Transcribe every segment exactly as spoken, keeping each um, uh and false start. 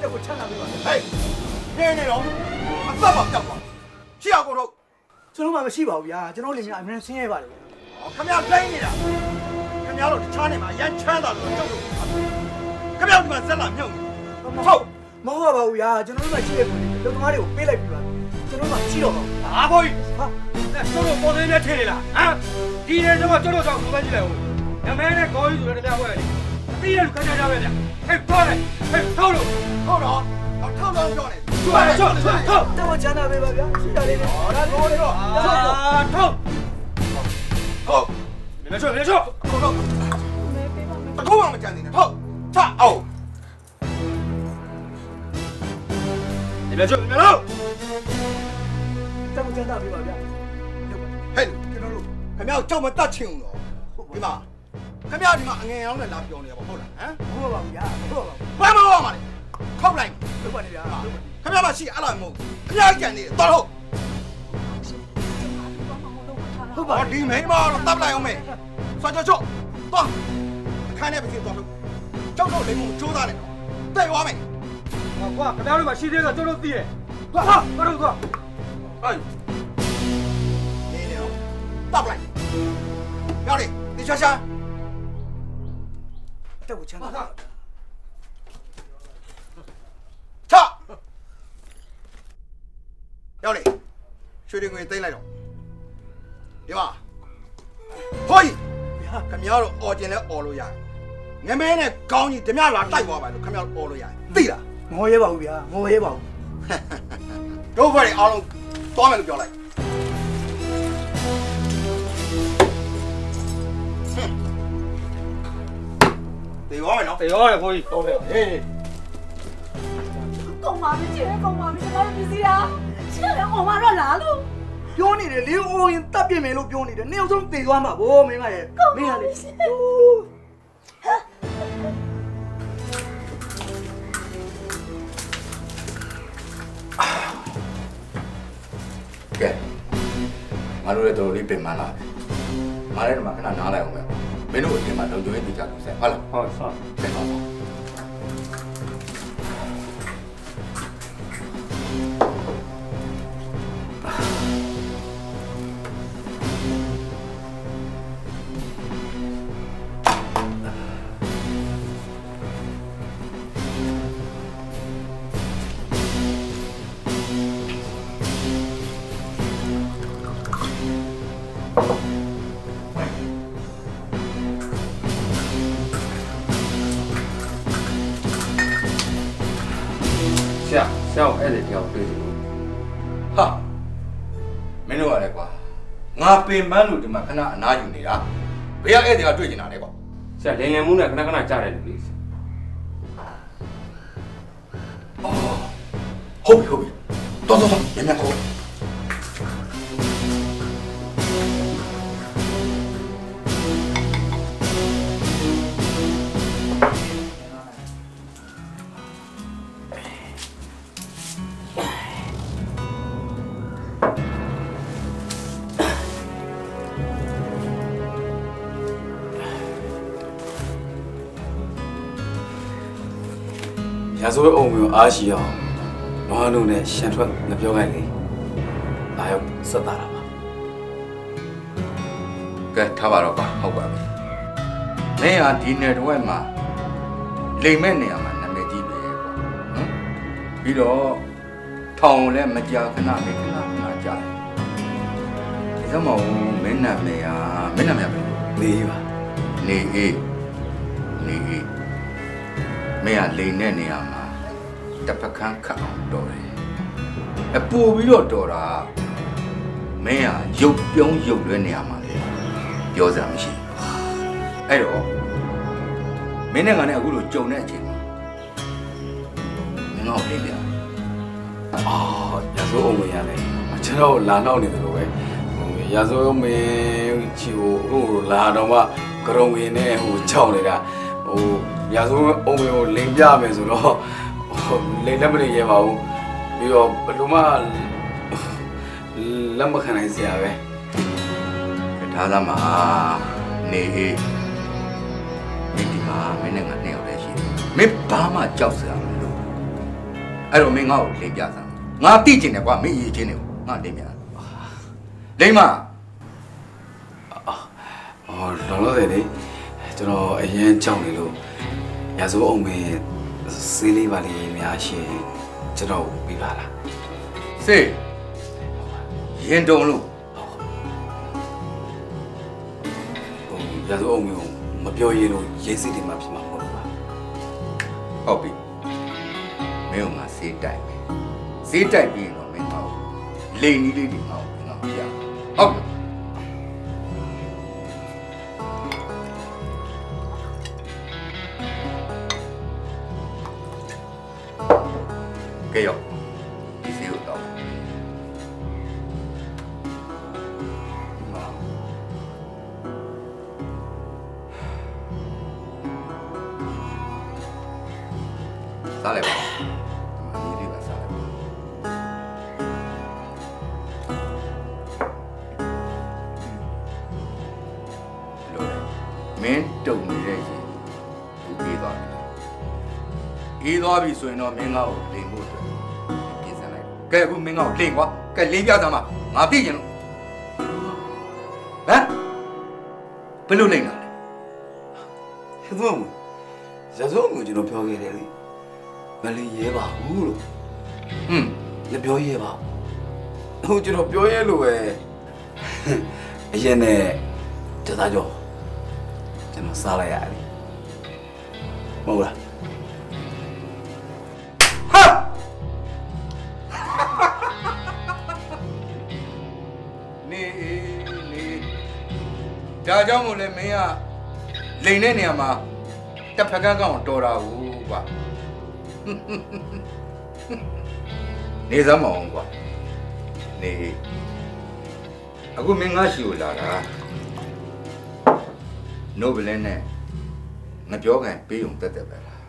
တက်ကိုချမ်းသာပေးပါဟေးနေနေတော့အသက်ပါကြောက်ပါရှိရကိုတော့ကျွန်တော်မှမရှိပါဘူးဗျာကျွန်တော်လည်းများအများဆင်းရဲပါတယ်ခင်ဗျာတိုင်းနေတာခင်ဗျားတို့တခြားနေမှာရမ်းချမ်းသာလို့ကြောက်လို့ခင်ဗျားဒီမှာဆက်လာမြုပ်ဟုတ်မဟုတ်ပါဘူးဗျာကျွန်တော်တို့ကရှိရပုံလေးလုံသမားတွေကိုပေးလိုက်ပြီပါကျွန်တော်မှမရှိတော့ပါဘူးဟာဘိုးဟာကျွန်တော်ပေါ်သေးနဲ့ထည့်နေလားဟမ်ဒီနေတော့ကျွန်တော်ကြောက်လို့ပဲကြည့်လိုက်ဦးနမဲနဲ့ခေါ်ယူဆိုတဲ့တရားပွဲလေအတိရလူခကြကြပဲဗျဟဲ့ထောက်လိုက်ဟဲ့ထောက်လို့ဟုတ်တော့ထောက်တော့ပြောနေကျွတ်ကျွတ်ထောက်တော့ချမ်းသာပေးပါဗျာရှိတာလေးနဲ့ဟောဒါတော့လေတော့ထောက်ထောက်ဟုတ်你来说，你来说，够够，够我们家的呢，好，差哦。你来说，你来说， 咱们家大别吧，别。 嘿，这条路，看没有叫我们打清了，对吧？看没有你妈硬洋的拉标呢，不好了，啊？ 不好吧，呀，不好吧？ 不好不好嘛的，靠不来， 不管你呀， 看没有把戏阿拉木，看没有见的，到后。 ဟုတ်ပါဒီမိန်းမတော့တပ်လိုက်အောင်မေဆွာချောချောသွားခိုင်းနေပြီသွားလို့ကြောက်တော့လိမ္မောကြိုးစားတယ်တဲ့သွားမယ်ဟောကွာခင်ဗျားတို့ကရှိသေးတယ်ကျွန်တော်သိတယ်သွားဟာဘာလို့သွားဟိုင်းနေနေတော့တပ်လိုက်ရောက်လေဒီချာချာတက်ကိုချမ်းသာချရောက်လေရွှေတွေငွေသိမ်းလိုက်တော့ဒီမှာဟိုးခင်ဗျားတို့អော်ကျင်လဲអော်လို့ရတယ်ငမဲနဲ့ကောင်းကြီးဓမြလာတိုက်သွားပါလို့ခင်ဗျားတို့អော်လို့ရတယ်သိလားငေါ်ရဲပါဘူးဗျာငေါ်ရဲပါဘူးတို့ဘယ်အားလုံးသွားမယ်လို့ပြောလိုက်တေရောမယ်နော်တေရောတယ်ကိုကြီးဟုတ်တယ်ဟေးကောင်မမကြည့်ကောင်မမကျွန်တော်တို့ပြည်စီတာရှင်းတယ်ကောင်မတော့လာလို့ပြောနေတယ်လေအိုးရင်တပ်ပြစ်မယ်လို့ပြောနေတယ်နှစ်ယောက်ဆုံးတေသွားမှာဗောမင်းမရဲ့မင်းကလေကဲငါတို့လည်းတော်တော်လေးပြင်မှန်းလာပြီငါလည်းဒီမှာခဏနားလိုက်အောင်ပဲမင်းတို့အပြင်မှာလုံခြုံရေးတေချာလို့ဆက်ဟုတ်လားဟုတ်ဆောကဲပါပါဆရာအဲ့ဒီတယောက်တွေ့တယ်ဟာမင်းတို့ကလည်းကွာငါပင်ပန်းလို့ဒီမှာခဏအနားယူနေတာဘယ်ရအဲ့ဒီကတွေ့နေတာလဲကွာဆရာလင်ငယ်မှုနဲ့ခဏခဏကြားတယ်လေအော်ဟုတ်ပြီဟုတ်ပြီတော်တော်တော်ညံ့ခေါ်ရာဇဝတ်အုံမျိုးအားရှိအောင်နွားလုံးနဲ့ရှန်ထွက်မပြောခိုင်းလေအာရုံစက်တာတာပါကဲထားပါတော့ပါဟုတ်ပါပြီမင်းဟာဒီနယ်တစ်ဝက်မှာလိမ်မဲ့နေရာမှာနာမည်ကြီးပဲကွာဟမ်ပြီးတော့ထောင်လည်းမကြာခဏပဲခဏခဏကြာတယ်ဒီစမောင်မင်းနာမည်ဟာမင်းနာမည်ပဲနေပါနေအေးနေအေးမင်းကလိမ်တဲ့နေရာမှာတပခန်းခတ်အောင်တော်တယ်အပူပြီးတော့တော်တာမင်းကရုပ်ပြုံးရုပ်လွဲနေရာမှာလေပြောစရာမရှိအဲ့တော့မင်းနဲ့ငါနဲ့အခုလိုကြုံတဲ့အချိန်မှာမင်းတော့လေးပြအာရာဇဝတ်အုံမင်းရတယ်ကျွန်တော်လာနောက်နေတယ်လို့ပဲရာဇဝတ်အုံမင်းချီကိုဟိုလာတော့မှကရုံဝင်နဲ့ဟိုချောင်းနေတာဟိုရာဇဝတ်အုံမင်းကိုလိမ်ပြမယ်ဆိုတော့လိမ်လက်မနေရပါဘူးပြီးတော့ဘယ်လိုမှလက်မခံနိုင်စရာပဲဒါသာမှာနေအေးမင်းဒီမှာမင်းနဲ့ငါနဲ့ရောက်လဲရှိတယ်မင်းဘာမှကြောက်စရာမလိုအဲ့တော့မင်းငါ့ကိုလိမ်ပြစမ်းငါတိကျင်တယ်ကွာမင်းအရေးချင်းတယ်ငါလိမ်ပြလိမ်မအော်လောလောဆယ်လေကျွန်တော်အရင်ကြောက်နေလို့ရာဇဝတ်အောင်မင်းစေးလေးပါလေးများရှင်ကျွန်တော်ပြီးပါလားစေးရင်တုံလို့ဟိုရာဇဝတ်အောင်မင်းကိုမပြောရင်လို့ရေးစိတ်တွေမှဖြစ်မှာမဟုတ်ဘူးလားဟုတ်ပြီမင်းကငါစေးတိုက်မယ်စေးတိုက်ပြီးတော့မင်းငါ့ကိုလိမ်နီးလေးတွေငါ့ကိုငါ့ကိုပြဟုတ်ပြီကဲရောဒီစီကိုတော့စားလိုက်ပါဒီလေးပါစားလိုက်ပါလို့မင်းတုံနေတဲ့ရင်သူပြေးသွားပြီအေးသွားပြီဆိုရင်တော့မင်းငါ့ကိုလိမ်ဖို့အတွက်ပြင်ဆင်လိုက်ကဲအခုမင်းငါ့ကိုလိမ်ကွာကဲလိမ်ပြသမှာငါသိကျင်လို့ဟမ်ဘယ်လိုလိမ်တာလဲဟဲ့တော့ရာဇဝတ်ကိုကျွန်တော်ပြောခဲ့တယ်လေမလိမ်ရဲပါဘူးလို့ဟွန်းမပြောရဲပါဘူးဟိုကျွန်တော်ပြောရဲလို့ပဲအရင်နဲ့တသားကြောကျွန်တော်စားလိုက်ရတယ်မဟုတ်လားနေနေဒါကြောင့်မို့လဲမင်းကလိန်တဲ့နေရာမှာတစ်ဖက်ကန်းကောင်တော်တာဘူးကွာနေစမ်းမအောင်ကွာနေအခုမင်းငါရှိကိုလာတာနိုဘလင်းနဲ့ငါပြောကန်ပေးုံတက်တက်ပဲလား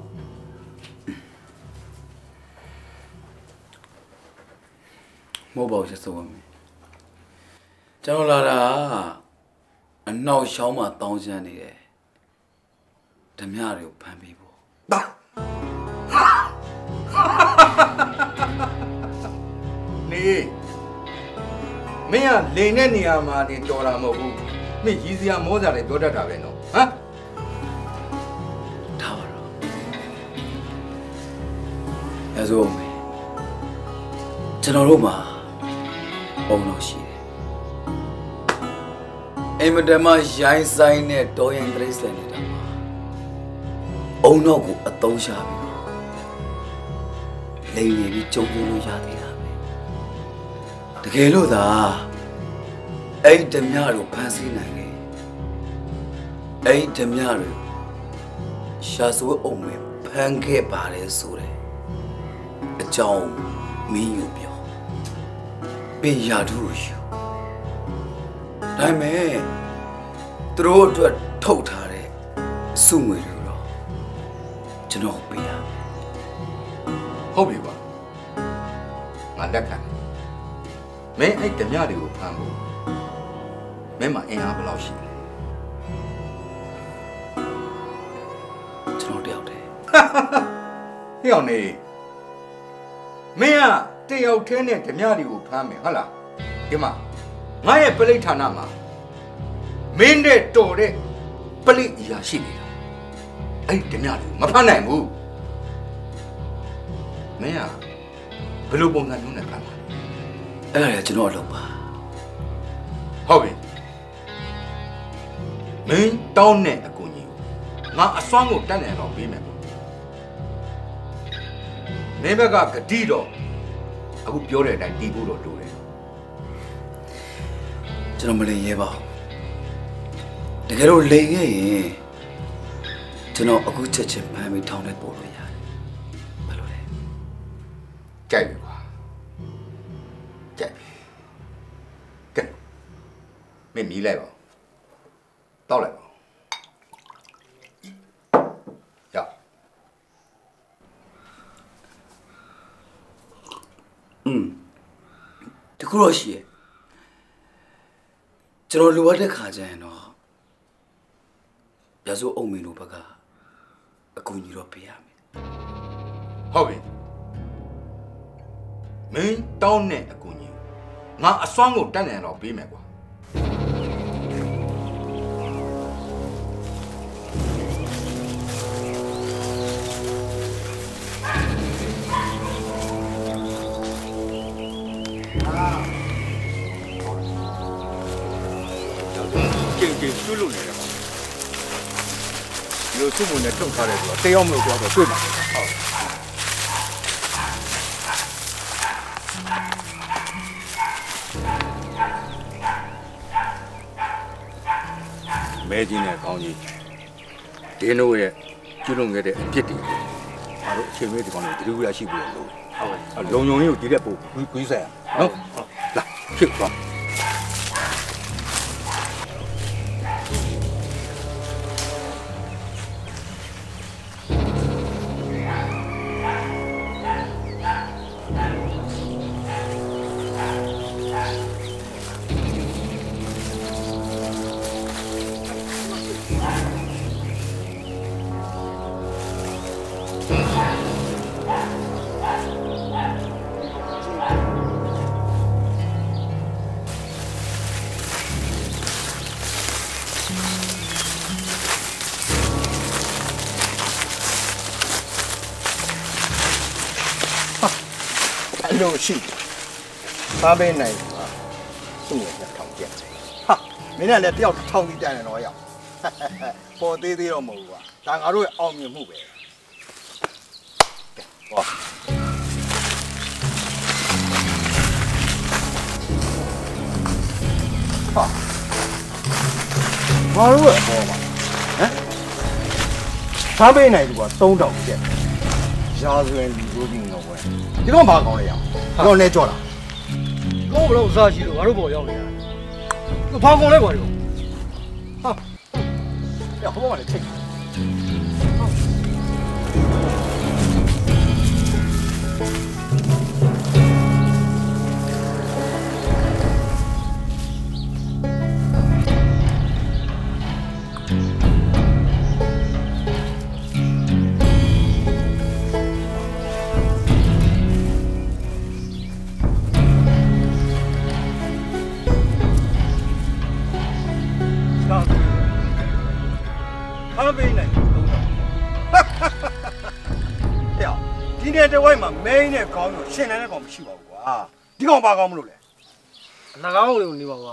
မဟုတ်ပါဘူးချက်စုံပါမယ်ကျွန်တော်လာတာအနောက်ရှောင်းမှာတောင်းချမ်းနေတယ်ဓမြတွေကိုဖမ်းပြီးပေါ့နေမင်းကလိန်တဲ့နေရာမှာနေတော်တာမဟုတ်ဘူးမင်းရီးစရာမောစရာတွေပြောတတ်တာပဲနော်ဟမ်ထားပါတော့အဲဆိုမယ်ကျွန်တော်တို့မှာပုံလို့ရှိတယ်အိမ်မတမရိုင်းဆိုင်နဲ့တော်ရင်တရိစံနေတာမှာအုံတော့ကိုအသုံးချပြီးတော့လိန်နေပြီးကြုံကြုံလို့ရသေးတာပဲတကယ်လို့သာအဲ့ဓမြတို့ဖန်ဆီးနိုင်တယ်အဲ့ဓမြတွေရှာဆိုးအောင်မယ်ဖန်ခဲ့ပါတယ်ဆိုတယ်အကြောင်းမင်းယူပြောပင်ရတူယူဒါပေမဲ့သူတို့အတွက်ထုတ်ထားတဲ့စုငွေတွေတော့ကျွန်တော်ပေးရဟုတ်ပြီကွာငါလက်ခံမင်းအဲ့ဓမြတွေကိုဖမ်းဖို့မင်းမအင်အားဘယ်လောက်ရှိလဲကျွန်တော်တယောက်တည်းဟေ့အောင်နေမင်းကတယောက်တည်းနဲ့ဓမြတွေကိုဖမ်းမယ်ဟုတ်လားဒီမှာငါရဲ့ပလိဋ္ဌာနမှာမင်းနဲ့တော်တဲ့ပလိအရာရှိနေတာအဲ့ဓမြတွေကိုမဖမ်းနိုင်ဘူးမင်းကဘယ်လိုပုံစံမျိုးနဲ့ဖမ်းမှာလဲအဲ့ဒါကျွန်တော်အလုပ်ပါဟုတ်ပြီမင်းတောင်းတဲ့အကူကြီးကိုငါအစွမ်းကိုတတ်နိုင်တော့ပေးမယ်ပေါ့မင်းဘက်ကဂတိတော့အခုပြောတဲ့အတိုင်းတီးဖို့တော့လိုတယ်ကျွန်တော်မလိမ်ရဲပါဘူးတကယ်လို့လိမ်ခဲ့ရင်ကျွန်တော်အခုချက်ချင်းဖမ်းပြီးထောင်ထဲပို့လို့ရတယ်ဘယ်လိုလဲကြိုက်ပြီကွာကြိုက်ပြီကဲမင်းမြည်လိုက်ပါတောက်လိုက်ပါရอืมတခုတော့ရှိရဲ့ကျွန်တော်လိုအပ်တဲ့ခါကျရင်တော့ရာဇဝအုံမင်းတို့ဘက်ကအကူအညီတော့ပေးရမယ်ဟုတ်ပြီမင်းတောင်းတဲ့အကူကြီးငါအစွမ်းကိုတတ်နိုင်တော့ပေးမယ်ကွာကျင်းကျင်းကျွလို့နေတယ်ပေါ့ဒီလိုစုမှုနဲ့ထုတ်ထားတယ်ဆိုတော့တယောက်မလို့ပြောတော့တွေ့မှာဟုတ်မဲကြီးနဲ့ကောင်းကြီးဒင်းတို့ရဲ့ကျွလွန်ခဲ့တဲ့အပြစ်တွေငါတို့အချိန်မေးဒီကောင်တွေတတိယရရှိပြီးလို့ဟုတ်လုံုံလေးကိုဒီတဲ့ပို့ဂွေးဆိုင်နော်လာဖြစ်သွားလို့ရှိစားပေးနိုင်ပါစုရတဲ့ထောင်ကျက်ဟာမင်းကလည်းတယောက်ထောင်ပြီးတိုင်တယ်တော့ရောက်ပေါ်သေးသေးတော့မဟုတ်ဘူးကွာဒါငါတို့ရဲ့အောင်မြင်မှုပဲဟောဟာဘာလို့လဲပေါ်မှာဟမ်စားပေးနိုင်ဒီကွာသုံးတောင်ကျက်ရာဇဝင်လူတို့ကြီးငေါ့ဝဲဒီတော့မကောင်းလေရအောင်ဒီတော့လဲကြောတာကိုဘလို့အစားရှိလို့ငါတို့ပေါ်ရောက်နေတာဘာကုန်လဲကွာဒီဟာရဟိုဘက်မှာလည်းထိတ်ဒီနေ့တဝိုက်မှာမင်းနဲ့ခေါင်းကိုရှင်နေတဲ့ကောင်မရှိပါဘူးကွာဒီကောင်ဘာကောင်းမလို့လဲအနာကောင်းလေးကိုနေပါကွာ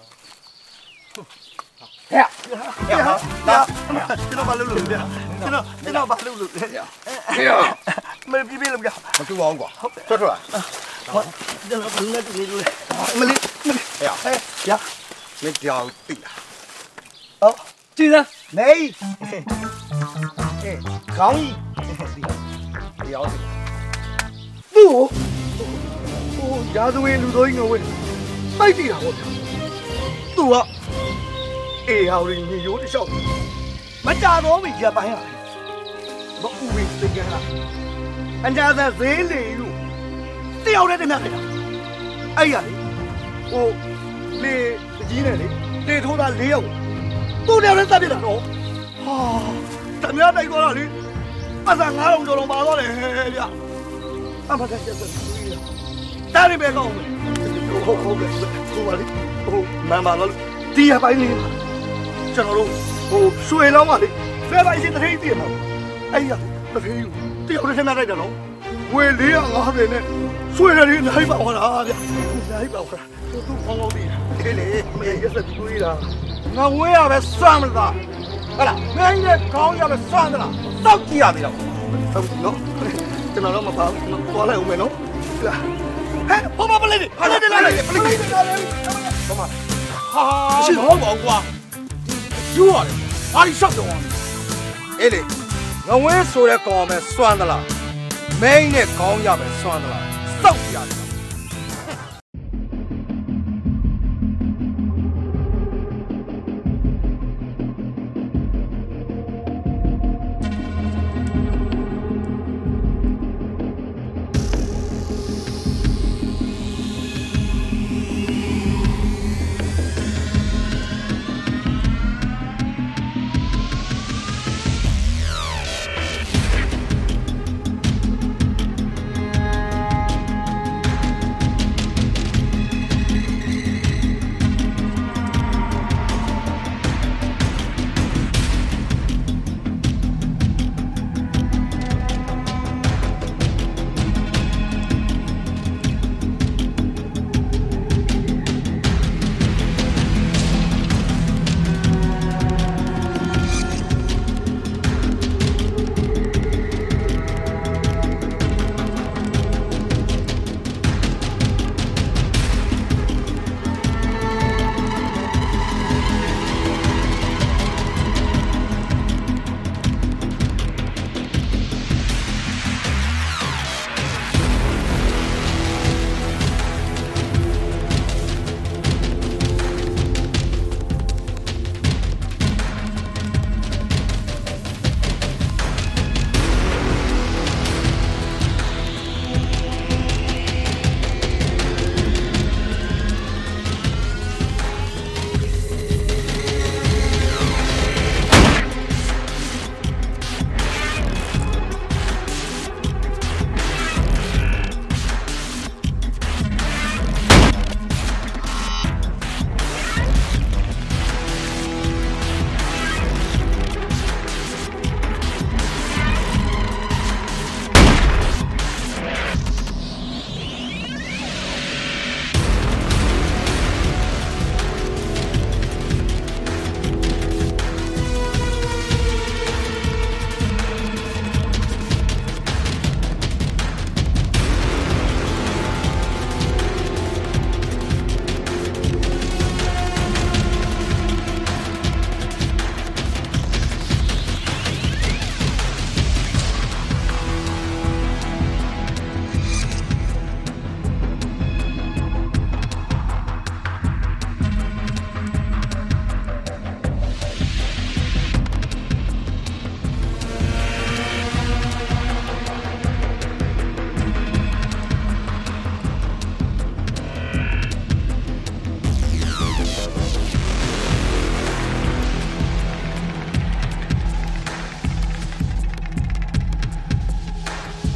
ဟဲ့ဟဲ့ဟာဒါကျွန်တော်ဘာလုပ်လို့လဲကျွန်တော်ကျွန်တော်ဘာလုပ်လို့လဲဟဲ့မပြေးပြေးလို့ပြမတူအောင်ကွာထွက်ထွက်လာဟောကျွန်တော်ဘာလုပ်နေလို့လဲမလေးမလေးဟဲ့ဟဲ့ရမင်းကြောက်တိလားအော်ကြည့်လားနေအေးခေါင်းကြီးဒီရောက်သူ့ဟိုရာဇဝင်လူတော်ကြီးငွေစိုက်တည်တာပေါ့ဗျာသူကအေးဟာရင်းညရိုးတစ်လျှောက်မကြတော့မရပိုင်းရမဥဝေးသိကြလားအညာသာဈေးလေလို့တယောက်တည်းတည်းမြတ်ခဲ့တာအဲ့ရလေဟိုလေကြီးနဲ့လေလေထိုးတာ၄ယောက်သူ့တယောက်တည်းတပ်ပြတာတော့ဟာတမရတိုက်သွားတာလေအစားငါးလုံးကျော်လုံးပါတော့လေဗျာအမကကျက်တာရီပဲကောင်းမယ်ဟုတ်ဟုတ်ကဲ့ဟိုပါလေဟိုမန်ပါတော့ဒီရပိုင်းလေးကျွန်တော်တို့ဟိုရွှေလောင်းပါလေဖဲပိုင်းစီတထိန်တည်မှာအဲ့ရတထိန်တယောက်တည်းထမလိုက်တယ်နော်ဝေလေးငါးတယ်နဲ့ရွှေတယ်လိုက်ပါသွားတာဗျာလိုက်ပါသွားသူ့ကောင်းကောင်းတည်လေလေမေရက်စတူရီလားငါဝေးရပဲစွမ်းမလားဟဲ့လားမင်းရဲ့ခေါင်းရပဲစွမ်းသလားစောက်ကြည့်ရသေးတော့ဟုတ်ပြီနော်ကျွန်တော်တော့မပါဘူးသွားလိုက်ဦးမယ်နော်ဟဲ့ဟောမပလေးဟာလေလာလေပလေးလာလေဘာမဟာမရှိတော့ပါဘူးကွာကျိုးရတယ်ဘာလို့ရှောက်တော့အေးလေငဝဲဆိုတဲ့ကောင်ပဲစွမ်းသလားမင်းနဲ့ခေါင်းရပဲစွမ်းသလားစောက်ကြည့်ရတယ်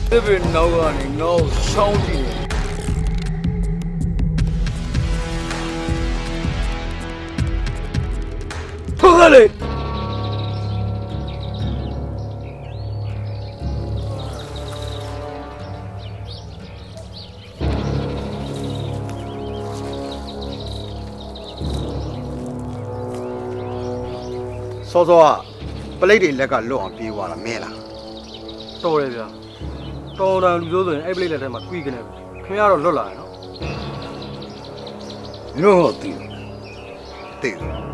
这边闹个你闹小的。破开嘞！ 嫂嫂啊，不来的那个路上比我了没了。 တော်တယ်ဗျာတော်တယ်လူဆိုဆိုရင်အဲ့ပလေးလက်ထဲမှာတွေးကနေခင်ဗျားတော့လွတ်လာရနော်你弄好对了。 对。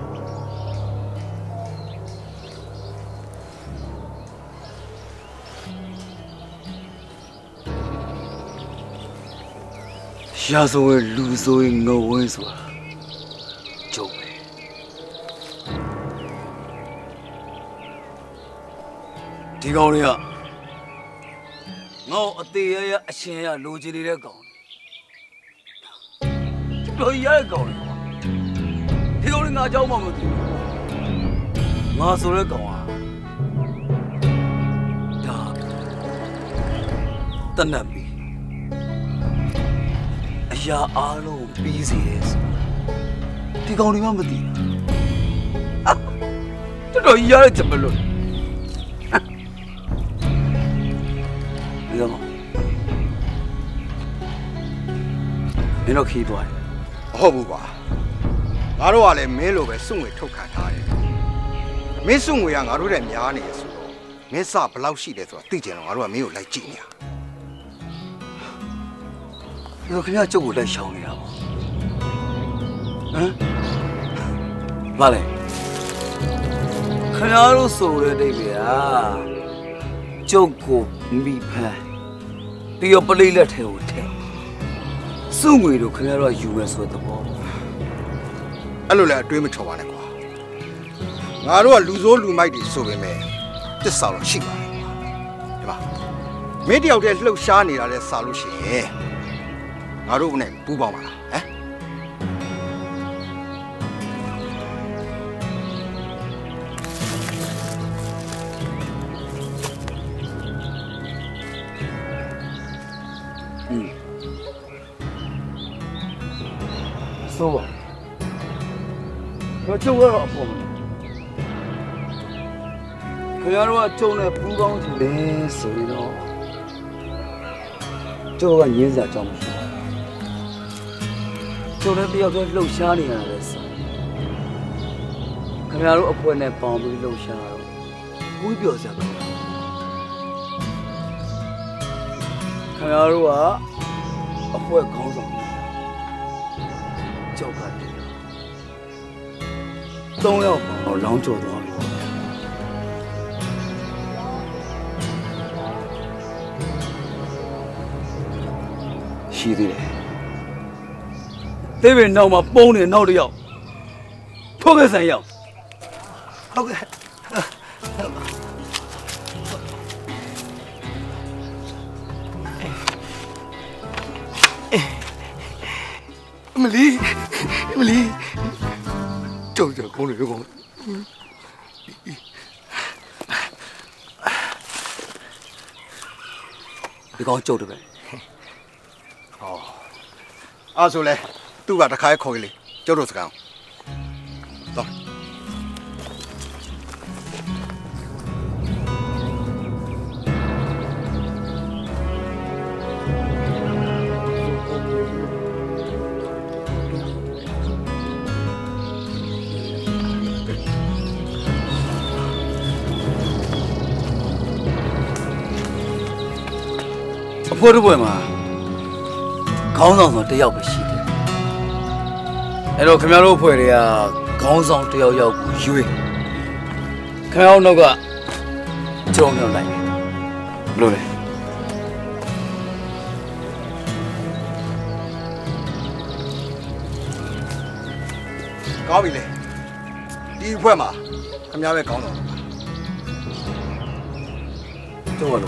下所谓路所谓我问说，就呗。提高了呀，我对呀呀，现在路这里来搞，这也来搞了。提高了俺家么个地，俺说来搞啊，呀，真难比。 呀，阿龙比谁是？提高你妈不低啊！这老爷儿怎么了？你干嘛？你那气多？ 好不吧？俺都话嘞，没路呗，送回偷看他的，没送回啊，俺都在面呢说，没啥不老实的说，对见了俺都没有来见呀。 你肯定就过来想你了吗？嗯？嘛嘞？肯定都说了对不啊？就过米盘，你要不来了才有天。送回头肯定要有人说的不？ အဲ့လိုလဲတွေးမချော်ပါနဲ့ကွာငါတို့ကလူစိုးလူမိုက်တွေဆိုပေမဲ့တစ္ဆာတော့ရှိပါတယ်ကွာဒီမှာမင်းတယောက်တည်းလှုပ်ရှားနေတာလဲစာလို့ရှိရင်ငါတို့နဲ့ပူးပေါင်းပါလားဟမ်嗯，说吧。 我就我老婆嘛，可要是我种那不光是零碎的，就我人家种不起，种那比较个楼下的那个是，可要是我婆那帮不楼下了，不会表现的，可要是我我婆刚上，就干的。 都要帮让做多少？是的嘞，这边闹嘛，包年闹的要，破个三样。 OK。Emily， Emily。 就这公里公， 你讲做的呗？ 哦，阿叔嘞，都把它开可以了，就这是讲，走。 破这不嘛，刚上上都要不稀的。那个看面老婆的呀，刚上都要要不稀的。看要那个，就那来，不嘞？ 搞不嘞？第一块嘛，看面要搞到。 这我多。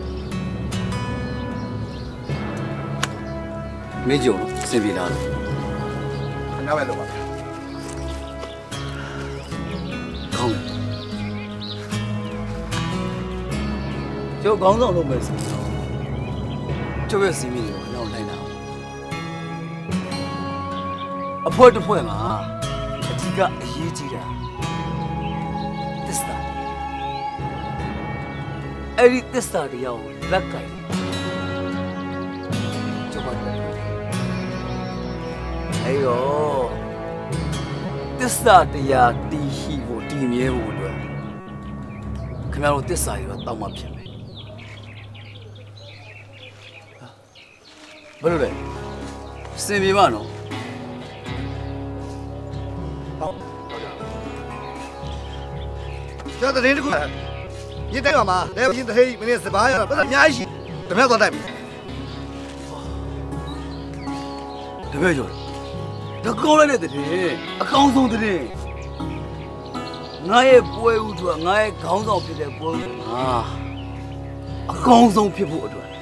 没酒了，随便拿了。 哪位老板？ 康，就刚上都没事。 ကျော်ရဲ့စီမီတွေကိုကျွန်တော်နိုင်တာအဖို့တစ်ဖွဲ့မှာအဓိကအရေးကြီးတာသစ္စာအဲ့ဒီသစ္စာတရားကိုလက်ကင်ကျော်ပါတယ်အဲ့ရောသစ္စာတရားတည်ရှိဖို့တည်မြဲဖို့အတွက်ခင်ဗျားတို့သစ္စာရောတောင်းမှဖြစ်မယ်ဘယ်လိုလဲစင်ပြေမနော်ကျွန်တော်တရင်တခုရစ်တိုင်းမှာလဲရင်တဟိမင်းစပါးရပတ်အများကြီးတမက်သွားတိုက်ပြီတပည့်ကျော်တကောလိုက်တဲ့တည်းအကောင်းဆုံးတည်းငါရဲ့ပွဲဥတို့ငါရဲ့ခေါင်းဆောင်ဖြစ်တဲ့ပွဲဥဟာအကောင်းဆုံးဖြစ်ဖို့အတွက်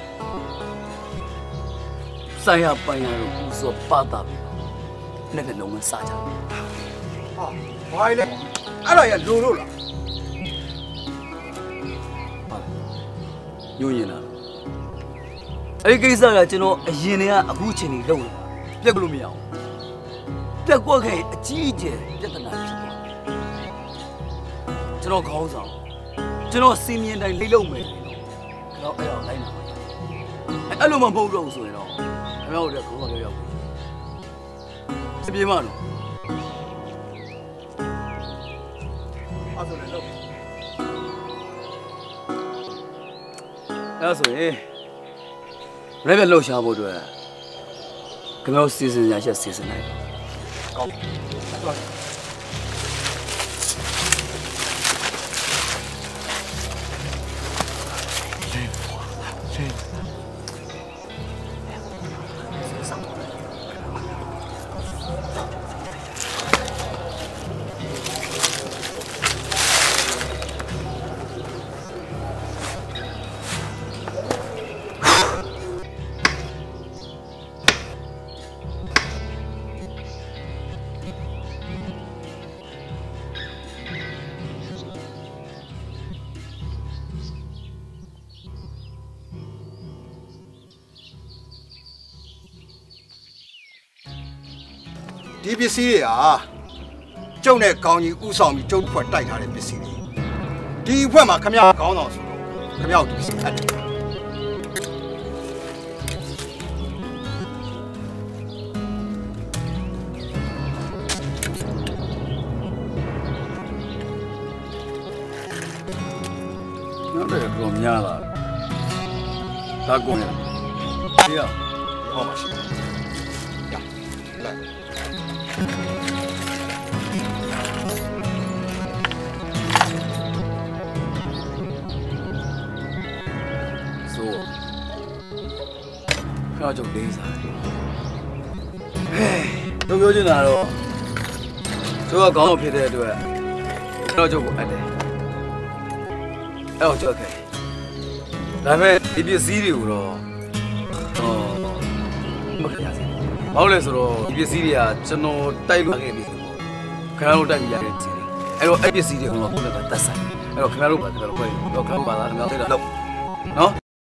ဆိုင်ရပိုင်ရတော့ပူစောပတ်တာပြီနဲ့ကလုံးဝစားကြဟာဘာလဲအဲ့တော့ရလိုလို့လားညွှန်ရင်လားအဲ့ဒီကိစ္စကကျွန်တော်အရင်တည်းကအခုချိန်ကြီးလုံးနေတာပြက်လို့မရအောင်ပြက်ကွက်ခဲ့အကြီးအကျယ်ပြဿနာဖြစ်သွားတယ်ကျွန်တော်ခေါင်းဆောင်ကျွန်တော်စီမင်းတိုင်းလိမ့်လုံးမယ်ကျွန်တော်အဲ့တော့လိုက်လာအဲ့လိုမှမဟုတ်တော့ဘူးဆိုရင်တော့ခင်ဗျားတို့ကခေါင်းဆောင်ရောက်ရောက်စပြေမလို့အဲ့ဆိုလည်းလို့အဲ့ဆိုရင်လည်းပဲလှုပ်ရှားဖို့အတွက်ခင်ဗျားစီစဉ်ရချက်စီစဉ်လိုက်ကောင်းတော့ဒီပစ္စည်းတွေဟာကျုပ်နဲ့ကောင်းကြီးဥဆောင်ပြီးကျုပ်ဖွဲ့တိုက်ထားတဲ့ပစ္စည်းတွေဒီအဖွဲ့မှာခမရခေါင်းဆောင်ဆိုတော့ခမရဒီပစ္စည်းအပ်တယ်နောက်တော့တော့များလာဒါကုန်တယ်ဒီရဟောပါရှိတယ်ရလိုက်ခါကြုံလေးစားဟဲ့တို့ပြောချင်တာတော့တို့ကခေါင်းဆောင်ဖြစ်တဲ့အတွက်တော့ကျုပ်ကိုအပ်တယ်အဲ့တော့ကျုပ်ခဲ့ဒါပေမဲ့ဒီပစ္စည်းတွေကိုတော့ဟောမခရစေဘာလို့လဲဆိုတော့ဒီပစ္စည်းတွေကကျွန်တော်တိုက်လို့ခဲ့ပြီဆိုတော့ခင်ဗျားတို့တိုက်ပြီးရတဲ့ပစ္စည်းတွေအဲ့တော့အဲ့ပစ္စည်းတွေကိုတော့ကိုယ်လည်းတတ်ဆိုင်အဲ့တော့ခင်ဗျားတို့ပါတယ်တော့ခွဲတော့ခင်ဗျားပါသားခင်ဗျားသိတော့နော်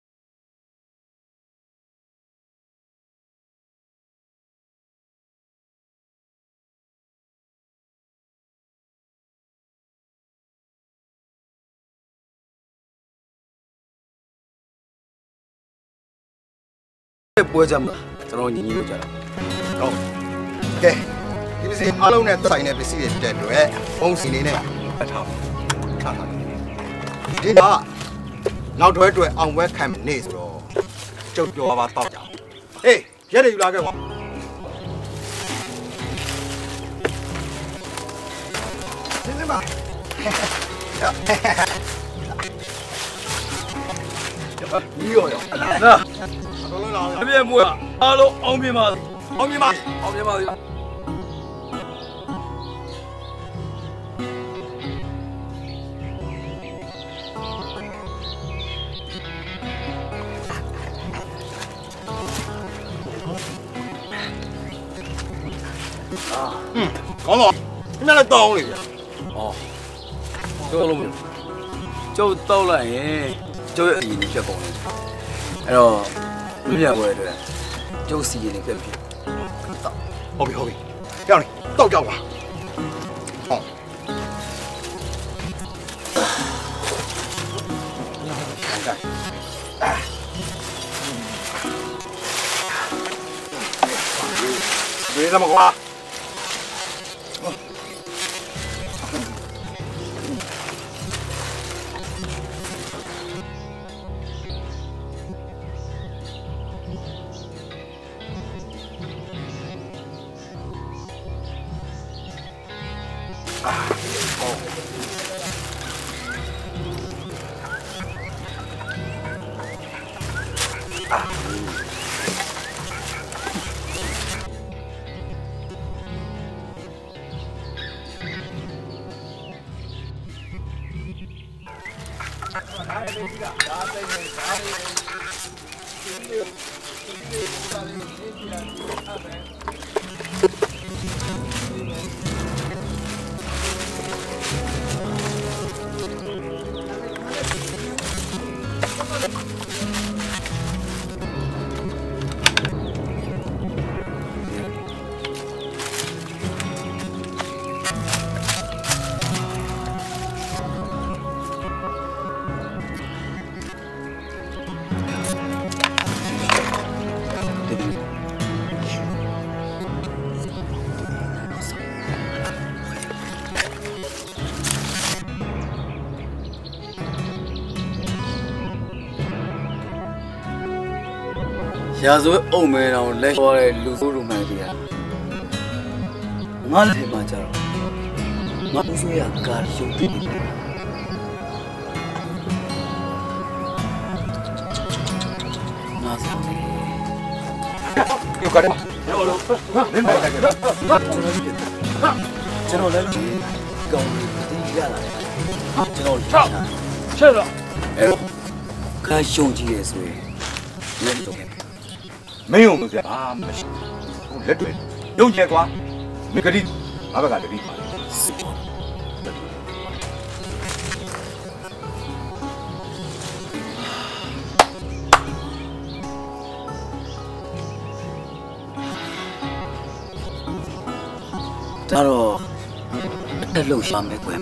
ပွဲကြမှာကျွန်တော်ညီညီလို့ကြတာဟုတ်ကဲဒီပစ္စည်းအားလုံးနဲ့ဆိုင်တဲ့ပစ္စည်းတွေတက်တွေ့ဘုံစီနေနဲ့အထောက်ထားထားဒီကနောက်တွဲတွဲအောင်ဝဲခံနေဆိုတော့ကျုပ်ပြောပါတော့ကြအောင်ဟေးရက်တွေယူလာခဲ့ကွာဒီနေ့ပါဒီရောရောနာအပြည့်မွေးအားလုံးအောင်ပြပါအောင်ပြပါအောင်ပြပါစေကောင်းတော့ဒီနေ့လည်းတောင်းလေဗျာဩကျော်လုံးကျော်တောက်လိုက်ရင်ကျော်ရဲ့အရင်ဖြတ်ကုန်တယ်အဲ့တော့လူရပွဲအတွက်ကျုပ်စီရင်နေပြပြီဟုတ်ပြီဟုတ်ပြီကြောက်နေတောက်ကြောက်ပါဟုတ်ဝေးစမကွာရာဇဝဲအုံမဲတော်လက်ပေါ်တဲ့လူဆိုးလူမှန်ကြီးကငါလည်းမှကြတော့ငါဘူးဆိုရကာရှုပ်ပြီးငါစောတယ်ယူကြတယ်ရောလို့မင်းမတိုက်ကြတော့ကျွန်တော်လည်းကောင်းတယ်ဒီရလာတယ်ကျွန်တော်ချက်တော့အဲကာရှုပ်ကြီးရဆိုရင်လက်တော့没有东西啊，没事，我对，有结果，没个的，哪个干的的？他说，这路上没关。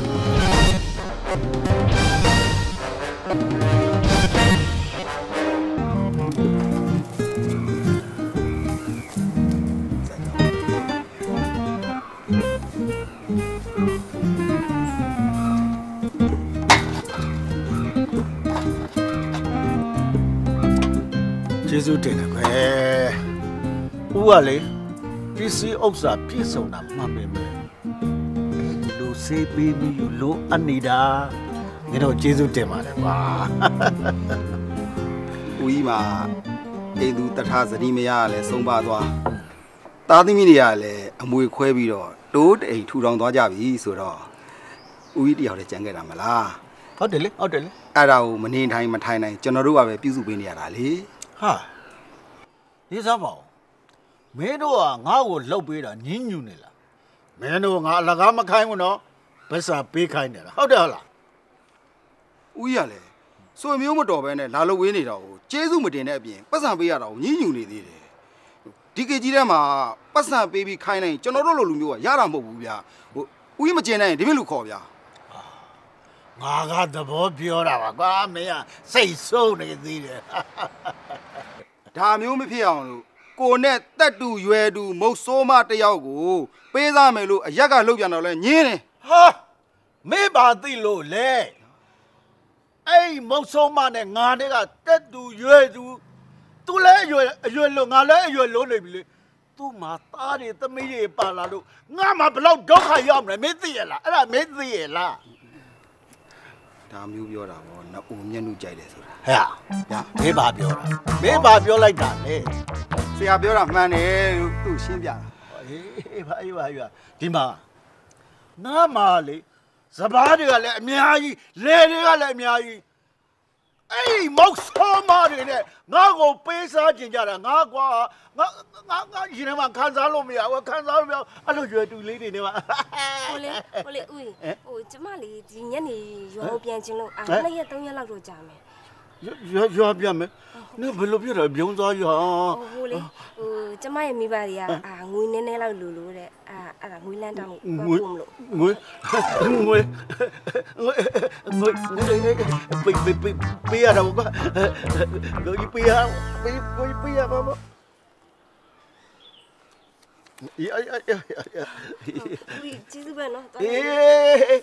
ကျေးဇူးတင်တယ်ခွဲဦးကလေပစ္စည်းဥစ္စာပြည့်စုံတာမှန်ပေမဲ့လူစေးပေးပြီးလို့အနေတာငါတို့ကျေးဇူးတင်ပါတယ်ကွာဦးကြီးမှာအိမ်သူတထသတိမရလဲဆုံးပါသွားသားသမီးတွေကလည်းအမွေခွဲပြီးတော့တိုးတိမ်ထူထောင်သွားကြပြီဆိုတော့ဦးကြီးတယောက်တည်းကြံခဲ့တာမလားဟုတ်တယ်လေဟုတ်တယ်လေအဲ့ဒါကိုမနေထိုင်မထိုင်နိုင်ကျွန်တော်တို့ကပဲပြုစုပေးနေရတာလေဟာဒီစားပါဦးမင်းတို့ကငါ့ကိုလှုပ်ပေးတာညင်းညူနေလားမင်းတို့ငါအလကားမခိုင်းဘူးနော်ဘက်စာပေးခိုင်းနေတာဟုတ်တယ်ဟုတ်လားဦးကြီးကလည်းစွေမျိုးမတော်ပဲနဲ့လာလို့ဝေးနေတာကိုကျေးဇူးမတင်တဲ့အပြင်ပတ်စံပေးရတာကိုညင်းညူနေသေးတယ်ဒီကေကြီးထဲမှာပတ်စံပေးပြီးခိုင်းနိုင်ကျွန်တော်တို့လိုလူမျိုးကရတာမဟုတ်ဘူးဗျာဟိုဦးကြီးမကျင်နိုင်ရင်ဒီမဲ့လူခေါ်ဗျာငါကသဘောပြောတာပါကွာမင်းကစိတ်ဆိုးနေသေးတယ်ဒါမျိုးမဖြစ်အောင်လို့ကိုနဲ့တက်တူရွယ်တူမုတ်ဆိုးမတယောက်ကိုပေးစားမယ်လို့အရက်ကလှုပ်ပြန်တော့လဲညင်းတယ်ဟာမေးပါသိလို့လေအဲ့မုတ်ဆိုးမနဲ့ငါနဲ့ကတက်တူရွယ်တူသူလည်းအရွယ်အရွယ်လို့ငါလည်းအရွယ်လုံးနေပြီလေသူ့မှာသားတွေသမီးတွေပါလာလို့ငါမှဘလောက်ဒုက္ခရောက်မလဲမင်းသိရလားအဲ့ဒါမင်းသိရလားဒါမျိုးပြောတာပေါ့နော်အိုမျက်နှာကြိုက်တယ်ဆိုတာဟဲ့ဟာမေးပါပြောတာမေးပါပြောလိုက်တာလေဆရာပြောတာမှန်တယ်လို့သူ့ရှင်းပြတာအေးပါအေးပါအေးပါဒီမှာနားမှာလေစပားတွေကလည်းအများကြီးလေတွေကလည်းအများကြီးအဲ့ဒီမောက်ဆောမတွေနဲ့ငါ့ကိုပေးစားကျင်ကြတာငါကွာငါငါငါရင်ထဲမှာခံစားလို့မရဘူးခံစားလို့မရအဲ့လိုရွယ်တူလေးတွေနဲ့ပါဟိုလေဟိုလေဦးဟိုကျမလေးဒီညနေရွာပြန်ချင်းလို့အားနှစ်ရက်သုံးရက်လောက်တော့ကြာမယ်ရွာရွာပြန်မယ်နင်ဘယ်လိုဖြစ်တယ်ပြုံးသွားရွာဟိုလေဟိုကျမရဲ့မိဘတွေကအာငွေနည်းနည်းလောက်လိုလို့တဲ့အာအဲ့ဒါငွေလန်းတောင်းပို့မလို့ငွေငွေငွေငွေပေးပေးပေးပေးရတော့ကွာကိုကြီးပေးရပေးကိုကြီးပေးရပါမအေးအေးအေးဦးကျေးဇူးပဲနော်အေး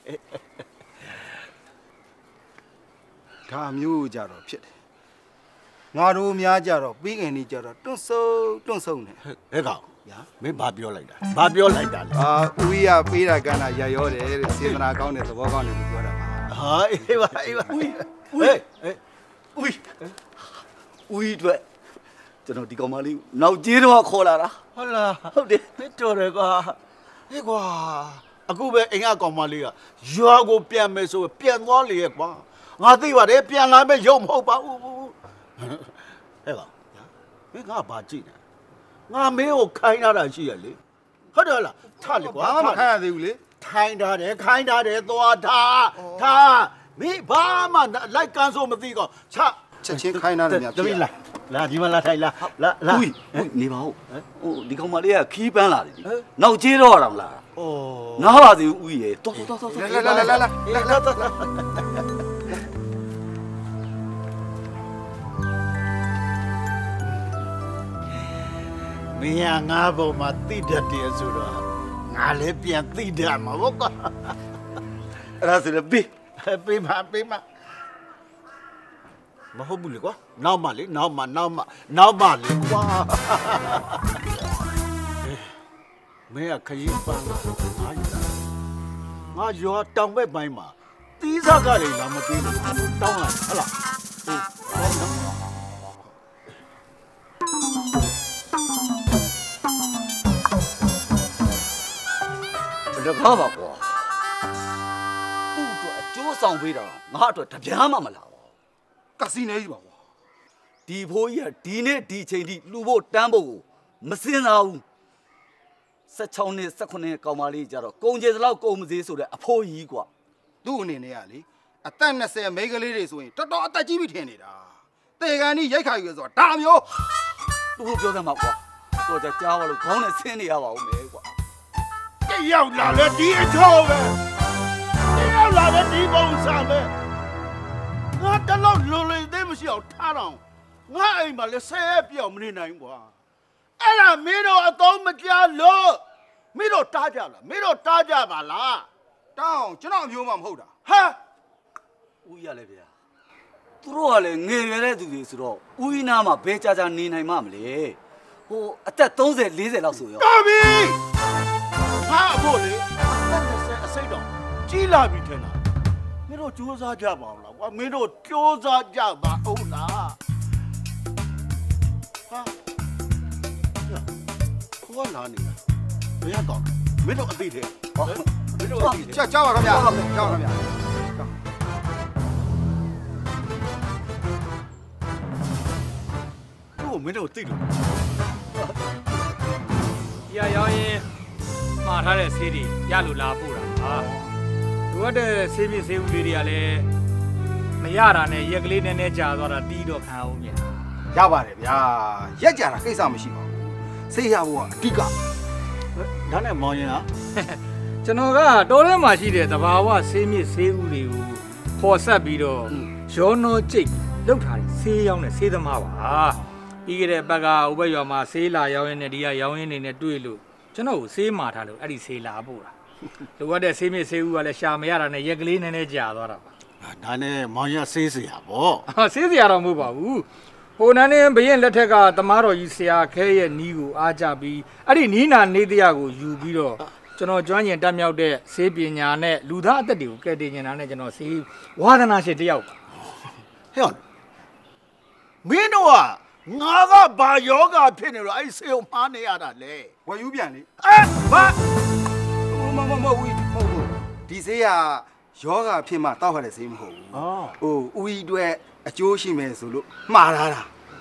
ဒါမျိုးကြတော့ဖြစ်တယ်ငါတို့များကြတော့ပြီးငယ်နေကြတော့တွန့်ဆုံတွန့်ဆုံနေဟဲ့ကောင်ညာမင်းဘာပြောလိုက်တာဘာပြောလိုက်တာလဲအာဦးကြီးကပေးတာကန်းတာရရောတယ်တဲ့စေတနာကောင်းတဲ့သဘောကောင်းတယ်လို့ပြောတာပါဟာအေးပါအေးပါဦးဦးဟဲ့ဦးဦးတို့ကျွန်တော်ဒီကောင်မလေးနောက်ကျေးတော့ခေါ်လာတာဟုတ်လားဟုတ်တယ်မတော်တယ်ကွာဟဲ့ကွာအခုပဲအိမ်ကကောင်မလေးကရွာကိုပြန်မယ်ဆိုပြန်သွားလေရဲ့ကွာငါသိပါတယ်ပြန်လာမယ်ရုံမဟုတ်ပါဘူးဟဲ့ကောင်မင်းငါဘာကြည့်နေငါမင်းကိုခိုင်းထားတာရှိရလေဟုတ်တယ်လားထားလေကွာဘာမှမခိုင်းရသေးဘူးလေခိုင်းထားတယ်ခိုင်းထားတယ်သွားထားထားမင်းဘာမှလိုက်ကန်းဆိုမသိကောချချက်ချင်းခိုင်းထားတယ်များပြီလားလာဒီမှာလာထိုင်လာလာလာဦးနေပါဦးဟိုဒီကောင်မလေးကခီးပန်းလာတယ်နောက်ကျေးတော့အောင်လာဩနားပါသေးဦးဦးရေတော်တော်တော်တော်လာလာလာလာလာမင်းငါ့ဘောမှာတိတတ်တယ်ဆိုတော့ငါလည်းပြန်တိတတ်မှာပေါ့ကွာအဲ့ဒါဆိုလည်းပေးပေးပါပေးပါမဟုတ်ဘူးလေကွာနောက်မှလေနောက်မှနောက်မှနောက်မှလေကွာမင်းကခရီးပန်းလာငါငါရောတောင်ဘက်ပိုင်းမှာတီးစားကလေးလာမပေးလို့တောင်းလာဟလားဟေးတကားပါကွာသူ့အတွက်အကျိုးဆောင်ပေးတာငါအတွက်တပြားမှမလာဘူးကစီနေကြီးပါကွာဒီဖိုးကြီးကဒီနေ့ဒီချိန်ထိလူဖို့တန်းဖို့မစင်စားဘူး၁၆နှစ်၁၈နှစ်ကောင်မလေးကြတော့ကုံကျေစလောက်ကုံမစေးဆိုတဲ့အဖိုးကြီးကွာသူ့အနေနဲ့ကလေအသက်၂၀မိန်းကလေးတွေဆိုရင်တော်တော်အသက်ကြီးပြီထင်နေတာတေကန်ကြီးရိုက်ခါယူဆိုတာဒါမျိုးသူ့ပြောစမ်းပါကွာတော့ကြကြားပါလို့ခေါင်းနဲ့ဆင်းနေရပါဦးမယ်ကွာတယောက်လာလဲဒီအချိုးပဲတယောက်လာလဲဒီပုံစံပဲငါတလောက်လွန်လွန်သေးမရှိအောင်ထားတော့ငါအိမ်မှာလဲဆဲပြောင်းမနေနိုင်ကွာအဲ့ဒါမင်းတို့အသုံးမကျလို့မင်းတို့တားကြလားမင်းတို့တားကြပါလားတောင်းကျွန်တော်အမျိုးမှမဟုတ်တာဟာဦးရလဲဗျာသူတို့ကလည်းငယ်ရွယ်တဲ့သူတွေဆိုတော့ဦးကြီးနားမှာဘဲကြကြနေနိုင်မှမလဲဟိုအသက်၃၀၄၀လောက်ဆိုရောတော်ပြီဟာအဖို့လေအသက်၂၀အစိတ်တော့ကြီးလာပြီထင်တာမင်းတို့ကြိုးစားကြပါအောင်လားကွာမင်းတို့ကြိုးစားကြပါအောင်လားဟာခေါ်လာနေတာဘယ်ကောင်မင်းတို့အသိတယ်ဟောမင်းတို့အသိတယ်ကြောက်ကြောက်ပါခင်ဗျာကြောက်ပါခင်ဗျာတို့မင်းတို့သိလို့ရရောင်းရင်မှားထားတဲ့ဆေးတွေရလို့လာပို့တာဟာလိုအပ်တဲ့ဆေးပြည့်ဆေးဦးလေးတွေကလည်းမရတာနဲ့ရက်ကလေးနည်းနည်းကြာသွားတာတီးတော့ခံအောင်မြန်ရပါတယ်ဗျာရက်ကြတာကိစ္စမရှိပါဘူးဆေးရဖို့ကအဓိကဒါနဲ့မောင်ရင်ဟာကျွန်တော်ကတောထဲမှာရှိတဲ့တဘာဝဆေးမြစ်ဆေးဦးတွေကိုခေါ်ဆက်ပြီးတော့ရောနောကျိတ်လောက်ထားတဲ့ဆေးရောင်းတဲ့ဆေးသမားပါပြီးခဲ့တဲ့ဘက်ကဥပရွာမှာဆေးလာရောင်းရင်းနဲ့ဒီကရောင်းရင်းနေနဲ့တွေ့လို့ကျွန်တော်ကိုဆေးမာထားလို့အဲ့ဒီဆေးလာပို့တာလိုအပ်တဲ့ဆေးမြစ်ဆေးဦးကလည်းရှာမရတာနဲ့ရက်ကလေးနည်းနည်းကြာသွားတာပါဒါနဲ့မောင်ရဆေးစရာပေါ့ဟာဆေးစရာတော့မဟုတ်ပါဘူးဟိုနန်းနေဘရင်လက်ထက်ကသမားတော်ကြီးဆရာခဲရဲ့နီးကိုအားကြပြီးအဲ့ဒီနီးနာနေတရားကိုယူပြီးတော့ကျွန်တော်ကျွမ်းကျင်တက်မြောက်တဲ့ဆေးပညာနဲ့လူသားအသက်တွေကိုကယ်တင်နေတာနဲ့ကျွန်တော်ဆေးဝါသနာရှင်တယောက်ပါဟဲ့မင်းတို့ကငါကဘာယောဂဖြစ်နေလို့အဲ့ဆေးကိုမှားနေရတာလေဝယ်ယူပြန်လေအဲဘာမမမဝီမဟုတ်ဘူးဒီဆေးကယောဂဖြစ်မှတောက်ရတဲ့ဆေးမဟုတ်ဘူးဟိုဦးကြီးတွေအကျိုးရှိမယ်ဆိုလို့မှားလာတာ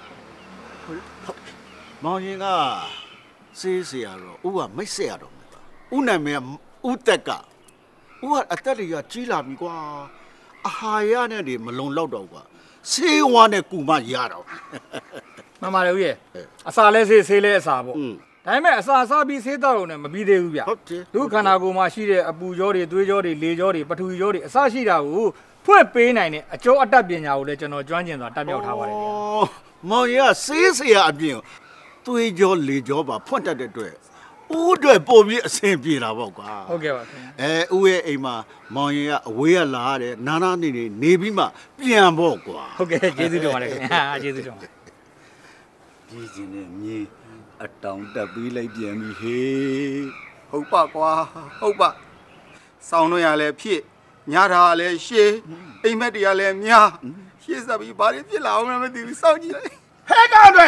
မောင်ရင်ကဆေးเสียတော့ဦးကမိတ်ဆက်ရတော့မှာဦးနာမည်ဦးတက်ကဦးကအသက်တွေကကြီးလာပြီကွာအာဟာရနဲ့တွေမလုံလောက်တော့ကွာဆေးဝါးနဲ့ကူမရတော့မှန်ပါတယ်ဦးရဲ့အစာလဲဆေးဆေးလဲအစာပေါ့ဒါပေမဲ့အစာစားပြီးဆေးတော့ုံနဲ့မပြီးသေးဘူးဗျဒုခန္ဓာကိုယ်မှာရှိတဲ့အပူကြောတွေသွေးကြောတွေလေကြောတွေပထဝီကြောတွေအစရှိတာကိုဖွင့်ပေးနိုင်တဲ့အကျော်အတတ်ပညာကိုလည်းကျွန်တော်ကျွမ်းကျင်စွာတက်မြောက်ထားပါတယ်ဗျမောင်ရဆေးဆရာအပြင်သွေးကြောလေကြောပါဖွင့်တတ်တဲ့အတွက်ဦးအတွက်ပုံပြီးအဆင်ပြေတာပေါ့ကွာဟုတ်ကဲ့ပါခင်ဗျအဲဦးရဲ့အိမ်မှာမောင်ရင်ကအဝေးကလာရတယ်နာနာနေနေနေပြီးမှပြန်ပေါ့ကွာဟုတ်ကဲ့ကျေးဇူးတင်ပါတယ်ခင်ဗျာကျေးဇူးတင်ပါတယ်ကြီးချင်းနဲ့မြင်းအတောင်တက်ပြီးလိုက်ပြန်ပြီဟေးဟုတ်ပါကွာဟုတ်ပါဆောင်းတော့ရလဲဖြစ်ညတာလည်းရှေးအိမ်မက်တွေကလည်းများရှေးစပ်ပြီးဘာတွေဖြစ်လာအောင်မသိဘူးစောင့်ကြည့်လိုက်ဟဲ့ကောင်တွေ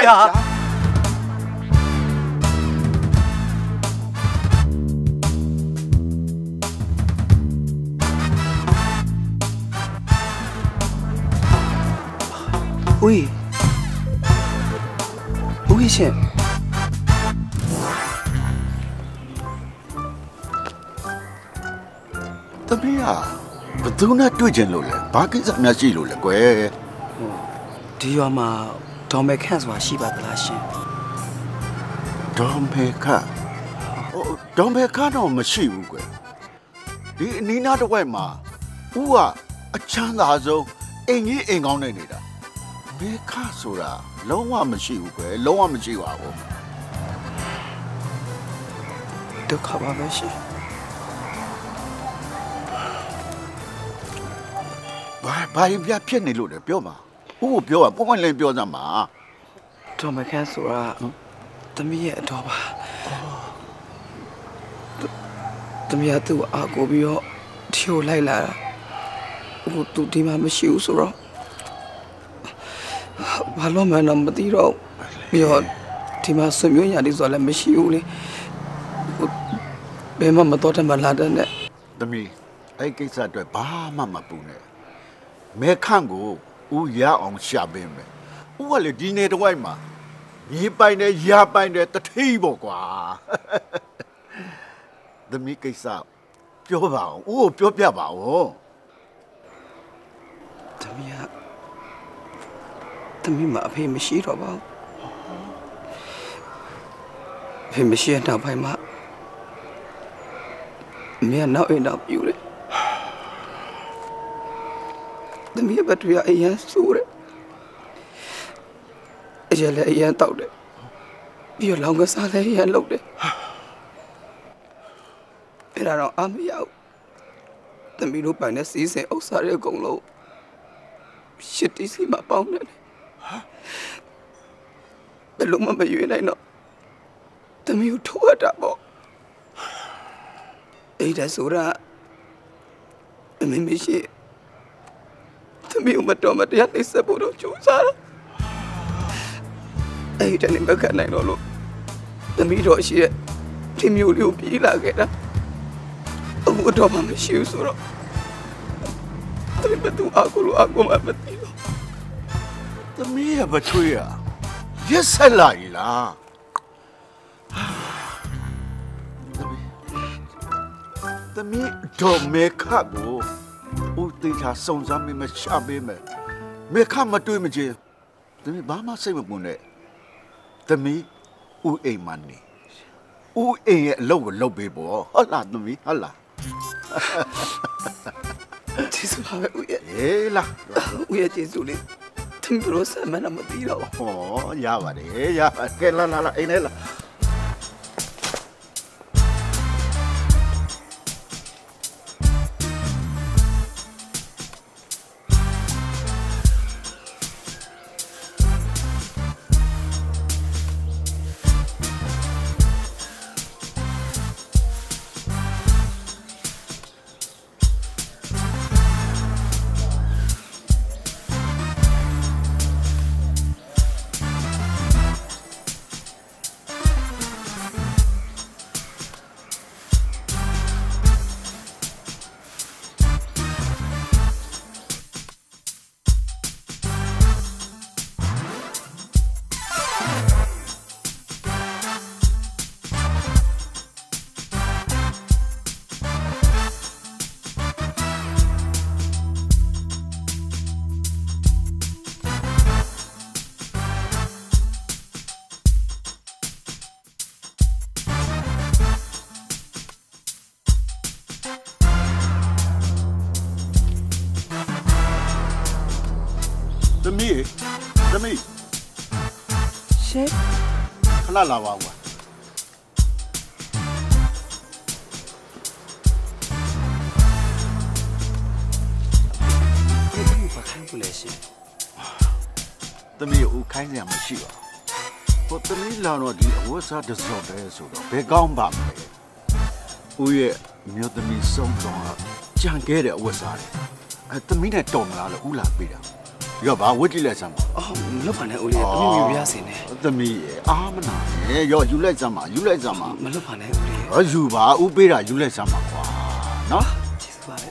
喂，危险！ 怎么样？不都那对劲路了？把给咱们记录了，乖。 ဒီရွာမှာဒေါ်မဲခန့်ဆိုတာရှိပါသလားရှင်ဒေါ်မဲခန့်ဟိုဒေါ်မဲခန့်တော့မရှိဘူးကွဒီအနီးနားတစ်ဝက်မှာဦးကအချမ်းသာဆုံးအိမ်ကြီးအိမ်ကောင်းနေနေတာမဲခန့်ဆိုတာလုံးဝမရှိဘူးကွလုံးဝမရှိပါဘူးဒုက္ခပါပဲရှင်ဘာဘာပြဖြစ်နေလို့လဲပြောပါဦးကိုပြောပါပွင့်ပွင့်လင်းပြောစမ်းပါဒေါ်မဲခန့်ဆိုတာသမီးရဲ့အတော်ပါသမီးကသူ့အားကိုပြီးတော့ထီကိုလိုက်လာတာဟိုသူဒီမှာမရှိဘူးဆိုတော့ဘာလို့မှတော့မသိတော့ပြီးတော့ဒီမှာဆွေမျိုးညာလေးဆိုလည်းမရှိဘူးလေဘယ်မှမတော်တယ်မလာတဲ့နဲ့သမီးအဲ့ကိစ္စအတွက်ဘာမှမပူနဲ့မဲခန့်ကိုဦးရအောင်ရှာပေးမယ်ဦးကလေဒီနေတစ်ဝိုက်မှာမြေပိုင်တယ်ရပိုင်တယ်တထိပ်ပေါ့ကွာသမီးကိစ္စပြောပါအောင်ဦးကိုပြောပြပါဦးသမီးကသမီးမအဖေမရှိတော့ပါဘူးအဖေမရှိတဲ့နောက်ပိုင်းမှာမင်းနောက်အိမ်တော့ပြူတယ်သမီးဘက်တွေအရင်ဆိုးတယ်အရင်လည်းအရင်တောက်တယ်ပြီးတော့လောင်ကစားလည်းအရင်လုပ်တယ်အဲ့ဒါတော့အမရဘူးသမီးတို့ပိုင်တဲ့စီးစင်ဥစ္စာတွေအကုန်လုံးရှစ်တီးစီမှာပေါင်းတယ်ဘယ်လိုမှမရွေးနိုင်တော့သမီးကိုထိုးရတာပေါ့အဲ့ဒါဆိုတာအမေမရှိသမီးကိုမတော်မတရားနှိပ်စက်ဖို့တော့ကြိုးစားတာအဲ့ဒါနဲ့မခံနိုင်တော့လို့သမီးတော့ရှိတဲ့ဒီမျိုးလေးကိုပြေးလာခဲ့တာအခုတော့မှမရှိဘူးဆိုတော့သမီးဘသူအကူလို့အကူမှမသိတော့သမီးရဲ့ပထွေးရရက်ဆက်လာပြီလားသမီးတော့မေခါကိုဦးတေချာစုံစမ်းမိမရှာပေးမယ်မေခါမတွေ့မချင်းသမီးဘာမှစိတ်မပူနဲ့သမီးဦးအိမ်မနေဦးအိမ်ရဲ့အလုပ်ကိုလုပ်ပေးပေါ့ဟုတ်လားသမီးဟုတ်လားကျေးဇူးပါပဲဦးရဲ့ဟေးလားဦးရဲ့ကျေးဇူးလေးသင်တို့ဆက်မနာမသိတော့ဟောရပါတယ်ရပါကဲလာလာလာအိမ်ထဲလာသမီးသမီးရှေ့ခဏလာပါကွာ不来信， သမီးကိုခိုင်းစရာမရှိပါဘူးဟိုသမီးလာတော့ဒီအဝတ်စားတစ်စုံတည်းဆိုတော့ဘယ်ကောင်းပါမလဲဦးရဲ့မြို့သမီးစုံတော့ကြံခဲ့တဲ့အဝတ်စားတွေအဲသမီးနဲ့တော်မလားလို့ဦးလာပေးတာရောဘာဝတ်ကြည့်လိုက်စမ်းပါအော်မလုပ်ပါနဲ့ဦးလေးသမီးမြူပြရစင်နေသမီးအာမနာနဲ့ရောယူလိုက်စမ်းပါယူလိုက်စမ်းပါမလုပ်ပါနဲ့ဦးလေးရောယူပါဦးပေးတာယူလိုက်စမ်းပါကွာနော်ကျေးဇူးပါလေ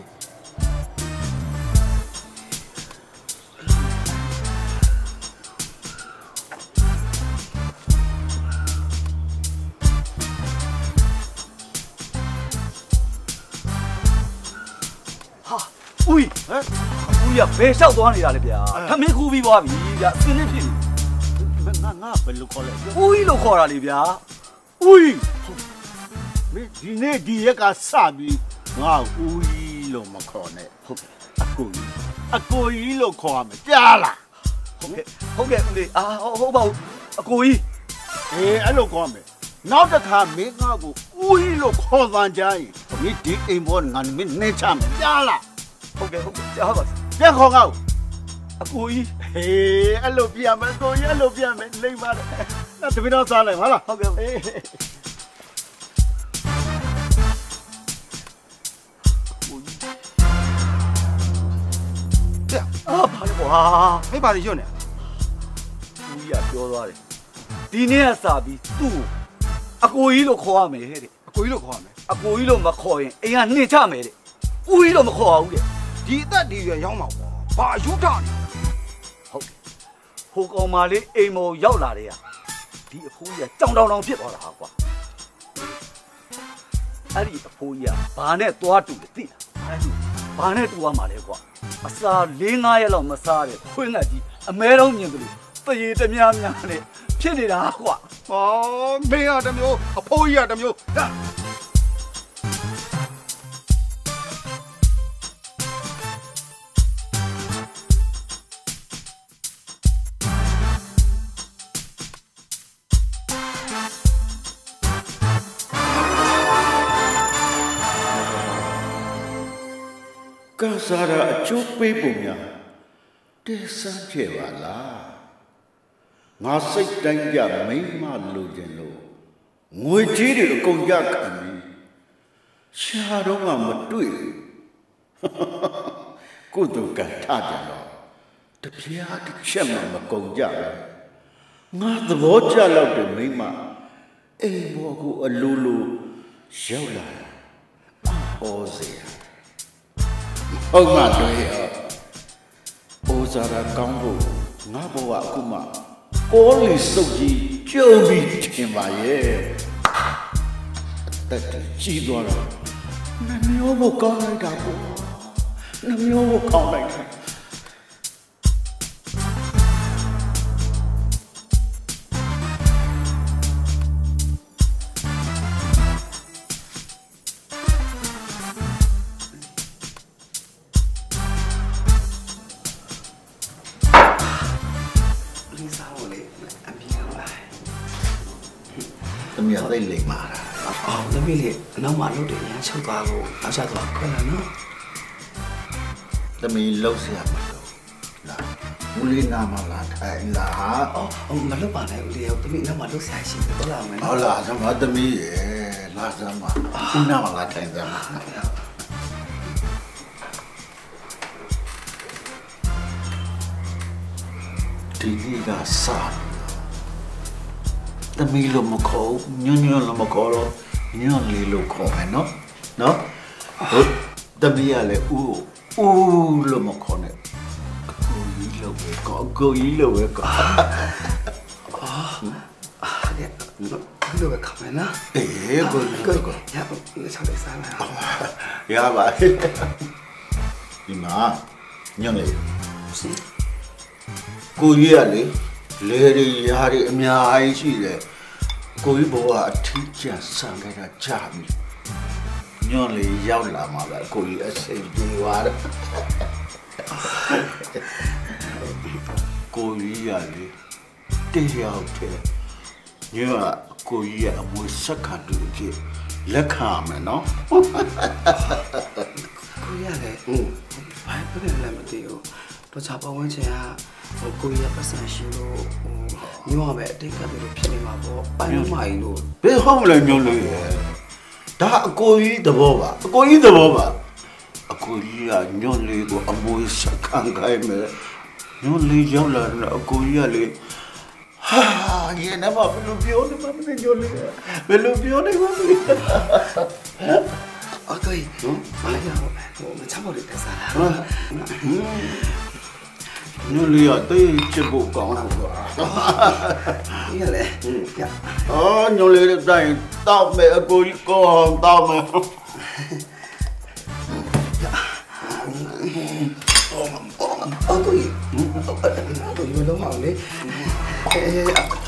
ဦးဟမ်ဦးရဘယ်လျှောက်သွားနေတာလဲဗျာခမင်းခူးပြီးသွားပြီဗျာအစင်းလေးဖြစ်နေငါငါဘယ်လိုခေါ်လဲဦးကြီးလို့ခေါ်တာလေဗျာဦးကြီးမင်းဒီနေ့ဒီရက်ကစပြီးငါဦးကြီးလို့မခေါ်နဲ့ဟုတ်ကဲ့အကိုကြီးအကိုကြီးလို့ခေါ်ရမယ်ကြားလားဟုတ်ကဲ့ဟုတ်ကဲ့ဦးလေးအာဟုတ်ပါဘူးအကိုကြီးအေးအဲ့လိုခေါ်မယ်နောက်တစ်ခါမင်းငါ့ကိုဦးကြီးလို့ခေါ်သွားကြရင်မင်းဒီအိမ်ပေါ်ငါမင်းနေချမယ်ကြားလားဟုတ်ကဲ့ဟုတ်ကဲ့ကြားပါပြန်ခေါ်ငါ့ကိုအကိုကြီးဟေးအဲ့လိုပြန်မယ်အကိုကြီးအဲ့လိုပြန်မယ်လိမ့်ပါတယ်အဲ့တပင်းတော့စားလိုက်ဟုတ်လားဟုတ်ကဲ့အေးအာဘာလဲကွာဖိတ်ပါလေညွန့်နေဦးကြီးကပြောသွားတယ်ဒီနေ့ကစပြီးသူ့အကိုကြီးလို့ခေါ်ရမယ်တဲ့အကိုကြီးလို့ခေါ်ရမယ်အကိုကြီးလို့မခေါ်ရင်အိမ်ကနှင်ချမယ်တဲ့ဦးကြီးလို့မခေါ်အောင်တဲ့ဒီအသက်ဒီရွယ်ရောက်မှာပေါ့ဘာအယူတာနေဟုတ်တယ်ဟိုကောင်မလေးအိမ်မော်ရောက်လာတဲ့ဟာဒီအဖိုးကြီးကကြောင်တောင်တောင်ဖြစ်သွားတာဟာကွာအဲ့ဒီအဖိုးကြီးကဘာနဲ့သွားတူလဲသိလားအဲ့ဒီဘာနဲ့တူရမှာလဲကွာအစာ၄၅ရက်လောက်မစားတဲ့ခွင်းကကြီးအမဲတော့မြင်တယ်လို့တရေတများများနဲ့ဖြစ်နေတာကွာဟောမင်းရတမျိုးအဖိုးကြီးရတမျိုးဒါကစားရအကျိုးပေးပုံများတေးစမ်းကြပါလားငါစိတ်တိုင်းကြမိမလိုချင်လို့ငွေကြီးတွေအကုန်ရခံပြီးရှာတော့မှမတွေ့ကိုတို့ကထားကြတော့တပြားတစ်ချက်မှမကုန်ကြဘူးငါသဘောကျတော့တယ်မိမအိမ်ဘောကိုအလိုလိုရောက်လာဟောစေဟုတ်မှတွေ့ရအိုးစားရကောင်းဖို့ငါဘဝအခုမှကောလီစုပ်ကြီးကျုံပြီးထင်ပါရဲ့တက်ကြီးသွားတော့နှမျိုးကိုကောင်းလိုက်တာပေါ့နှမျိုးကိုကောင်းလိုက်တာသမီးသိလိမ့်မှာအော်သမီးလေးနောက်မှလုပ်တယ်ရမ်းချုပ်သွားဖို့နောက်ချက်သွားခွင့်လာနော်သမီးလှုပ်ရှားမှာတော့လာဦးလေးနာမလာထိုင်လာအော်မလုပ်ပါနဲ့ဦးလေးသမီးနောက်မှလုပ်ဆိုင်ရှိတယ်တော့လာမယ်ဟုတ်လားသမီးသမီးရေလာစမ်းပါဦးနာမလာထိုင်စမ်းပါဒီနေ့ကစားသမီးလို့မခေါ်ညွန့်ညွန့်လို့မခေါ်တော့ညွန့်လေးလို့ခေါ်မယ်နော်နော်ဟုတ်သမီးကလည်းဦးဦးလို့မခေါ်နဲ့ကိုကြီးလို့ပဲခေါ်ကိုကြီးလို့ပဲခေါ်အာအဲ့လိုပဲခေါ်မယ်နော်အေးကိုကြီးကိုရပါဆက်လိုက်စားလားရပါဒီမှာညွန့်လေးကိုကြီးကလေလေရီရာရီအများကြီးရှိတယ်ကိုကြီးဘဝအထီးကျဆန်ခဲ့တာကြာပြီညွန့်လေးရောက်လာမှပဲကိုကြီးအစိတ်ပြေသွားတယ်ကိုကြီးရလေတရားတဲ့ညကိုကြီးရအမွေဆက်ခံတူဖြစ်လက်ခံမယ်နော်ကိုကြီးရလေဟုတ်ဘာဖြစ်လဲမသိဘူးတော့ချပါဝင်ချင်ကဟိုကိုကြီးရပတ်စံရှိလို့ဟိုညောပဲအတိတ်ကတည်းကဖြစ်နေမှာပေါ့ပိုင်းမမိုင်လို့ဘယ်ဟုတ်မလဲညို့လို့ရဒါအကိုကြီးသဘောပါအကိုကြီးသဘောပါအကိုကြီးကညို့လေးကိုအမွေဆက်ခံခိုင်းမယ်ညို့လေးရောက်လာတော့အကိုကြီးကလေဟာရေနမဘယ်လိုပြောနေမှမသိညို့လေးဘယ်လိုပြောနေမှမသိအကိုကြီးဘာလဲဟိုမချမော်လေးတက်စားလားညို့လေးကတိတ်ချစ်ဖို့ကောင်းတာကွာဒီကလေအော်ညို့လေးတိုင်းတောက်မယ်အကိုကြီးကောင်းတောက်မယ်အကိုကြီးအကိုကြီးလုံးအောင်လေအဲ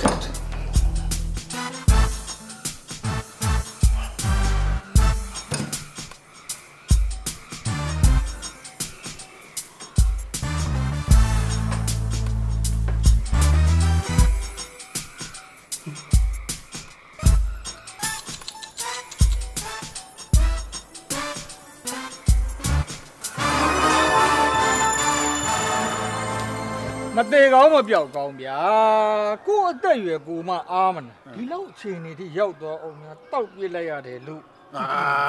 မသေးကောင်းမပြောက်ကောင်းဗျာကို့အသက်ရွယ်ကိုမှအားမနာဒီလောက်အချိန်နေထိရောက်တော့အောင်များတောက်ပြစ်လိုက်ရတယ်လို့အာ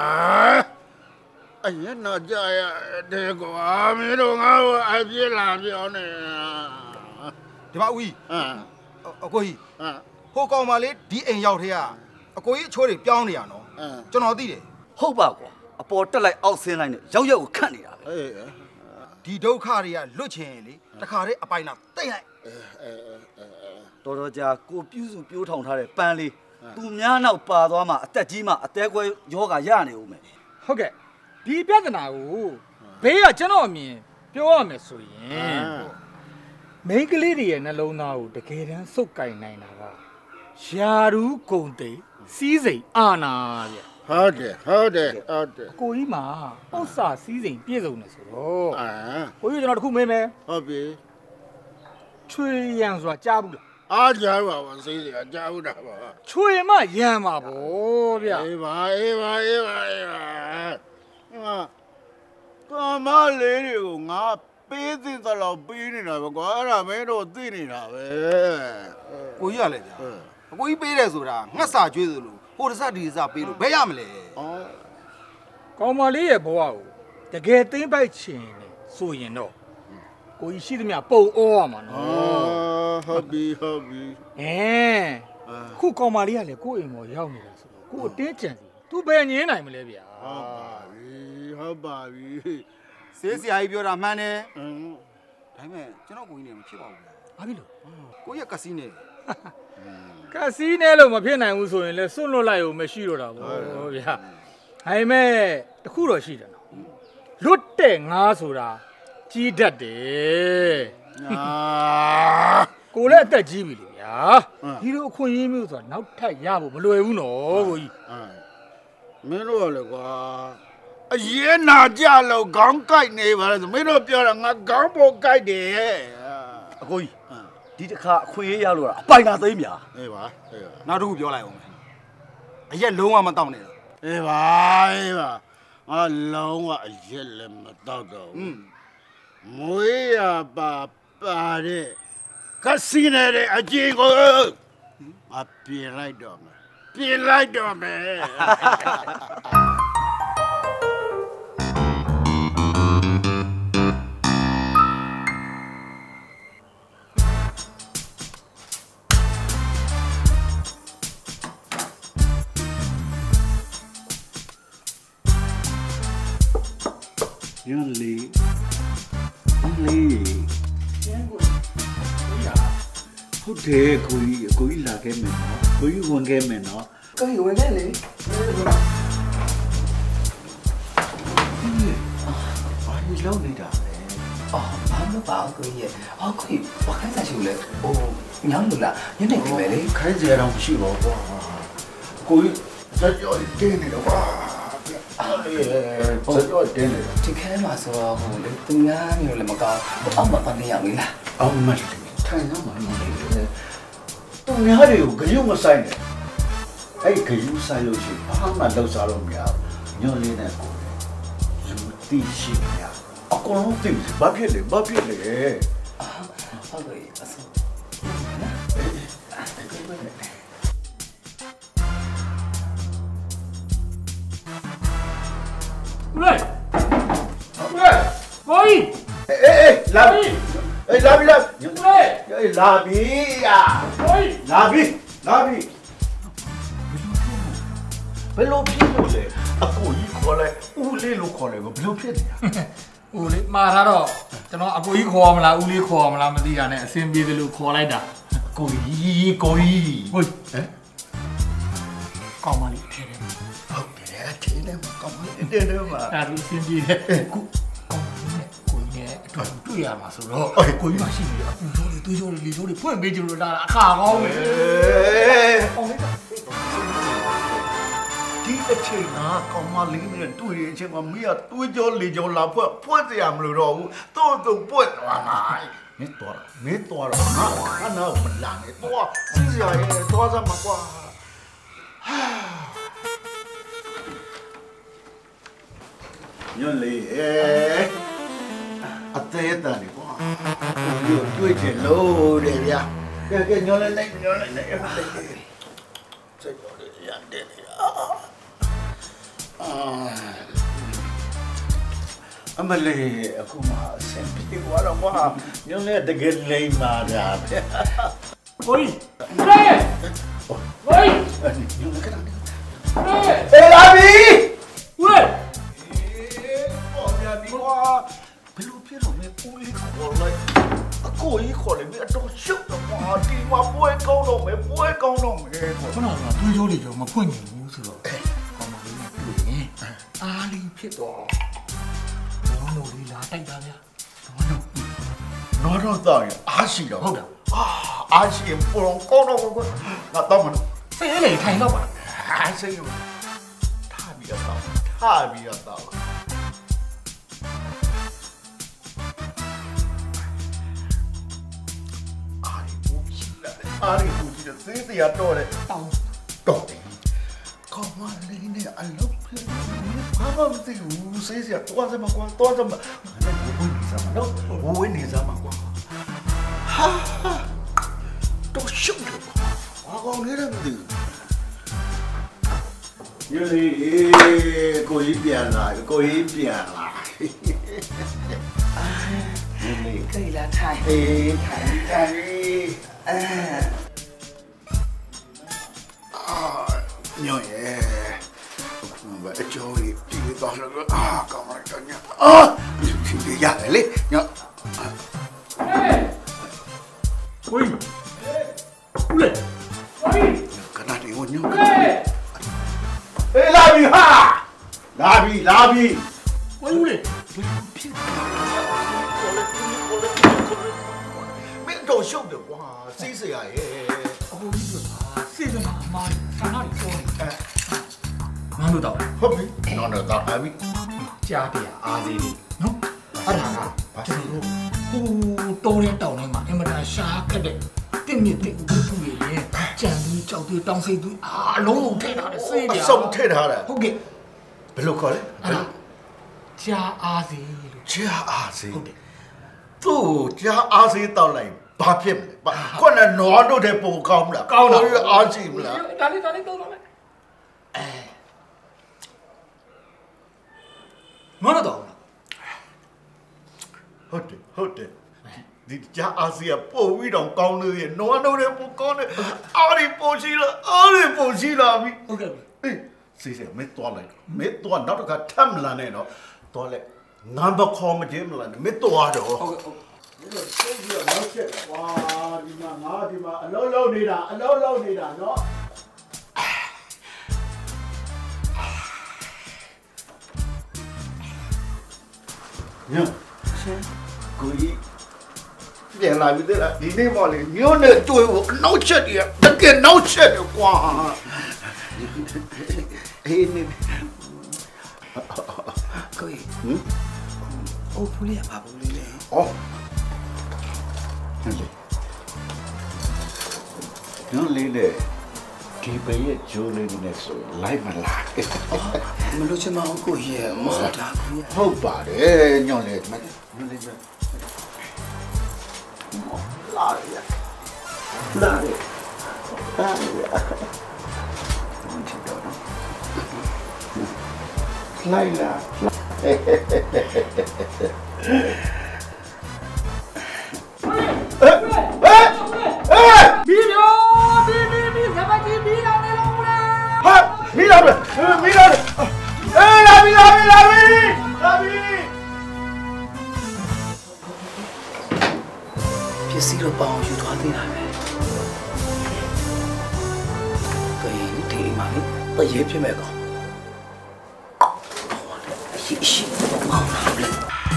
အရင်တော့ကြာရတဲ့ကွာမင်းတို့ငါ့ကိုအပြစ်လာပြောနေဒီပါဦးအကိုကြီးဟိုကောင်မလေးဒီအိမ်ရောက်ထဲကအကိုကြီးအချိုးတွေပြောင်းနေရနော်ကျွန်တော်သိတယ်ဟုတ်ပါကွာအပေါ်တက်လိုက်အောက်ဆင်းလိုက်နဲ့ရောက်ရောက်ကိုခတ်နေတာပဲအေးဒီဒုက္ခတွေကလွတ်ချင်လေတခါတည်းအပိုင်နာတိတ်လိုက်တော်တော်ကြာကိုပြုစုပြိုးထောင်ထားတဲ့ပန်းလေးသူများနောက်ပါသွားမှအသက်ကြီးမှအသေးကွဲယောဂရနေဦးမယ်ဟုတ်ကဲ့ဒီပြဿနာကိုဘေးကကျွန်တော်အမြင်ပြောရမယ်ဆိုရင်မိန်းကလေးတွေရဲ့နှလုံးသားကိုတကယ်တမ်းစုပ်ကင်နိုင်တာကယာရူးဂုံတိတ်စီးစိမ်အာနာဗျဟုတ်တယ်ဟုတ်တယ်ဟုတ်တယ်ကိုကြီးမှာဥစ္စာစီးစိမ်ပြည့်စုံနေဆိုတော့အာကိုကြီးကျွန်တော်တခုမေးမယ်ဟုတ်ပြီချွေရံဆိုတာကြားဘူးလားအားကြားပါပါစီးစိမ်အကြားဘူးတာပါချွေမရံပါဗောဗျအေးပါအေးပါအေးပါအေးပါဟာကမလေးတွေကိုငါပေးသင့်သလောက်ပေးနေတာပဲကွာအဲ့ဒါမင်းတို့သိနေတာပဲကိုကြီးကလည်းဗျာအကိုကြီးပေးတယ်ဆိုတာငှက်စာကျွေးသလိုဟိုတစဒီတစပေးလို့ဘယ်ရမလဲဩကောင်မလေးရဲ့ဘဝကိုတကယ်သိမ့်ပိုက်ချင်တယ်ဆိုရင်တော့ကိုကြီးရှိသမျှပုံဩရမှာနော်ဟုတ်ပြီဟုတ်ပြီအဲခုကောင်မလေးကလည်းကိုယ့်အိမ်ပေါ်ရောက်နေတာဆိုတော့ကိုအတင်းကြံစီ तू ဘယ်ငင်းနိုင်မလဲဗျာဟုတ်ပါပြီဟုတ်ပါပြီဆေးဆရာကြီးပြောတာမှန်တယ်ဒါပေမဲ့ကျွန်တော်ကိုကြီးနေမဖြစ်ပါဘူးဗျာဘာဖြစ်လို့ကိုကြီးကကစီးနေကစီးနေလို့မဖြစ်နိုင်ဘူးဆိုရင်လည်းစွန့်လွတ်လိုက်အောင်မရှိတော့တာဗောဗျာဒါပေမဲ့တခုတော့ရှိတယ်နော်လွတ်တဲ့ငါဆိုတာကြီးတတ်တယ်အာကိုလည်းအသက်ကြီးပြီလေဗျာဒီလိုအခွင့်အရေးမျိုးဆိုတာနောက်ထပ်ရဖို့မလွယ်ဘူးနော်ကိုကြီးမင်းတို့လည်းကွာအရင်နာကြလို့ခေါင်းကိုက်နေပါလေမင်းတို့ပြောတာငါခေါင်းပေါ်ကိုက်တယ်အကိုကြီးဒီတစ်ခါအခွင့်အရေးရလို့အပိုင်သာသိမ်းမြာအေးပါအေးပါနောက်တစ်ခုပြောလိုက်အောင်မယ်အရက်လုံးဝမတောက်နဲ့အေးပါအေးပါငါလုံးဝအရက်လည်းမတောက်တော့ဘူးမွေးရပါပါတဲ့ကစီနေတဲ့အကျဉ်းကိုအပြင်လိုက်တော့မယ်ပြင်လိုက်တော့မယ်ညလေးအလေးကျန်ကိုဟုတ်တယ်ကိုကြီးကိုကြီးလာခဲ့မယ်နော်ကိုကြီးဝင်ခဲ့မယ်နော်ကိုကြီးဝင်ခဲ့လေဘာလို့လုံးနေတာလဲအော်ဘာလို့ပါကိုကြီးအော်ကိုကြီးဘာခိုင်းစားရှိလဲဟိုညောင်းလို့လားညနေပြီပဲလေခိုင်းစရာတော့မရှိပါဘူးကွာကိုကြီးစကြော်တင်းနေတော့ကွာအေးစကြော်တင်းနေဒီခဲမှာဆိုတော့ဟိုလေသူများမျိုးလည်းမကောင်းအောက်မှာပန်းနေရပြီလားအောက်မှာတထိုင်ရမှာမလေးသူများတွေကိုဂရုမဆိုင်နဲ့အဲ့ဂရုဆိုင်လို့ရှိဘာမှလောက်စားလို့မရဘူးညွန်လေးနဲ့ကိုလူသိရှိရအကုန်လုံးသိဘာဖြစ်လဲဘာဖြစ်လဲဟုတ်ကဲ့အဆူ喂，喂，可以， 哎哎哎，拉比，哎拉比拉， 喂， 哎拉比呀， 可以， 拉比拉比，ဘယ်လိုဖြစ်လို့လဲအကိုကြီးခေါ်လိုက်ဦးလေးလို့ခေါ်လိုက်ဘယ်လိုဖြစ်လဲဦးလေးမှားထားတော့ကျွန်တော်အကိုကြီးခေါ်မလားဦးလေးခေါ်မလားမသိတာနဲ့အစင်ပြေတယ်လို့ခေါ်လိုက်တာကိုကြီးကိုကြီးဟိုဟမ်ကောင်းပါလိမ့်ထဲတယ်ဟုတ်တယ်ထင်းနေမှာကောင်းပါလိမ့်တယ်တယ်မှာဒါလူအစင်ပြေတယ်ခုကောင်းပါလိမ့်နဲ့ကိုကြီးနဲ့အတူတွေ့ရမှာဆိုတော့ကိုကြီးမှရှိနေတယ်အပူစိုးတွေတွေးစိုးတွေလီစိုးတွေဖွင့်ပေးကြလို့ဒါအခါကောင်းပဲအောင်လိုက်တာဒီအချိန်ကကောင်းမလေးနဲ့တွေ့ရအချိန်မှာမင်းကတွေးကြောလေကြောလာဖွက်ဖွက်စရာမလိုတော့ဘူးတိုးတိုးပွက်သွားမှာမင်းတော်မင်းတော်တော့ငါငါတော့မလာနဲ့တော့စီးစရာရဲ့သွားစမှာကွာညလေးအဲအသေးတန်ဒီကွာဒီတွေ့ချင်လို့တယ်ဗျာကဲကဲညလေးနဲ့ညလေးနဲ့စိတ်တော်လေးရတယ်အမလေးအခုမှဆင်ပြေသွားတော့ကွာညလေးတကယ်လိမ့်ပါဗျာဟိုကြီးဟဲ့ဟိုကြီးညလေးကလာဟဲ့လာပြီဝေးအော်မြတ်ဒီကွာဘယ်လိုဖြစ်လို့လဲဦးလေးခေါ်လိုက်အကိုကြီးခေါ်လိုက်ပြီအတော့ရှုပ်တော့ကွာဒီမှာပွဲကောင်းတော့မယ်ပွဲကောင်းတော့မယ်ကွာခုနကတွေးကြိုးတွေကြောင့်မဖွင့်နိုင်ဘူးဆိုတော့ကောင်းပါလိမ့်မယ်တွေ့ရင်အားလေးဖြစ်တော့ဘောနိုလေးလာတိုက်တာဗျာနော်တော့တော့အားရှိတော့ဟုတ်တယ်အာအားရှိရင်ပုံကောင်းတော့ကွာငါတော့မလို့ဆေးလေထိုင်တော့ပါအားစိတ်လို့ထားပြီးတော့ထားပြီးတော့အားရဘူးကြီးစေးစရာတော့တယ်တောင်းတော့တယ်ကောင်းမလေးနဲ့အလုပ်ဖြစ်ဘာမှမသိဘူးစေးစရာတော့စမကွာတော့စမလည်းဘဝနေစမ်းတော့ဘဝနေစမ်းကွာဟာတော့ရှုပ်တယ်ကွာဘာကောင်းနေတယ်မသိဘူးယူလီကိုကြီးပြန်လာကိုကြီးပြန်လာယူလီ可以来ถ่ายအေးထိုင်ထိုင်အဲအာညောရဲ့အခုဘာအကျိုးကြီးပြီးတော့လည်းအာကောင်းလိုက်တော့ညအာဒီရတယ်လေညောဟေးဝိုင်းဦးလေဝိုင်းကနာတီဟိုညောဟေးလာပြီဟာလာပြီလာပြီဝိုင်းဦးလေဖြစ်မင်းတော့ရှုပ်တယ်ကွာစီးစရာရဲ့အခုဒီကစေးစမှာအမားဆန္ဒတွေပေါ်နေအဲမန်းတို့တော့ဟုတ်ပြီနော်တော့တော့ပြီကြားတရားအားသေးတယ်နော်အဲ့ဒါကကျွန်တော်တို့ဟိုတောထဲတောင်ထဲမှာအင်မတန်ရှားခက်တဲ့တင့်မြင့်တဲ့ဥပုပ်တွေရဲ့ကြံပြီးကြောက်တွေတောင်စိတ်တွေအားလုံးလုံးထည့်ထားတယ်စေးပြာအစုံထည့်ထားတယ်ဟုတ်ကဲ့ဘယ်လိုခေါ်လဲဘယ်လိုကြားအားသေးလို့ကြားအားသေးဟုတ်တယ်သူ့ကြားအားသေးတောက်လိုက်ဘာဖြစ်မလဲခုနနွားတို့တဲ့ပုံကောင်းမလားကောင်းလားအားရှိမလားဒါလေးဒါလေးတော့တော့လေအဲမနတော့ဟုတ်တယ်ဟုတ်တယ်ဒီကြားအားစီးပို့ပြီးတော့ကောင်းလို့ရနွားတို့တဲ့ပုံကောင်းတယ်အားရပို့ရှိလားအားရပို့ရှိလားပြီဟုတ်ကဲ့အေးစေးစေးမတော်လိုက်မတော်နောက်တစ်ခါထမ်းလာနေတော့တော်လိုက်ငါမခေါ်မကြည့်မလားမတော်တော့ဟုတ်ကဲ့ဒီလိုစိတ်ပြီးတော့နောက်ချက်ဝါဒီမှာငါဒီမှာအလုံးလုံးနေတာအလုံးလုံးနေတာနော်ညရှင်ကိုကြီးပြန်လာပြီတဲ့လားဒီနေ့မှလေမျိုးနဲ့တွေ့ဖို့နောက်ချက်တည်းတကယ်နောက်ချက်တယ်ကွာအေးနေကိုကြီးဟမ်အိုးဖူးလေးကဘာဘူးလေးလဲအော်ဟဲ့လေညွန့်လေးနဲ့ဒီဘေးရဲ့ဂျိုးလေးနဲ့ဆိုလိုက်မလားမလို့ချင်မအောင်ကိုရဲ့မဟုတ်တာဟုတ်ပါတယ်ညွန့်လေးညွန့်လေးလာရလာရလာရလိုက်လာမီးရောမီးမီးမီးစပါးကြီးမီးလောင်နေလို့မလားဟာမီးလာတယ်မီးလာတယ်အေးလာပြီလာပြီလာပြီလာပြီပစ္စည်းတော့ပေါအောင်ယူသွားသေးတာပဲကိုရင်ဒီအိမ်မှာလေတရေဖြစ်မဲ့ကောင်ရှိရှိအောင်လာလေ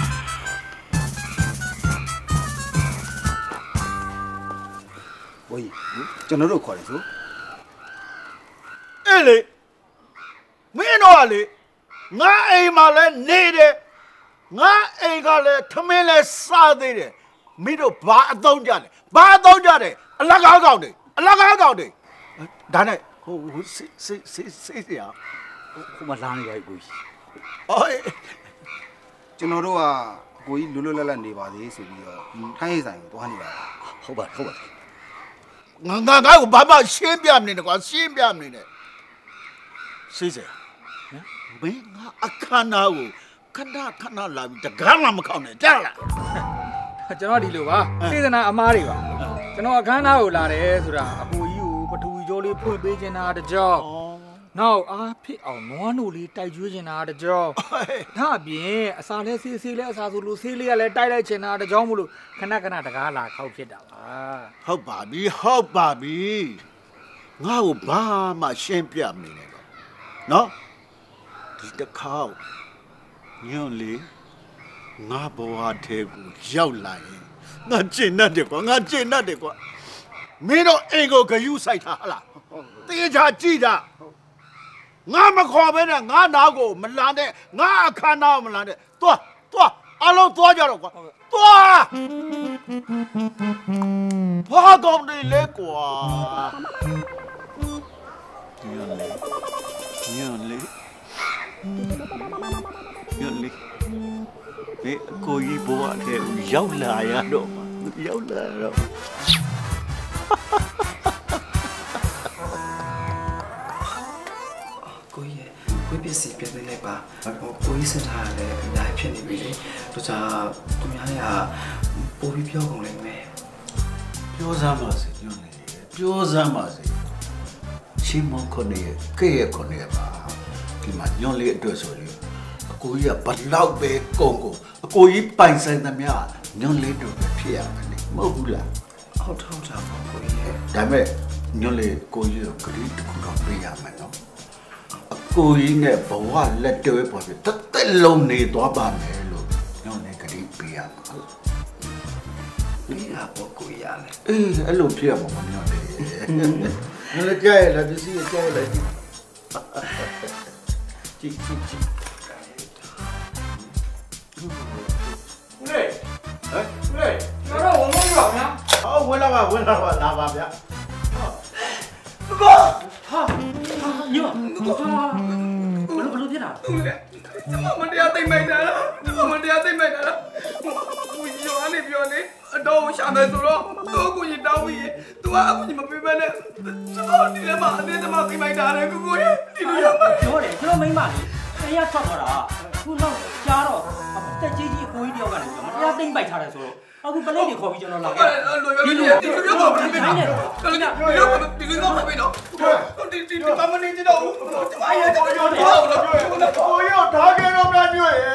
ဝေးကျွန်တော်တို့ခေါ်တယ်ဆိုအေးလေမင်းတော့လေငါအိမ်မှာလဲနေတယ်ငါအိမ်ကလည်းထမင်းလဲစားသေးတယ်မင်းတို့ဘာအသုံးကြလဲဘာအသုံးကြတယ်အလကားကောက်တယ်အလကားကောက်တယ်ဒါနဲ့ဟိုဟိုစေးစေးစေးစေးစရာဟိုမှာလာနေပါကိုကြီးအော်ကျွန်တော်တို့ကကိုကြီးလွတ်လွတ်လပ်လပ်နေပါသေးဆိုပြီးတော့ထိုင်းရေးဆိုင်ကိုသွားနေပါဟုတ်ပါဟုတ်ပါငါငါငါ့ကိုဘာမှရှင်းပြမနေနဲ့ကွာရှင်းပြမနေနဲ့စေးစရာနော်ဘယ်ငါအခမ်းအနားကိုခဏခဏလာပြီးတကားမှမခောက်နဲ့ကြားလားကျွန်တော်ဒီလိုပါစေတနာအမားတွေပါကျွန်တော်အခမ်းအနားကိုလာတယ်ဆိုတာအပူကြီးကိုပထူကြောလေးဖွင့်ပေးခြင်းတာတကြောနောက်အားဖြစ်အောင်နွားနို့လေးတိုက်ကျွေးခြင်းတာတကြောဒါအပြင်အစာလဲဆေးဆေးလဲအစာဆိုလို့ဆေးလေးကလည်းတိုက်လိုက်ခြင်းတာတကြောမို့လို့ခဏခဏတကားလာခောက်ဖြစ်တာပါဟုတ်ပါပြီဟုတ်ပါပြီငါ့ကိုဘာမှရှင်းပြမနေနဲ့နော်ဒီတစ်ခါညွန့်လေးငါဘဝထဲကိုရောက်လာရင်ငါကျင့်တတ်တယ်ကွာငါကျင့်တတ်တယ်ကွာမင်းတို့အိမ်ကိုဂယုစိုက်တာဟလားတေးချာကြည့်တာငါမခေါ်ဘဲနဲ့ငါနာကိုမလန်တဲ့ငါအခမ်းအနားမလန်တဲ့သွားသွားအလုံးသွားကြတော့ကွာသွားဘာကောင်းနေလဲကွာညွန့်လေးညွန့်လေးညွန့်လေးဘယ်အကိုကြီးဘဝထဲရောက်လာရတော့ရောက်လာတော့ကိုကြီးကိုပစ္စည်းပြနေလိုက်ပါကိုကြီးစထားတယ်အများကြီးဖြစ်နေပြီလေတို့ချာသူများကပို့ပြီးပြောကုန်လိမ့်မယ်ပြောစမ်းပါစေညွန့်လေးပြောစမ်းပါစေချင်းမခွန်ရဲ့ကဲ့ရဲ့ခွန်ရဲ့ပါဒီမှာညွန့်လေးအတွက်ဆိုရင်အကိုကြီးကဘလောက်ပဲကုန်ကုန်အကိုကြီးပိုင်ဆိုင်သမျှညွန့်လေးတို့ပဲဖြစ်ရမယ်လေမဟုတ်ဘူးလားဟုတ်ထောက်တာပါကိုကြီးဒါပေမဲ့ညွန့်လေးကိုကြီးကိုဂရီးတစ်ခုတော့ပေးရမယ်နော်အကိုကြီးနဲ့ဘဝလက်တွဲပေါ်ပြီးတက်တက်လုံးနေသွားပါမယ်လို့ညွန့်လေးဂရီးပေးရမှာလားပေးရပေါ့ကိုကြီးရတယ်အေးအဲ့လိုဖြစ်ရမှာမညွန့်လေးညွန့်လေးကြိုက်လားပစ္စည်းကြိုက်လားကြည့်ကြည့်ကြည့်ကြည့်ဦးလေးဟမ်ဦးလေးကျွန်တော်ဝင်လို့ရပါများဟောဝင်လာပါဝင်လာပါလာပါဗျာဟာဟာညောဟာဘယ်လိုဘယ်လိုဖြစ်တာဦးလေးကျွန်မမတရားသိမ့်မိုက်တာလားကျွန်မမတရားသိမ့်မိုက်တာလားကိုကြီးရောအနေပြောနေအတော့ရှာမယ်ဆိုတော့တော့ကိုကြီးတောင်းပြီးသူကအခုကြီးမပြေးပဲနဲ့ကျွန်တော်ဒီထဲမှာအနေနဲ့မှသိမ့်မိုက်တာလေကိုကိုကြီးဒီလိုရမှာပြောတယ်ကျွန်တော်မိန်းမလေးတရားထွက်သွားတာခုတော့ကြားတော့တက်ကြီးကြီးအကိုကြီးတယောက်ကလည်းမတရားသိမ့်ပိုက်ထားတယ်ဆိုတော့အခုပလိတ်တွေခေါ်ပြီးကျွန်တော်လာခဲ့ဒီလိုဒီလိုတော့မဖြစ်ဘူးတော်လေးဒီလိုဒီလိုတော့မဖြစ်တော့ဒီဒီဒီမမနေကြတော့ဘူးအားရတော့ရောတော့ကိုရောထားကြတော့များညွှဲရဲ့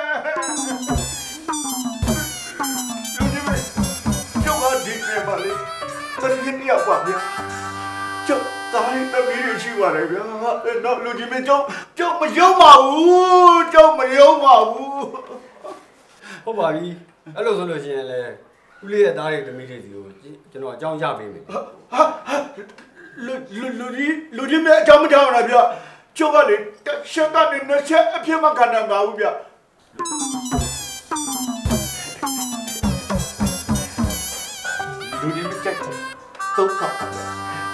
ကျုပ်ကဒီနေပါလေတကယ်niiကွာဗျာကျုပ်တိုင်းတမီးရရှိပါတယ်ဗျာတော့လူကြီးမကျုပ်ကျုပ်မယုံပါဘူးကျုပ်မယုံပါဘူးဟုတ်ပါပြီအဲ့လိုဆိုလို့ရှိရင်လည်းဦးလေးရဲ့သားတွေသမီးတွေစီကိုကျွန်တော်အကြောင်းရပေးမယ်ဟာလူလူလူကြီးလူကြီးမအကြောင်းမကြောက်လားဗျာကျုပ်ကလေရှက်ကနေနှစ်ချက်အပြစ်မခံနိုင်ပါဘူးဗျာလူကြီးမကြိုက်တော့တော့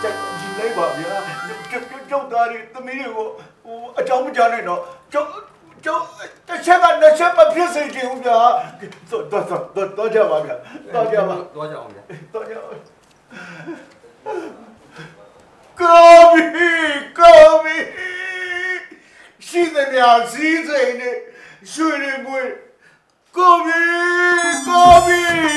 ပါဗျာကျုပ်သားတွေသမီးတွေကိုဟိုအကြောင်းမကြားနဲ့တော့ကျုပ်ကျုပ်တစ်ချက်ကနှစ်ချက်မဖြစ်စေချင်ဘူးဗျာတော့တော့တော့တော့ကြပါဗျာတော့ကြပါတော့ကြအောင်ဗျာတော့ကြအောင်ကောမီကောမီရှိတဲ့များစီးစိမ်နဲ့ရွှေတွေကိုကောမီကောမီ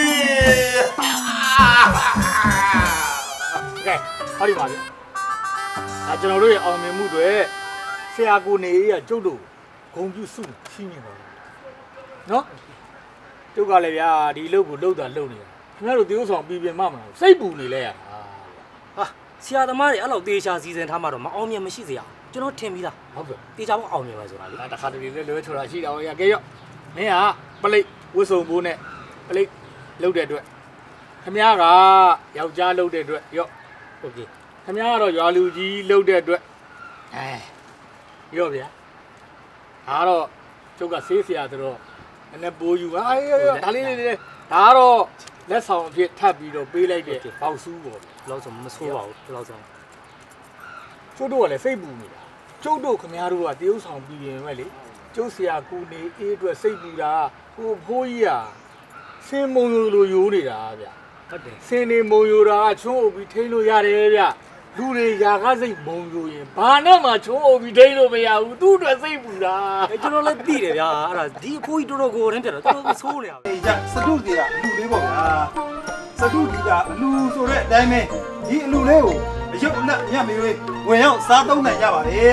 ကဲဟောဒီပါဗျအဲကျွန်တော်တို့ရဲ့အောင်မြင်မှုတွေဆရာကိုနေရကျုပ်တို့ဂုံပြုစုရှင်းနေပါနော်ကျုပ်ကလည်းဗျာဒီအလုပ်ကိုလုပ်တာလုပ်နေတာခင်ဗျားတို့တေးဥဆောင်ပြည်ပြင်မှမလားစိတ်ပူနေလဲရတာဟာဆရာသမားတွေအဲ့လောက်တေးချာစီစဉ်ထားမှတော့မအောင်မြင်မရှိစေရကျွန်တော်ထင်ပြီးသားဟုတ်ကဲ့တေးချာဖို့အောင်မြင်ပါဆိုတာလေတခါတလေလဲလွဲချော်တာရှိတာဟောရကဲရော့မင်းကပလိတ်ဝစ်စုံဘိုးနဲ့ပလိတ်လုပ်တဲ့အတွက်ခင်ဗျားကယောက်ျားလုပ်တဲ့အတွက်ရော့โอเคခင်ဗျားကတော့ရွာလူကြီးလုပ်တဲ့အတွက်အဲရော့ဗျာဒါတော့ကျုပ်ကဆေးဆရာဆိုတော့နည်းနည်းပိုးယူပါအေးဒါလေးလေးလေးဒါကတော့လက်ဆောင်အဖြစ်ထပ်ပြီးတော့ပေးလိုက်တဲ့ပေါက်ဆူးပေါ့လောက်ဆိုမဆိုးပါဘူးလောက်ဆိုကျုပ်တို့ကလည်းစိတ်ပူနေတာကျုပ်တို့ခင်ဗျားတို့ကတရုပ်ဆောင်ပြီးရင်ပဲလေကျုပ်ဆရာကူနေအေးအတွက်စိတ်ပူတာဟိုဖိုးကြီးอ่ะစင်မုံယိုလိုယိုးနေတာဗျဟုတ်တယ်စင်နေမုံယိုတာကချုံးအုပ်ပြီးထိန်းလို့ရတယ်ဗျလူတွေຢာကားစိတ်မုံယိုရင်ဘာနဲ့မှချုံးအုပ်ပြီးထိန်းလို့မရဘူးသူ့အတွက်စိတ်ပူတာကျွန်တော်လည်းသိတယ်ဗျာအဲ့ဒါဒီအဖိုးကြီးတော်တော်ကိုတန်းပြတော့တော်တော်ဆိုးနေတာပဲအေးကြစတုတီကအလူလေးပေါ့ဗျာစတုတီကအလူဆိုတဲ့အတိုင်းပဲဒီအလူလေးကိုအရုပ်အနက်ညမေးဝင်ရောက်စားသုံးနိုင်ကြပါလေ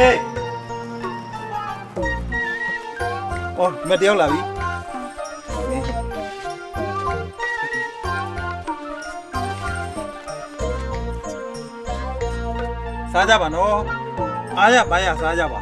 ဟောမတယောက်လာပြီစားကြပါနော်အားရပါရစားကြပါ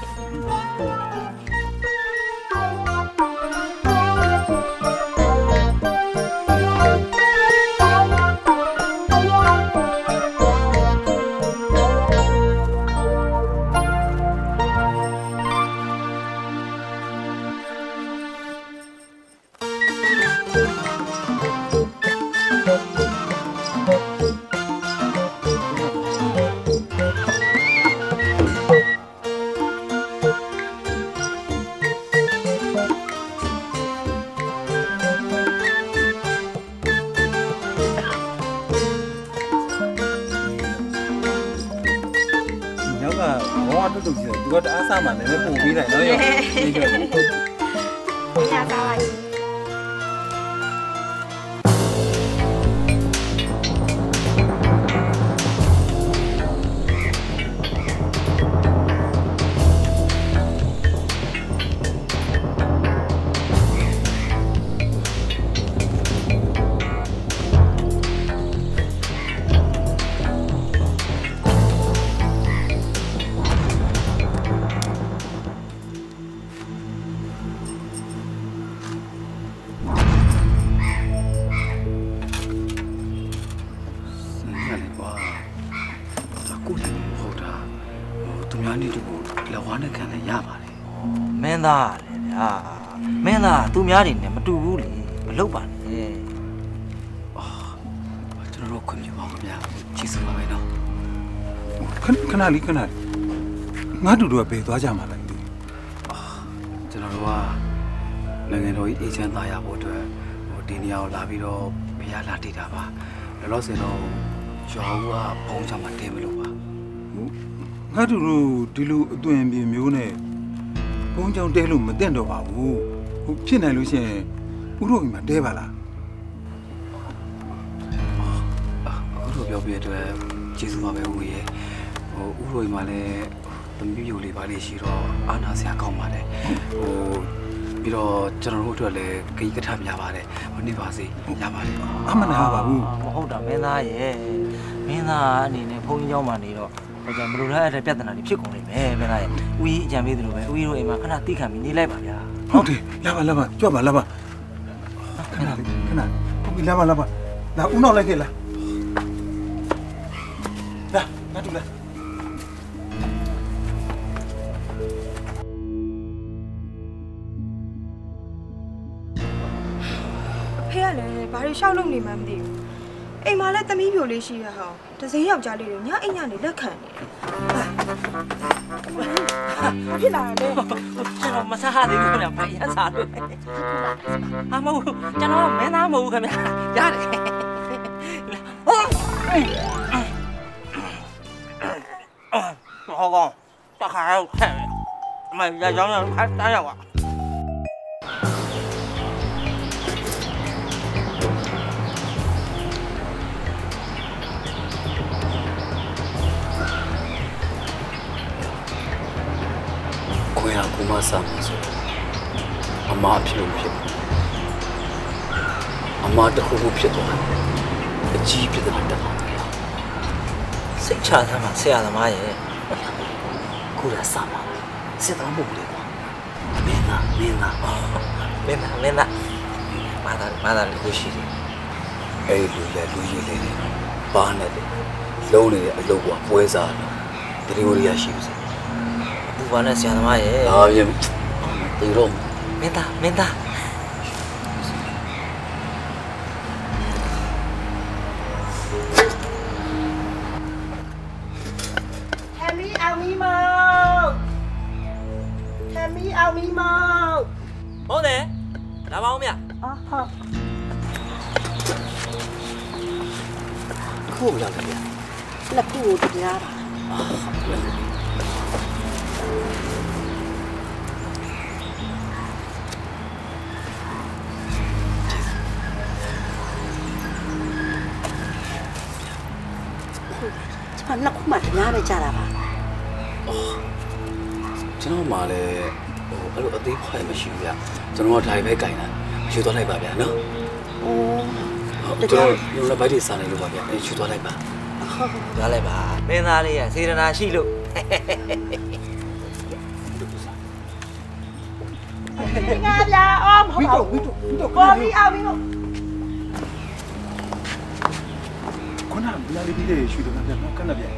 သူကတအားစားမှလည်းလည်းပုံပေးနိုင်တော့ရောအေးကြောညစားလိုက်မင်းသားလေဗျာမင်းသားသူများတွေနဲ့မတူဘူးလေမလုပ်ပါနဲ့အော်ကျွန်တော်တို့ခွင့်ပြုပါဦးဗျာချစ်စပါမယ်နော်ခဏခဏလေးခဏလေးငါတို့တို့ကဘယ်သွားကြမှာလဲအော်ကျွန်တော်တို့ကနိုင်ငံတော်ကြီးအေဂျင့်သားရဖို့အတွက်ဟိုဒီနေရာကိုလာပြီးတော့ဘုရားလာတည်တာပါလောလောဆယ်တော့ရွာဦးကဘုံချမှာတဲမလို့ပါငါတို့တို့ဒီလိုအသွင်ပြမျိုးနဲ့ဘုံကြောင်တဲလို့မတင်တော့ပါဘူးဟိုဖြစ်နိုင်လို့ရှိရင်ဥရောအိမ်မှာတဲပါလားဥရောပြောပြတဲ့အတွက်ကျေးဇူးပါပဲဦးရဲ့ဟိုဥရောအိမ်မှာလည်းသမီးမျိုးလေးပါလေးရှိတော့အာနာဆရာကောင်းပါတယ်ဟိုပြီးတော့ကျွန်တော်တို့အတွက်လည်းဂိတ်ကထများပါတယ်ဟိုနေပါစေရပါတယ်အမှန်တရားပါဘူးမဟုတ်တာမင်းသားရဲ့မင်းသားအနေနဲ့ဘုန်းကြီးเจ้าမှာနေတော့ဟိုကမလို့ထားတဲ့ပြဿနာတွေဖြစ်ကုန်နေမယ်မင်းသားရဲ့ဦးကြီးအကြံပေးသလိုပဲဦးကြီးတို့အိမ်မှာခဏတိခံပြီးနေလိုက်ပါဗျာဟုတ်တယ်လာပါလာပါကြွပါလာပါခဏလေးခဏဟုတ်ပြီလာပါလာပါလာဦးနောက်လိုက်ခဲ့လားလာငါတို့လာဖေကလည်းဘာတွေရှောက်လုပ်နေမှမသိဘူးအိမ်မှာလည်းသမီးပြိုလေးရှိရဟောတစင်းယောက်ျားလေးတွေညအိမ်ညနေလက်ခံနေဖြစ်လာတယ်ကျွန်တော်မစားရသေးဘူးခင်ဗျာဘာရစားလို့အမဟုတ်ကျွန်တော်မင်းသားမဟုတ်ဘူးခင်ဗျာရတယ်ဟောကောတခါတော့ခဲ့မရကြောင်းရောက်အားတားရောက်อ่ะခွင့်ရကူမစားမှာဆိုအမအဖြစ်လို့ဖြစ်အမတခုခုဖြစ်သွားတယ်အကြီးဖြစ်တာတက်သွားတယ်စိတ်ချသမ်းပါဆရာသမားရဲ့ခုရစားပါစစ်တော်မဟုတ်လေကွာမင်းသားမင်းသားမင်းသားမင်းသားမာသားမာသားကိုရှိတယ်အဲ့လူလေလူကြီးလေးလေးပါနေတယ်လုံးနေတဲ့အလုပ်ကပွဲစားတယ်တရီဝရီရရှိစေဘူဘာနဲ့ဆရာသမားရဲ့ဟာပြင်တီတော့မင်းသားမင်းသားအောင်မီမောင်ဟုတ်တယ်လာပါဦးမြအာဟုတ်ခုလာတယ်လက်ခုကိုတရားပါကျွန်တော်လက်ခုမှတရားပဲကြားတာပါကျွန်တော်မှလည်းအဲ့လိုအသေးဖိုင်မရှိဘူးဗျကျွန်တော်ဒါပဲကြိုင်တာယူသွားလိုက်ပါဗျာနော်အိုးကျွန်တော်ယူလာပိုက်တွေစားနေလို့ပါဗျအဲယူသွားလိုက်ပါဟုတ်သွားလိုက်ပါမင်းသားလေးရစေတနာရှိလို့ငါလာအော်မဟုတ်ဘူးကောမီအောင်ပြီလို့ခုနကလာလေးလေးရွှေတကားပြန်ခဏပြန်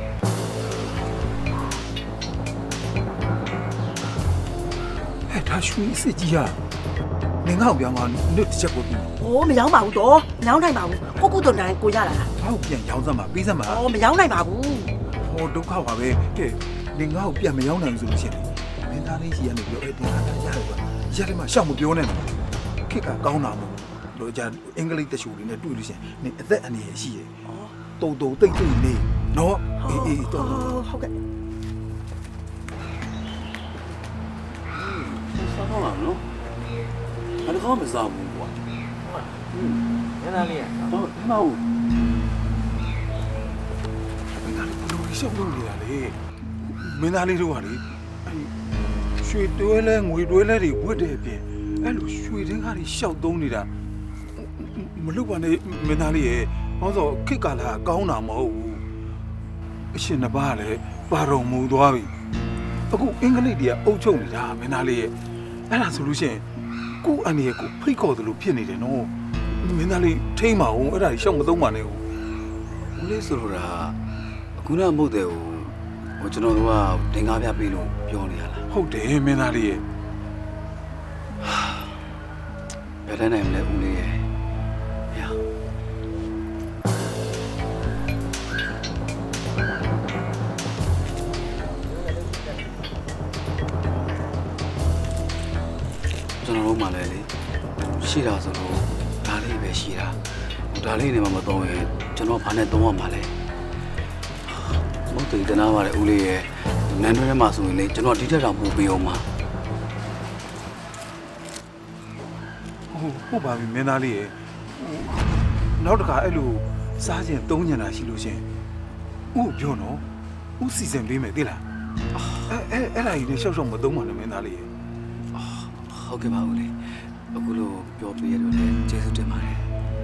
ဒါရွှေစစ်ကြီးဟာငငေါ့ပြောင်းမှာလွတ်တစ်ချက်ကိုပြီး။အိုးမရောင်းပါဘူးတော့။မရောင်းနိုင်ပါဘူး။ကိုကုတုံနိုင်ကိုရလာတာ။ဘာကိုပြန်ရောင်းစမ်းမှာပေးစမ်းမှာ။အော်မရောင်းနိုင်ပါဘူး။ဟောဒုက္ခပါပဲ။ဟဲ့ငငေါ့ပြန်မရောင်းနိုင်ဘူးဆိုလို့ရှိရင်မင်းသားလေးကြီးကနေပြောအဲ့တင်တာရတယ်ကွာ။ရတယ်မှာရှောက်မပြောနဲ့။ခက်ကကောင်းတာမို့လို့ကြာအင်္ဂလိပ်တချို့တွေနဲ့တွေ့လို့ရှိရင်နေအသက်အနေရရှိရဲ့။တုံတုံတိတ်တိတ်နေနော်။အေးအေးတုံတုံဟုတ်ကဲ့ဟုတ်လားနော်အဲ့ဒါကမစားဘူးကွာဟင်းညနေလေးတော့ဒီမှာဦးမင်းသားလေးဘလို့ရှောက်လို့နေတာလေမင်းသားလေးတို့ကလေအဲ့ရွှေတွဲလဲငွေတွဲလဲတွေဝတ်တဲ့အပြင်အဲ့လိုရွှေတင်းကားတွေရှောက်သုံးနေတာမလုပ်ပါနဲ့မင်းသားလေးရဲ့ဟောဆိုခစ်ကာလာကောင်းတာမဟုတ်ဘူးအရှင်နှစ်ပါးလည်းပါတော်မူသွားပြီအခုအင်္ဂလိပ်တွေကအုပ်ချုပ်နေတာမင်းသားလေးရဲ့အဲ့ဒါဆိုလို့ရှိရင်ကို့အနေနဲ့ကိုဖိတ်ခေါ်သလိုဖြစ်နေတယ်နော်မင်းသားလေးထိမ့်ပါအောင်အဲ့ဒါကြီးရှောက်မသုံးပါနဲ့ဦးဦးလေးဆိုတော့အခုနမဟုတ်တယ်ဟိုဟိုကျွန်တော်တို့ကတင်ကားပြပေးလို့ပြောနေရလားဟုတ်တယ်မင်းသားလေးရဲ့ဘယ်တန်းနိုင်မလဲဦးလေးရဲ့ရကျွန်တော်တို့မှလည်းလေရှိတာဆိုတော့ဒါလေးပဲရှိတာဒါလေးနေမှမသုံးရင်ကျွန်တော်ဘာနဲ့သုံးရမှာလဲမဟုတ်တယ်တနာပါလေဦးလေးရဲ့နန်းတွဲထဲမှာဆိုရင်လေကျွန်တော်ဒီထက်တောင်ပိုပေးအောင်ပါဟုတ်ဟုတ်ပါပြီမင်းသားလေးရဲ့နောက်တစ်ခါအဲ့လိုစားခြင်းသုံးညံတာရှိလို့ရှင်ဦးပြောနော်ဦးစီစဉ်ပေးမယ်သိလားအဲအဲအဲ့ဒါကြီးလည်းရှောက်ရှောက်မသုံးပါနဲ့မင်းသားလေးရဲ့ဟုတ်ကဲ့ပါဦးလေးအခုလိုပြောပြရတော့လေကျေးဇူးတင်ပါတယ်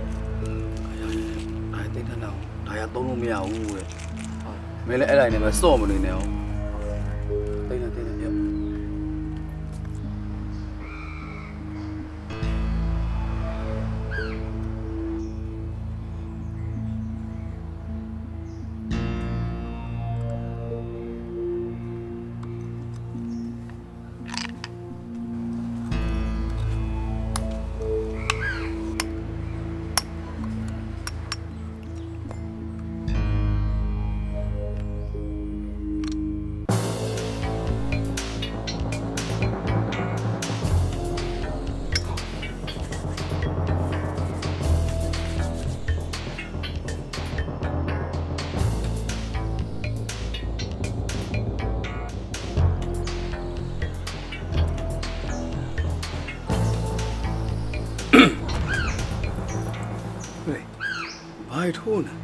အဲ့တိတ်ထန်တော့ဒါရသုံးလို့မရဘူးတဲ့မင်းလည်းအဲ့ဒါနဲ့ပဲစော့မနေနဲ့အောင်တိတ်ထန်တိတ်ထန်ပြောဘာထိုးနေ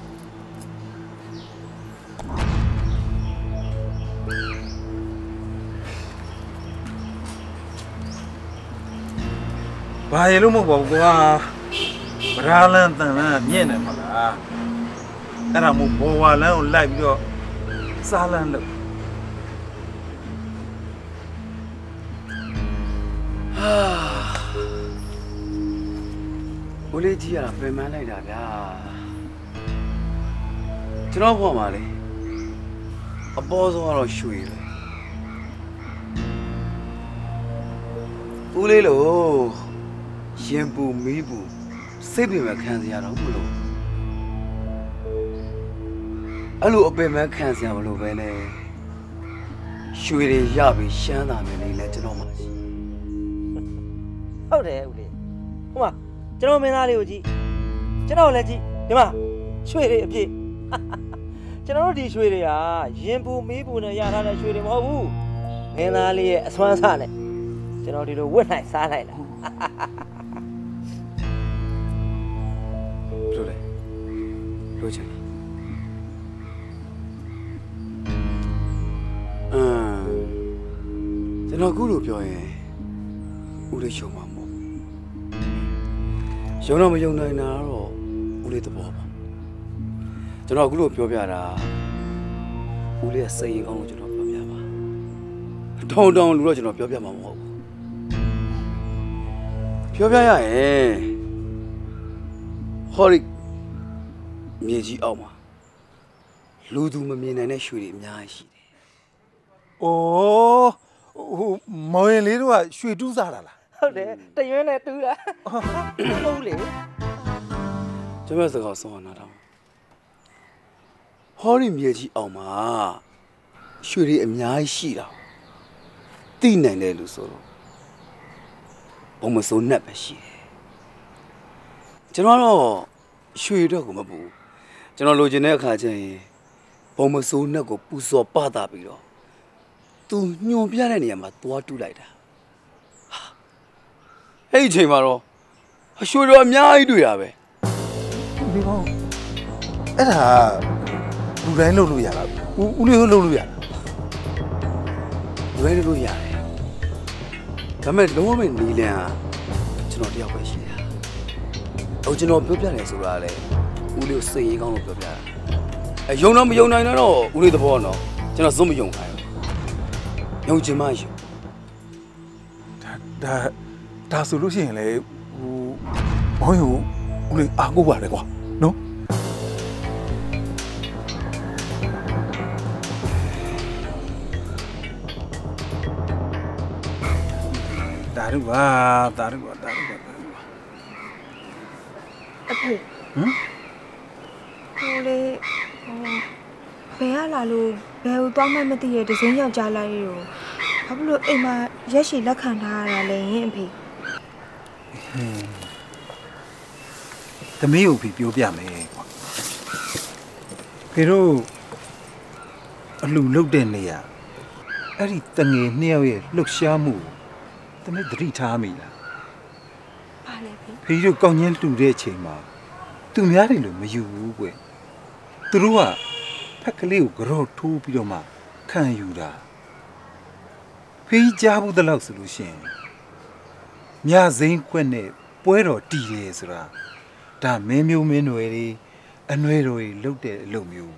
ဘာရလို့မဟုတ်ပါဘူးကွာဗရာလန်တန်လန်မြင့်နေမှာလားအဲ့ဒါမို့ဘောဝါလန်ကိုလိုက်ပြီးတော့စားလန်းလို့ဟာဘိုးလေးကြီးကပြန်မလိုက်တာဗျာကျွန်တော်ဘောမှာလေအပေါ်ဆုံးကတော့ရွှေပဲဦးလေးလို့ရင်ပူမီးပူစိတ်ပင်မခံစရာတော့မလို့အဲ့လိုအပင်မခံစရာမလို့ပဲနဲ့ရွှေတွေရပြီးရှမ်းသာမယ်လေလဲကျွန်တော်မှရှိဟုတ်တယ်ဦးလေးဟိုမှာကျွန်တော်မင်းသားလေးကိုကြည့်ကျွန်တော်လည်းကြည့်ဒီမှာရွှေတွေအပြည့်ကျွန်တော်တို့ဒီရွှေတွေကရင်ပူမီးပူနဲ့ရထားတဲ့ရွှေတွေမဟုတ်ဘူးမင်းသားလေးရဲ့အစွမ်းစားနဲ့ကျွန်တော်ဒီလိုဝတ်နိုင်စားနိုင်လားလို့လေလို့ချင်အမ်ကျွန်တော်ခုလိုပြောရင်ဦးလေးရှုံမှာမဟုတ်ရုံတော့မယုံနိုင်တာတော့ဦးလေးသဘောပါကျွန်တော်ခုလိုပြောပြတာဦးလေးရဲ့စိတ်ရင်ကောင်းလို့ကျွန်တော်ပြောပြပါတောင်းတောင်းလူတော့ကျွန်တော်ပြောပြမှာမဟုတ်ဘူးပြောပြရရင်ဟော်ရီမြေကြီးအောက်မှာလူသူမမြင်နိုင်တဲ့ရွှေတွေအများကြီးရှိတယ်။အိုးဟိုမောင်ရင်လေးတို့ကရွှေတူးစားတာလားဟုတ်တယ်တရွင်းနဲ့တူးတာဟုတ်လေကျွန်တော်စကားဆုံးအောင်နားထောင်ဟော်ရီမြေကြီးအောက်မှာရွှေတွေအများကြီးရှိတာသိနိုင်တယ်လို့ဆိုတော့ဘုံမစိုးနဲ့ပဲရှိတယ်ကျွန်တော်တော့ရွှေတော့ကိုမပူကျွန်တော်လိုချင်တဲ့အခါကျရင်ဘုံမစိုးနဲ့ကိုပူစော်ပတာပြီးတော့သူညွန်ပြတဲ့နေရာမှာသွားတူးလိုက်တာအဲ့ဒီအချိန်မှာတော့ရွှေတော့အများကြီးတွေ့တာပဲဒီကောင်အဲ့ဒါလူတိုင်းလုပ်လို့ရတာဦးဦးလေးလုပ်လို့ရတာလူတိုင်းလုပ်လို့ရတယ်ဒါပေမဲ့လုံးဝမနေလန်ဟာကျွန်တော်တယောက်ပဲရှိတာဟိုကျွန်တော်ပြောပြတယ်ဆိုတာလေဦးလေးကိုစိတ်ရင်းကောင်းလို့ပြောပြတာအဲယုံတော့မယုံနိုင်တော့ဦးလေးသဘောတော့ကျွန်တော်စုံမယုံခိုင်းဘူးယုံချင်မှယုံဒါဒါဆိုလို့ရှိရင်လေဟိုမောင်ယူဦးလေးအားကိုးပါလေကွာနော်ဒါရပါဒါရပါဒါရပါအဖေဟမ်ဟိုလေဟိုဘယ်ရလာလို့ဘယ်ကိုသွားမှမသိရဒဇင်းယောက်ကြားလိုက်ရောဘာဖြစ်လို့အိမ်မှာရက်ရှည်လက်ခံထားရတာလဲယင်အဖေသမီးကိုပြီးပြောပြမယ်ကွာခေတို့အလူလုတ်တဲ့နေရအဲ့ဒီတငယ်နှစ်ယောက်ရဲ့လှုပ်ရှားမှုသမီးသတိထားမိလားဘာလဲဖေဖေတို့ကောင်းချင်းတူတဲ့အချိန်မှာသူများတွေလို့မယူဘူးကွသူတို့ကဖက်ကလေးကိုကြော့ထိုးပြီးတော့မှခံယူတာဖေးကြားဘူးတလောက်ဆိုလို့ရှိရင်မြစိမ့်ခွက်နဲ့ပွဲတော်တည်တယ်ဆိုတာဒါမင်းမျိုးမင်းတွေတွေအနှွဲတွေလုတ်တဲ့အလုပ်မျိုး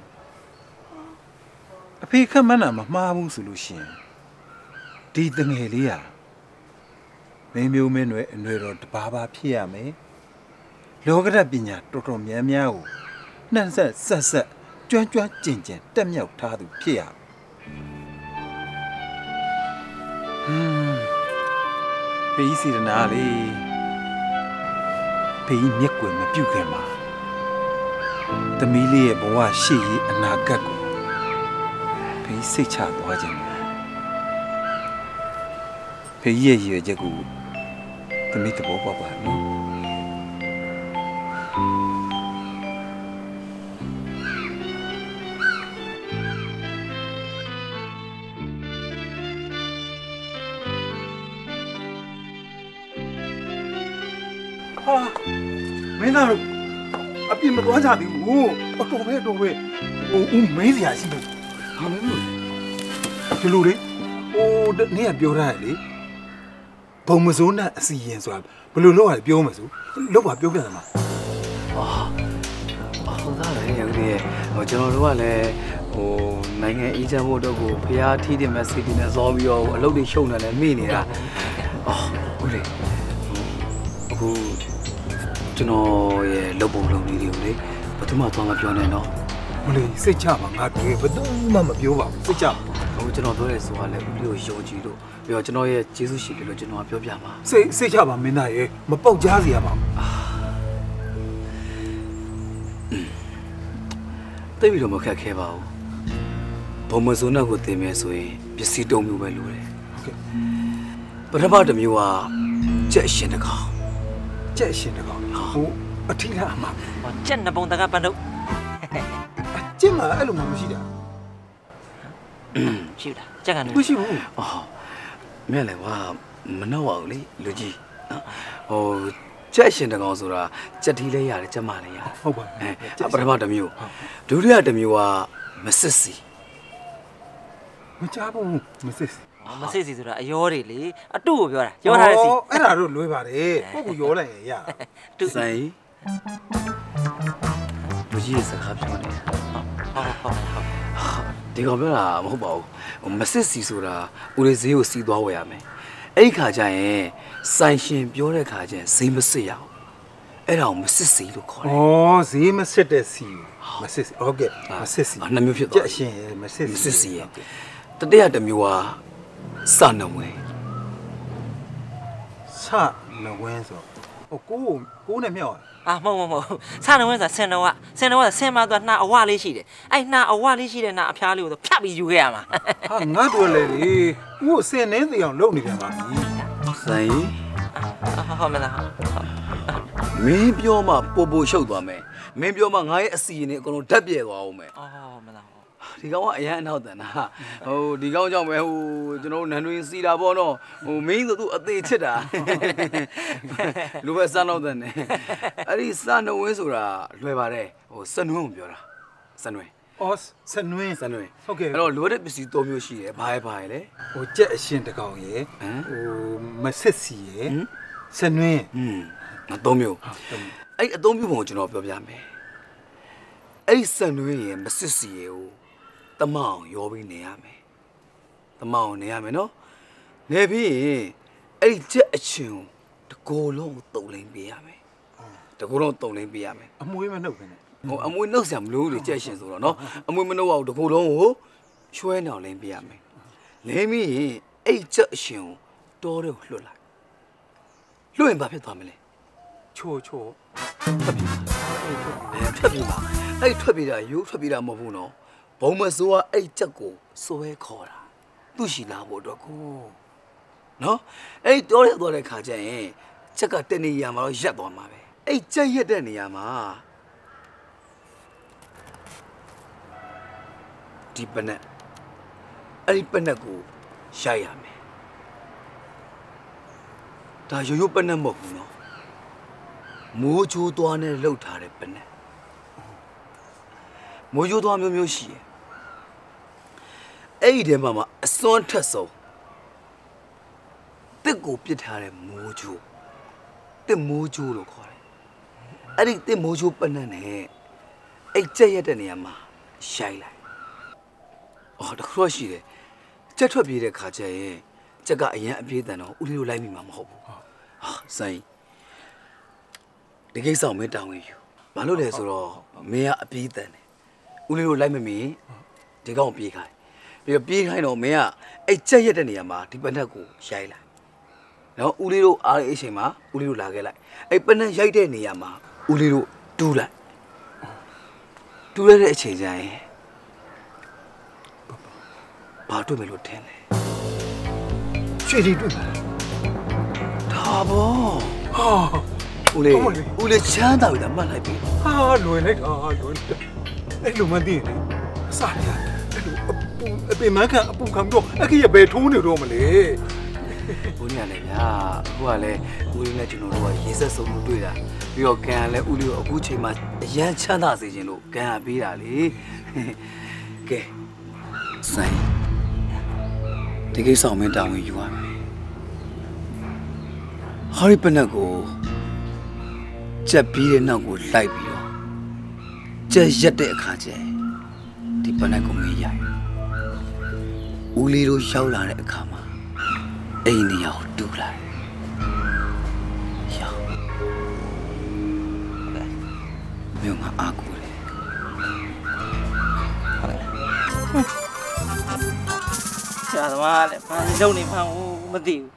အဖေခက်မှန်းတာမမှားဘူးဆိုလို့ရှိရင်ဒီတငယ်လေးဟာမင်းမျိုးမင်းတွေအနှွဲတော်တဘာဘာဖြစ်ရမယ်လောကဓာတ်ပညာတော်တော်များများကိုနှံ့ဆက်ဆက်ဆက်ကျွမ်းကျွမ်းကျင်ကျင်တက်မြောက်ထားသူဖြစ်ရဟွန်းဖေးစီရနာလေးဖေးမြက်ွယ်မပြုတ်ခင်မှာသမီးလေးရဲ့ဘဝရှေ့ရေးအနာဂတ်ကိုဖေးစိတ်ချသွားခြင်းဖေးရဲ့ရည်ချက်ကိုသမီးသဘောပေါက်ပါနော်ဟာမင်းသားတို့အပြင်မသွားကြသေးဘူးအတော်ပဲတော်ပဲဟိုဦးမေးစရာရှိတယ်ဟာမင်းတို့ဒီလိုလေဟိုနေ့ကပြောထားတယ်လေဘုံမစိုးနဲ့အစီရင်ဆိုတာဘယ်လိုလုပ်ရလဲပြောမစို့လောက်ပါပြောပြတယ်မှာအော်ဟုတ်သားလေရုပ်ကြီးဟိုကျွန်တော်တို့ကလည်းဟိုနိုင်ငံအေးချမ်းဖို့အတွက်ကိုဖျားထီးတင်မဲ့စိတ်တွေနဲ့ဇောပြီးတော့အလုပ်တွေရှုံနေတယ်မိနေတာအော်ဟုတ်လေအခုကျွန်တော်ရဲ့လုပ်ပုံလုပ်နည်းတွေကိုလေဘယ်သူမှသွားမပြောနဲ့နော်မလေးစိတ်ချပါငါတို့ဘယ်သူမှမပြောပါဘူးစိတ်ချဟိုကျွန်တော်ပြောရဲဆိုတာလေဦးလေးကိုယုံကြည်လို့ပြီးတော့ကျွန်တော်ရဲ့ကျေးဇူးရှိတယ်လို့ကျွန်တော်ပြောပြပါစိတ်စိတ်ချပါမင်းသားရေမပေါက်ကြားစီရပါဘူးတိတ်ပြီးတော့မခက်ခဲပါဘူးဘုံမစုံနောက်ကိုတင်မယ်ဆိုရင်ပစ္စည်းတုံးမျိုးပဲလိုတယ်ဟုတ်ကဲ့ပထမတစ်မျိုးကကြက်ရှင်တကောင်ကြက်ရှင်တကောင်ဟိုအထီးလားအမကြက်နှစ်ပုံတကပန်းတို့ကျင်းမှာအဲ့လိုမှမရှိတာရှိတာကြက်ကနေမရှိဘူးအော်မြဲလေကွာမနှောက်ပါဘူးလေလူကြီးနော်ဟိုကြက်ရှင်တကောင်ဆိုတာကြက်ထီးလေးရတယ်ကြက်မလေးရတယ်ဟုတ်ပါအဲပထမတစ်မျိုးဒုတိယတစ်မျိုးကမစစ်စီမချဘူးမစစ်စီမစစ်စီဆိုတာအယောတွေလေအတုကိုပြောတာရောထားတဲ့စီအဲ့ဒါတော့လွဲပါတယ်ဟုတ်ကူရောလိုက်ရင်ရတူဆိုင်လူကြီးစကားပြောနေတာဟုတ်ဟုတ်ဟုတ်ဒီကောင်ပြောတာမဟုတ်ပါဘူးမစစ်စီဆိုတာဦးလေးဈေးကိုစီးသွားဝယ်ရမယ်အဲ့ဒီခါကျရင်ဆိုင်ရှင်ပြောတဲ့ခါကျရင်ဈေးမစစ်ရအောင်အဲ့ဒါကိုမစစ်စီလို့ခေါ်တယ်ဩဈေးမစစ်တဲ့စီမစစ်စီဟုတ်ကဲ့မစစ်စီနှစ်မျိုးဖြစ်သွားကြက်ရှင်မစစ်စီမစစ်စီရဲ့တတိယတစ်မျိုးကစနဝဲစနဝဲဆိုဟိုကိုကိုနဲ့မြောက်အာမဟုတ်မဟုတ်စနဝဲဆိုတာဆင်နဝဆင်နဝဆင်မသွားနှာအဝလေးရှိတယ်အဲ့နှာအဝလေးရှိတဲ့နှာအဖျားလေးကိုဖြတ်ပြီးယူခဲ့ရမှာဟာငါတို့လေလေကိုစင်နေသေးအောင်လုပ်နေပြန်ပါပြီဆိုင်ဟုတ်မလားမင်းပြောမှပို့ပို့ရှုပ်သွားမယ်မင်းပြောမှငါရဲ့အစီအရင်အကုန်လုံးဓာတ်ပြဲသွားအောင်မယ်အော်မလားဒီကောင်ကအရန်အနောက်တန်တာဟိုဒီကောင်ကြောင့်ပဲဟိုကျွန်တော်နန်းတွင်စီတာပေါ့နော်ဟိုမင်းဆိုသူအသေးချစ်တာလူပဲစနောက်တန်တယ်အဲ့ဒီစနဝင်းဆိုတာလွယ်ပါတယ်ဟိုစနွင်းကိုပြောတာစနွင်းအော်စနွင်းစနွင်းဟုတ်ကဲ့အဲ့တော့လိုတဲ့ပစ္စည်းသုံးမျိုးရှိတယ်ဘာရဲ့ဘာရဲ့လဲဟိုကြက်အရှင်တကောင်ရယ်ဟိုမစစ်စီရယ်စနွင်းอืมအသုံးမျိုးအဲ့အသုံးမျိုးပုံကိုကျွန်တော်ပြောပြမယ်အဲ့ဒီစနွင်းရယ်မစစ်စီရယ်ကိုတမောင်ရောပြီးနေရမယ်တမောင်နေရမယ်နော်နေပြီးရင်အဲ့ဒီချက်အချင်းတကိုယ်လုံးတုံလိမ့်ပေးရမယ်တကိုယ်လုံးတုံလိမ့်ပေးရမယ်အမွေးမနှုတ်ပဲနဲ့ဟိုအမွေးနှုတ်ဆရာမလို့လေချက်ရှင်ဆိုတော့နော်အမွေးမနှုတ်အောင်တကိုယ်လုံးကိုချွဲနေအောင်လိမ့်ပေးရမယ်လိမ့်ပြီးရင်အဲ့ချက်အချင်းကိုတောထဲကိုလွှတ်လိုက်လွှတ်ရင်ဘာဖြစ်သွားမလဲချိုးချိုးထွက်ပြေးပါအဲ့ထွက်ပြေးတာရိုးထွက်ပြေးတာမဟုတ်ဘူးနော်ဘုံမစိုးကအဲ့ချက်ကိုစွဲခေါ်တာသူ့ရှိလာဖို့အတွက်ကိုနော်အဲ့တောရက်သွားတဲ့ခါကျရင်ချက်ကတနေရာမှာတော့ရက်သွားမှာပဲအဲ့ချက်ရက်တဲ့နေရာမှာဒီပနက်အဲ့ဒီပနက်ကိုရိုက်ရမယ်ဒါရိုးရိုးပနက်မဟုတ်ဘူးနော်မိုးချိုးသွားနဲ့လှုပ်ထားတဲ့ပနက်မိုးချိုးသွားမျိုးမျိုးရှိတယ်အဲ့ဒီထဲမှာမှအစွန်းထက်ဆုံးတစ်ကိုပစ်ထားတဲ့မိုးချိုးတစ်မိုးချိုးလို့ခေါ်တယ်အဲ့ဒီတစ်မိုးချိုးပနက်နဲ့အဲ့ကြက်ရက်တဲ့နေရာမှာရှိုက်လိုက်အော်တခုတော့ရှိတယ်ကြက်ထွက်ပြေးတဲ့ခါကျရင်ကြက်ကအရင်အပြေးတန်တော့ဦးလေးတို့လိုက်မိမှာမဟုတ်ဘူးဟာဆိုင်ဒီကိစ္စကိုမင်းတောင်းရင်ယူဘာလို့လဲဆိုတော့မင်းကအပြေးတန်တယ်ဦးလေးတို့လိုက်မမီဒီကောင်ပြေးခိုင်းပြီးတော့ပြေးခိုင်းတော့မင်းကအဲ့ကြက်ရက်တဲ့နေရာမှာဒီပနက်ကိုရိုက်လိုက်နော်ဦးလေးတို့အားအချိန်မှာဦးလေးတို့လာခဲ့လိုက်အဲ့ပနက်ရိုက်တဲ့နေရာမှာဦးလေးတို့တူးလိုက်တူးရတဲ့အချိန်ကျရင်ဘာတွေ့မယ်လို့ထင်လဲရွှေလီတွေ့မှာဒါဘောဟာဦးလေးဦးလေးချမ်းသာပြီလားမှတ်လိုက်ပြီဟာလွယ်လိုက်တာလွယ်အဲ့လိုမှသိနေအစားရအဲ့လိုအပူအပင်မခံအပူခံတော့အခက်ရဘယ်ထိုးနေတော့မလဲဘုန်းကြီးကလည်းဗျာအခုကလည်းဦးလေးနဲ့ကျွန်တော်တို့ကရေဆက်စုံလို့တွေ့တာပြီးတော့ကန်ကလည်းဦးလေးကိုအခုချိန်မှာအရန်ချမ်းသာစေခြင်းလို့ကန်ကပေးတာလေကဲဆိုင်ဒီကိစ္စအောင်မင်းတောင်းဝင်ယူရမယ်ဟာရီပနက်ကိုကြက်ပြီးတဲ့နောက်ကိုလိုက်ပြီးတော့ကြက်ရက်တဲ့အခါကျဒီပနက်ကိုမင်းရိုက်ဦးလေးတို့ရောက်လာတဲ့အခါမှာအိမ်နေရာကိုတူလာရောက်မြို့မှာအာကူတယ်ဆရာသမားလည်းဘာလုပ်နေမှန်းမသိဘူး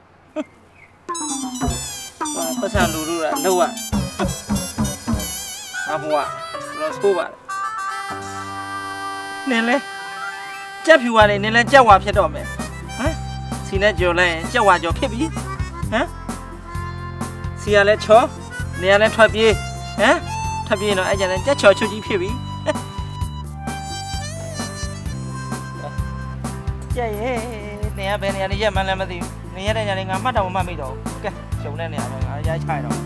ဘာပတ်စံလူလူတာလောက်อ่ะငါဘွားတော့ဆိုးပါနင်းလဲကြက်ဖြူပါလေနင်းလဲကြက်ဝါဖြစ်တော့မယ်ဟမ်စီနဲ့ကြော်လဲကြက်ဝါကြော်ဖြစ်ပြီဟမ်စီရလဲချောနေရလဲထွက်ပြေးဟမ်ထွက်ပြေးတော့အဲ့ကြလဲကြက်ချော်ချွတ်ကြီးဖြစ်ပြီကြက်ရဲ့နေရဘယ်နေရာနေရက်မှန်းလည်းမသိဘူးနေရတဲ့ညနေငါမှတ်တော့မှတ်မိတော့ဘူးကဲဂျုံတဲ့နေရာတော့ငါရိုက်ချိုက်တော့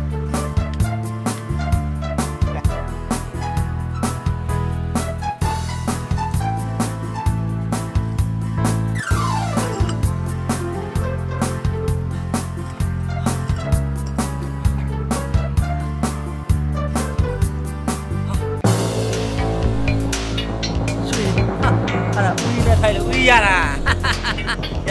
ရတာရ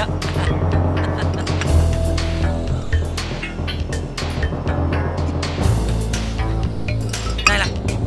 来了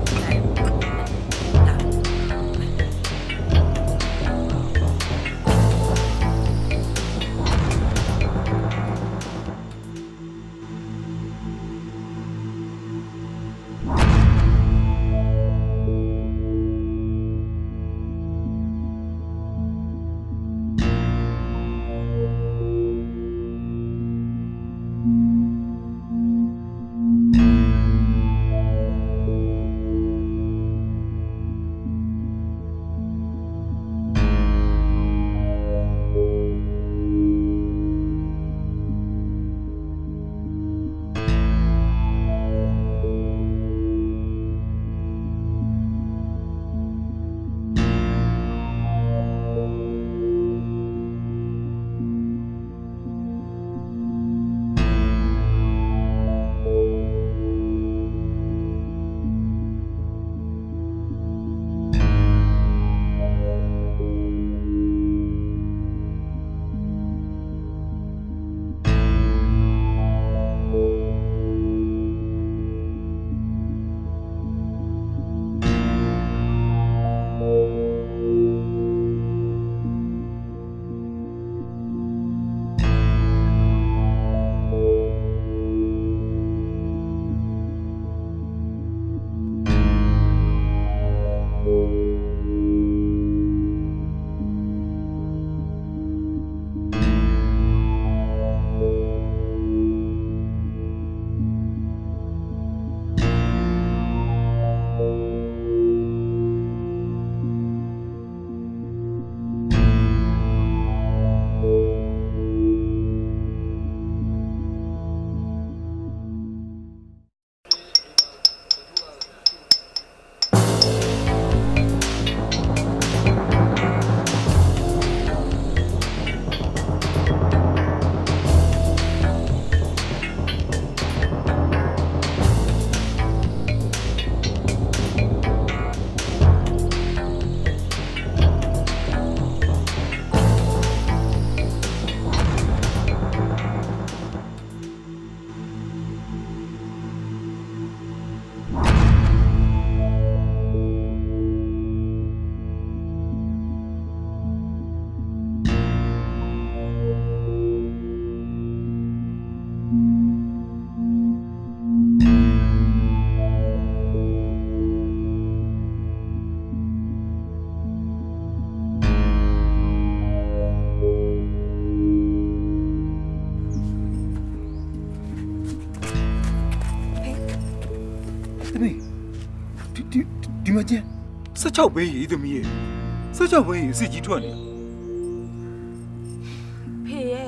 ဒီမှာကျန်၁၆ပဲရေးသမီးရဲ့၁၆ပဲရေးစစ်ကြီးထွက်နေဖေရဲ့ဖ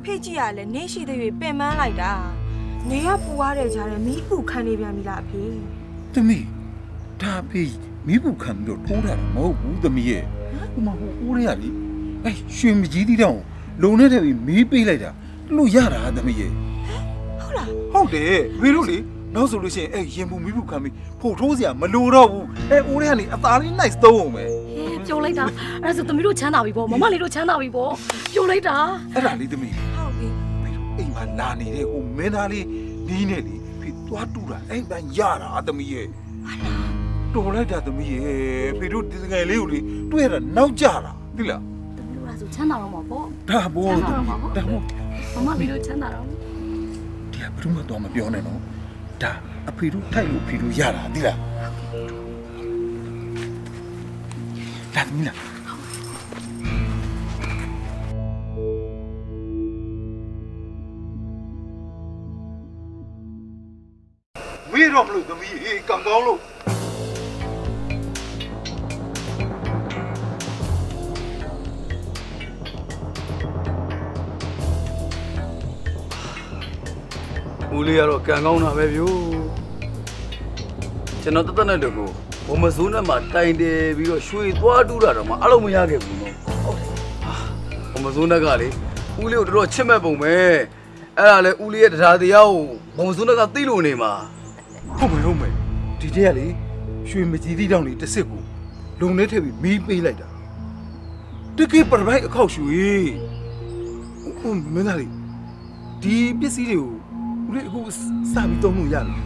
ဖေးကြီးကလည်းနေရှိသေး၍ပင်ပန်းလိုက်တာနေရပူရတဲ့ကြားထဲမီးပူခံနေပြန်ပြီလားအဖေသမီးဒါဖေးမီးပူခံပြီးတော့ထိုးတာမဟုတ်ဘူးသမီးရဲ့ဟိုမှာဟိုဦးရရလေအဲရွှေမကြီးတီးတောင်လုံနေတဲ့ပြီးမီးပေးလိုက်တာလို့ရတာသမီးရဲ့ဟုတ်လားဟုတ်တယ်ဖေးတို့လေနောက်ဆိုလို့ရှိရင်အဲရင်ပူမီးပူခံပြီးဖို့ထိုးစရာမလိုတော့ဘူးအဲဦးရကနေအသားလေး nice သုံးအောင်ပဲပြိုလိုက်တာအဲ့ဒါဆိုသမီးတို့ချမ်းသာပြီပေါ့မမလေးတို့ချမ်းသာပြီပေါ့ပြိုလိုက်တာအဲ့ဒါလေးသမီးဟုတ်ပြီအိမ်မှာနာနေတဲ့ဟိုမင်းသားလေးနီးနေလေဖေသွားတူတာအဲ့တန်းရတာသမီးရဲ့တော်လိုက်တာသမီးရဲ့ဖေတို့ဒီငယ်လေးကိုလေတွေ့ရတာနောက်ကြတာသိလားသမီးတို့ကဆိုချမ်းသာတော့မှာပေါ့ဒါဘောဒါမို့မမလေးတို့ချမ်းသာတော့ဒီကဘယ်သူမှတော့မပြောနဲ့နော်ဒါအဖေတို့ထိုက်လို့ဖေတို့ရတာသိလားဒါသမီးလားမေးတော့မလို့သမီးအေးကံကောင်းလို့ဦးလေးကတော့ကံကောင်းတာပဲဗျို့ကျွန်တော်တသက်နဲ့တကူဘုံမစိုးနဲ့မှတိုင်တယ်ပြီးတော့ရွှေသွားတူးတာတော့မှအလုံးမရခဲ့ဘူးနော်ဟုတ်တယ်ဘုံမစိုးနဲ့ကလေဦးလေးကိုတော်တော်ချစ်မဲ့ပုံပဲအဲ့ဒါလေဦးလေးရဲ့တရားတရားကိုဘုံမစိုးနဲ့ကသိလို့နေမှာဟုတ်မယ်ဟုတ်မယ်ဒီတည်းကလေရွှေမကြီးတီးတောင်လေးတစ်စစ်ကိုလုံနေထည့်ပြီးမီးပေးလိုက်တာတကယ်ပရမိုက်အခောက်ရွှေဟုတ်မင်းသားလေးဒီပစ္စည်းတွေကိုဦးလေးအခုစပြီးသုံးလို့ရတယ်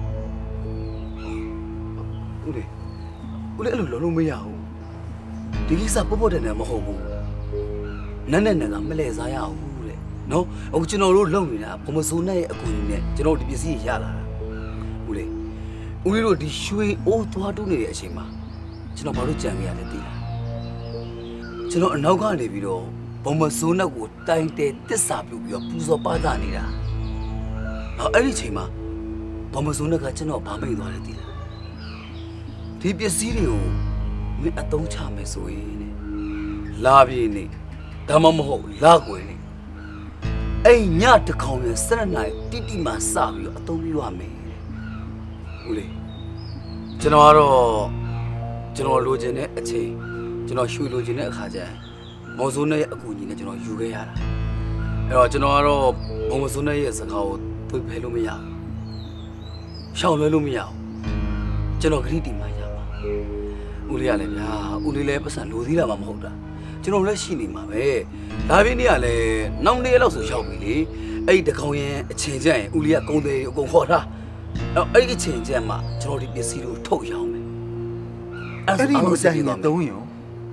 ဦးလေးဦးလေးအဲ့လိုလုံးလုံးမရဘူးဒီကိစ္စပေါ့ပေါ့တဲ့နဲ့မဟုတ်ဘူးနက်နဲ့နဲ့ကမလဲစားရဘူးတဲ့နော်အခုကျွန်တော်တို့လုံနေတာဘုံမစိုးနဲ့ရဲ့အကူအညီနဲ့ကျွန်တော်ဒီပစ္စည်းရလာတာဦးလေးဦးလေးတို့ဒီရွှေအိုးသွားတူးနေတဲ့အချိန်မှာကျွန်တော်ဘာလို့ကြံခဲ့ရလဲသိလားကျွန်တော်အနောက်ကနေပြီးတော့ဘုံမစိုးနဲ့ကိုတိုင်တဲတစ္ဆာပြုတ်ပြီးတော့ပူဇော်ပါတာနေတာအဲ့ဒီချိန်မှာဘုံမစိုးနဲ့ကကျွန်တော်ဗာမိတ်သွားတယ်သိလားဒီပစ္စည်းတွေကိုမင်းအသုံးချမယ်ဆိုရင်လာပြေနေဒါမှမဟုတ်လာကွယ်နေအဲ့ညတကောင်ရစရနိုင်တိတိမှစပြီးတော့အသုံးပြုရမယ်ဦးလေးကျွန်တော်ကတော့ကျွန်တော်လိုချင်တဲ့အချိန်ကျွန်တော်ရွှေလိုချင်တဲ့အခါကျရင်မော်စိုးနဲ့ရဲ့အကူအညီနဲ့ကျွန်တော်ယူခဲ့ရတာအဲ့တော့ကျွန်တော်ကတော့မော်စိုးနဲ့ရဲ့စကားကိုသွေးဖယ်လို့မရဘူးရှောင်လွှဲလို့မရဘူးကျွန်တော်ဂရိတီမှရပါဦးလေးရလည်းဗျာဦးလေးလည်းပတ်စံလိုသေးတာမှမဟုတ်တာကျွန်တော်လည်းရှိနေမှာပဲဒါပြင်းနေရလဲနောက်နေ့လောက်ဆိုရောက်ပြီလေအဲ့ဒီတကောင်ရင်အချိန်ကျရင်ဦးလေးကကုန်းသေးအကုန်ခေါ်ထားအဲ့ဒီအချိန်ကျမှကျွန်တော်ဒီပစ္စည်းတွေကိုထုတ်ရောင်းမယ်အဲ့ဒီလိုဆိုင်နေသုံးရော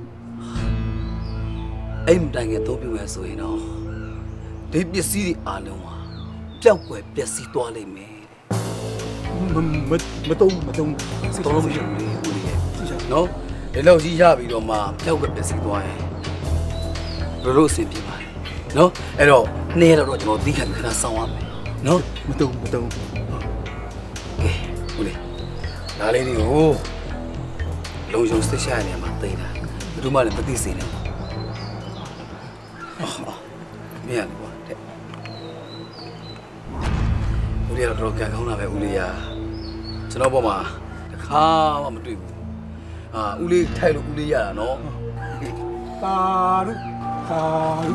အဲ့မတိုင်ငယ်သုံးပြမယ်ဆိုရင်တော့ဒီပစ္စည်းတွေအားလုံးဟာပျောက်ကွယ်ပျက်စီးသွားလိမ့်မယ်မမမတုံးမတုံးတော်လို့မရှိဘူးလေဦးလေးရဲ့နော်ဒီလောက်ကြီးရပြီးတော့မှပျောက်ကွယ်ပျက်စီးသွားရင်ဘယ်လိုအဆင်ပြေပါလဲနော်အဲ့တော့နေ့တော့ကျွန်တော်သီးခံခဏစောင်းရမယ်နော်မတုံးမတုံးကဲဦးလေးဒါလေးတွေကိုလုံယုံစစ်ရှာရနေမှာသိတာဘယ်သူမှလည်းမသိစေနဲ့မရဘူးကွာတဲ့ဦးလေးကတော့ကံကောင်းတာပဲဦးလေးရကျွန်တော်ပေါ်မှာတစ်ခါမှမတွေ့ဘူးအာဦးလေးထိုက်လို့ဦးလေးရတာနော်တာရုတာရု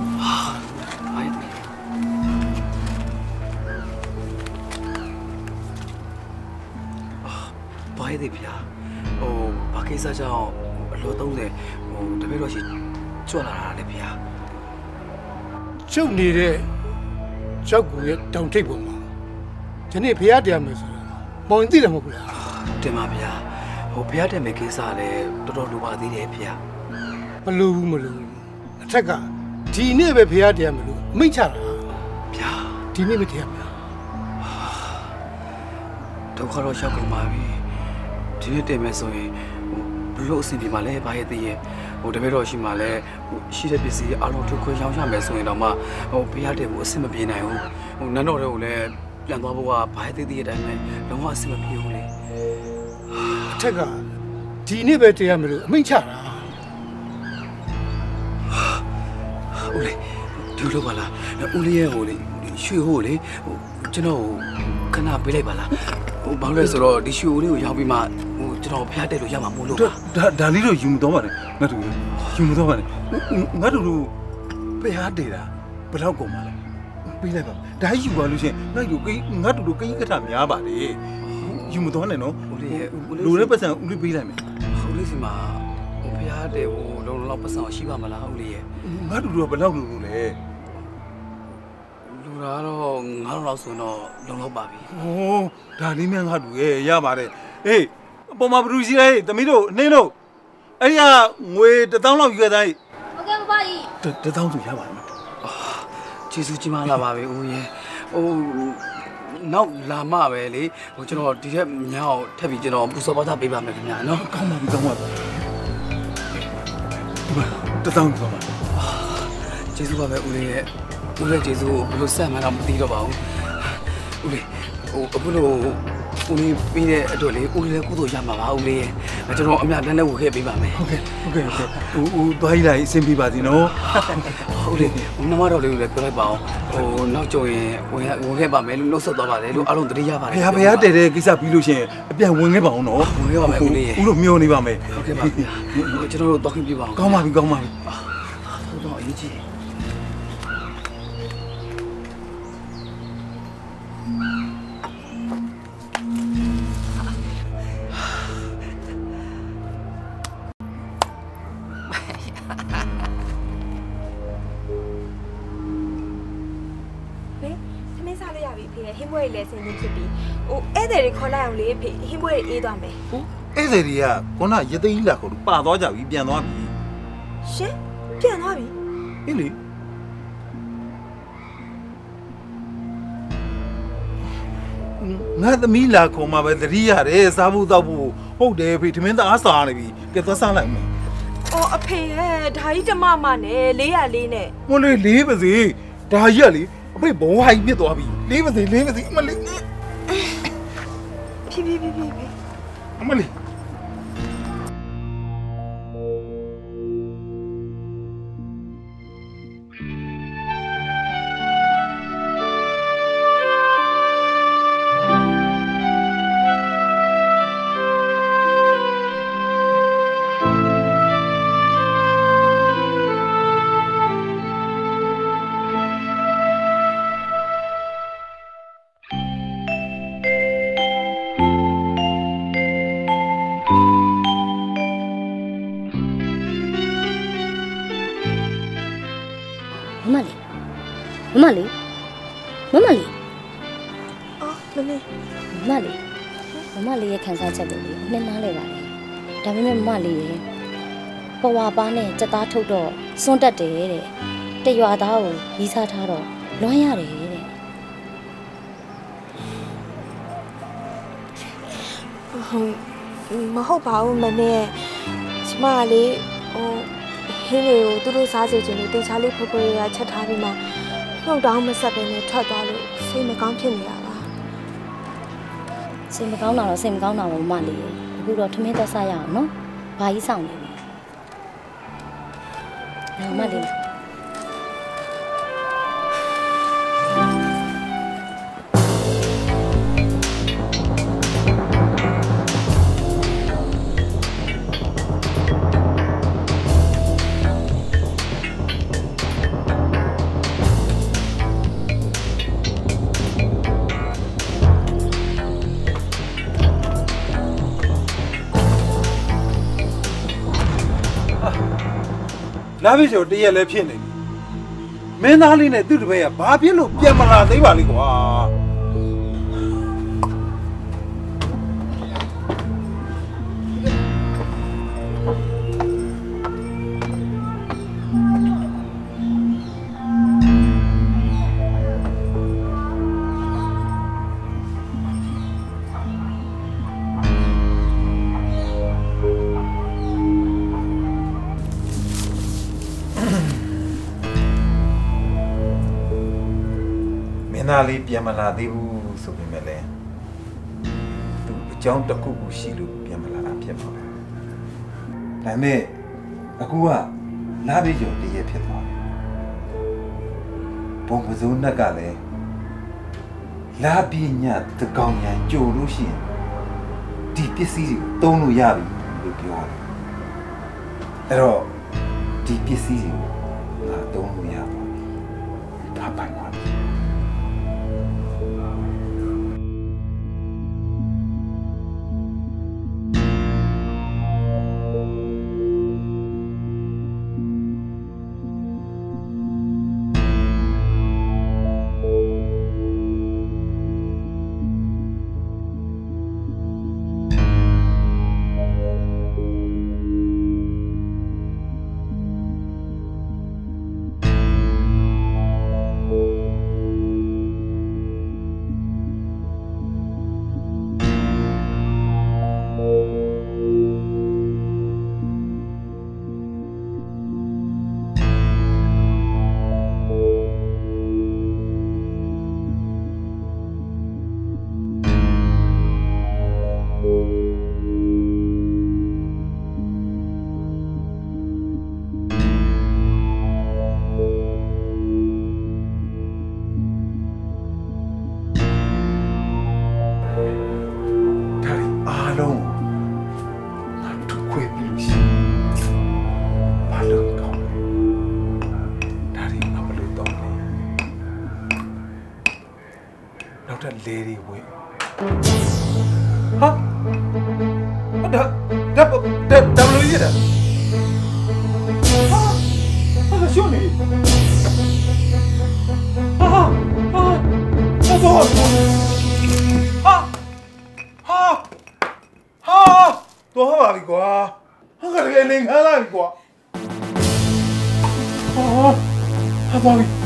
ဘာရည်ဗျာဟိုဘာကိစ္စကြောင့်အလိုသုံးတယ်ဟိုတပည့်တော်ရှိကြွလာတာလေဗျာကျုပ်နေတဲ့ကြောက်ကူရဲ့တောင်ထိပ်ပေါ်မှာဒီနေ့ဖရားတရားမယ်ဆိုတာမောင်သိတယ်မဟုတ်ဘူးလားတင်ပါဗျာဟိုဖရားတယ်မယ်ကိစ္စလည်းတော်တော်လိုပါသေးတယ်ဗျာမလိုဘူးမလိုဘူးအထက်ကဒီနေ့ပဲဖရားတရားမယ်လို့အမိန့်ချတာဗျာဒီနေ့မတရားဘူးဒုက္ခတော့ရောက်ကုန်ပါပြီဒီနေ့တင်မယ်ဆိုရင်ဘလို့အဆင်ပြေမှာလဲဘာရဲ့တည်းရဲ့ဟိုတပည့်တော်ရှိမှလဲဟိုရှိတဲ့ပစ္စည်းအလုံးထုတ်ခွဲရောင်းရမယ်ဆိုရင်တော့မှဟိုဖရားတယ်ကိုအဆင်မပြေနိုင်ဘူးဟိုနန်းတော်တွေကိုလည်းပြန်သွားဖို့ကဘာရဲ့တည်းရဲ့အတိုင်းပဲလုံးဝအဆင်မပြေဘူးလေအထက်ကဒီနေ့ပဲတရားမယ်လို့အမိန့်ချတာဟုတ်လေဒီလိုပါလားဦးလေးရဲ့ဟိုလေရွှေဟိုလေဟိုကျွန်တော်ခဏပေးလိုက်ပါလားဟိုဘာလို့လဲဆိုတော့ဒီရွှေဟိုလေးကိုရောက်ပြီးမှဟိုကျွန်တော်ဖျားတက်လို့ရမှာမို့လို့ပါဒါဒါလေးတော့ယူမတော့ပါနဲ့ငါတို့ယူမတော့ပါနဲ့ငါတို့ဖျားတက်တာဘယ်တော့ကုန်ပါလဲပေးလိုက်ပါဒါယူပါလို့ရှင်ငါတို့ကိငါတို့ကိကထများပါလေယူမတော့နဲ့နော်ဦးလေးရဲ့လူတဲ့ပတ်စံဦးလေးပေးလိုက်မယ်ဦးလေးစီမှာဟိုဖျားတက်ဟိုလုံလောက်ပတ်စံရှိပါမလားဦးလေးရဲ့ငါတို့ကဘယ်လောက်လူလူလဲလူလာတော့ငါတို့လောက်ဆိုတော့လုံလောက်ပါပြီဟိုးဒါလေးမြန်ငါတို့ရဲ့ရပါတယ်ဟေးအပေါ်မှာဘလူးရှိလိုက်တမီးတို့နှင်းတို့အဲ့ဒီကငွေတစ်သောင်းလောက်ယူရတိုင်းဟုတ်ကဲ့ပါကြီးတစ်သောင်းဆိုရပါမယ်ကျေးဇူးကြီးမားလာပါပြီဦးရဲ့ဟိုနောက်လာမှပဲလေဟိုကျွန်တော်ဒီထက်ညောင်းထပ်ပြီးကျွန်တော်ပူစောပါသားပေးပါမယ်ခင်ဗျာနော်ကောင်းပါပြီကောင်းပါပြီတစ်သောင်းကောင်းပါကျေးဇူးပါပဲဦးလေးရဲ့ဦးလေးကျေးဇူးကိုဘယ်လိုဆက်မှန်းတော့မသိတော့ပါဘူးဦးလေးဟိုအခုလိုဦးလေးပြီးတဲ့အတွက်လေဦးလေးလည်းကုသိုလ်ရမှာပါဦးလေးရဲ့ကျွန်တော်အမြတ်တမ်းနဲ့ဝယ်ခဲ့ပေးပါမယ်ဟုတ်ကဲ့ဟုတ်ကဲ့ဟုတ်ကဲ့ဦးဦးသွားလိုက်အဆင်ပြေပါစေနော်ဟုတ်တယ်ဦးနှမတော်လေးကိုလည်းပြောလိုက်ပါအောင်ဟိုနောက်ကြုံရင်ဝင်ဝင်ခဲ့ပါမယ်လို့နှုတ်ဆက်သွားပါတယ်လို့အားလုံးသတိရပါတယ်ဘုရားဘုရားတည်တဲ့ကိစ္စပြီးလို့ရှိရင်အပြန်ဝင်ခဲ့ပါအောင်နော်ဝင်ခဲ့ပါမယ်ဦးလေးရဲ့ဦးတို့မျောနေပါမယ်ဟုတ်ကဲ့ပါကျွန်တော်တို့တောက်ခွင့်ပြပါအောင်ကောင်းပါပြီကောင်းပါပြီဟုတ်တော့အရေးကြီးဟင်းပွဲလေးဆင်းနေဖြစ်ပြီးဟိုဧည့်သည်တွေခေါ်လိုက်အောင်လေဖေဟင်းပွဲတွေအေးသွားမယ်ဟုတ်ဧည့်သည်တွေကခုနရသိန်းလာခေါ်လို့ပါသွားကြပြီပြန်သွားပြီရှင်ပြန်သွားပြီအေးလေငါသမီးလာခေါ်မှာပဲသတိရတယ်စားဖို့တောက်ဖို့ဟုတ်တယ်ဖေထမင်းသားစားနေပြီကဲသွားစားလိုက်မယ်အော်အဖေရဲ့ဓာကြီးတမမနဲ့လေးရလေးနဲ့မလေးလေးပါစေဓာကြီးကလေအဖေဘုံဟိုက်ပြစ်သွားပြီလေးပါစေလေးပါစေအမလေးဖြည်းဖြည်းဖြည်းဖြည်းအမလေးမမလေးမမလေးအော်မလေးမမလေးမမလေးရဲ့ခံစားချက်ကိုလေနှင်းနားလဲပါလေဒါပေမဲ့မမလေးရဲ့ပဝါပါနဲ့စက်သားထုတ်တော့စွန့်တက်တယ်တဲ့တရွာသားကိုရီးစားထားတော့လွမ်းရတယ်တဲ့ဟုတ်မဟုတ်ပါဘူးမနဲ့ကျမလေးဟိုဟင်းလေးကိုသူတို့စားစေချင်လို့တေချာလေးဖွယ်ဖွယ်ရချက်ထားပြီးမှနှုတ်တောင်းမဆက်ဘဲနဲ့ထွက်သွားလို့စိတ်မကောင်းဖြစ်နေတာပါစိတ်မကောင်းတာတော့စိတ်မကောင်းတာပါမမလေးအခုတော့ထမင်းသက်စားရအောင်နော်ဘာကြီးဆောင်နေလဲမမလေးလာပြီဆိုတရက်လည်းဖြစ်နေပြီမင်းသားလေးနဲ့သူ့တပည့်ကဘာဖြစ်လို့ပြန်မလာသေးပါလိမ့်ကွာနာလေးပြန်မလာသေးဘူးဆိုပေမဲ့လည်းသူအကြောင်းတစ်ခုခုရှိလို့ပြန်မလာတာဖြစ်မှာပဲဒါပေမဲ့အခုကနားပြီးကြော်တည်းရဖြစ်သွားတယ်ဘုံပစုံးနဲ့ကလည်းလာပညာတကောင်ညာကြိုလို့ရှိရင်ဒီပစ္စည်းတွေသုံးလို့ရပြီလို့ပြောတယ်အဲ့တော့ဒီပစ္စည်းတွေငါသုံးလို့ရပါပြီဘာပိုင်ပါလဲလေတွေဝေးဟာဒါဒါဒါဒါဘလို့ရတာဟာဟာရှုံးနေဟာဟာဟာဘောဟာဟာဟာတော့ဟာပါပြီကွာဟာကလည်းနေခါလာပြီကွာဟာဟာပါပြီ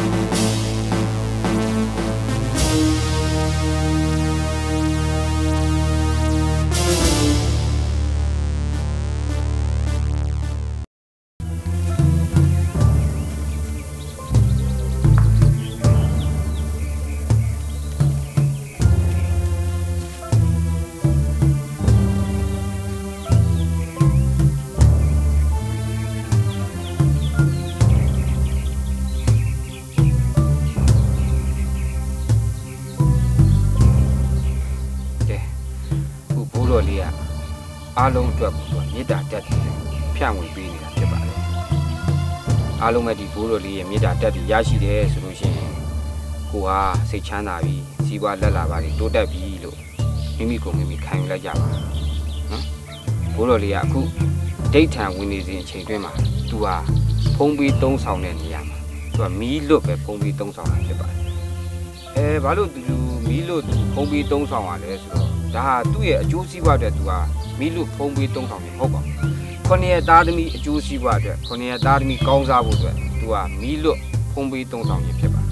အားလုံးအတွက်ကိုမေတ္တာတက်တယ်ဖြန့်ဝေပေးနေတာဖြစ်ပါတယ်အားလုံးပဲဒီဘိုးတော်လေးရဲ့မေတ္တာတက်ပြီးရရှိတယ်ဆိုလို့ရှိရင်ကိုဟာစိတ်ချမ်းသာပြီးစီးပွားလက်လာပါတိုးတက်ပြီလို့မိမိကိုမိမိခံယူလိုက်ကြပါနော်ဘိုးတော်လေးကအခုဒိဋ္ဌံဝင်နေစဉ်အချိန်တွင်းမှာသူဟာဖုံးပြီးသုံးဆောင်တဲ့နေရာမှာသူကမီးလွတ်ပဲဖုံးပြီးသုံးဆောင်တာဖြစ်ပါတယ်အဲဘာလို့သူမီးလွတ်ဖုံးပြီးသုံးဆောင်ရလဲဆိုတော့ဒါဟာသူ့ရဲ့အကျိုးစီးပွားအတွက်သူဟာမီးလို့ဖုံးပေးသုံးဆောင်နေဟုတ်ပါဘူး။ခொနည်းသားသမီးအကျိုးစီးပွားအတွက်ခொနည်းသားသမီးကောင်းစားဖို့အတွက်သူကမီးလို့ဖုံးပေးသုံးဆောင်နေဖြစ်ပါတယ်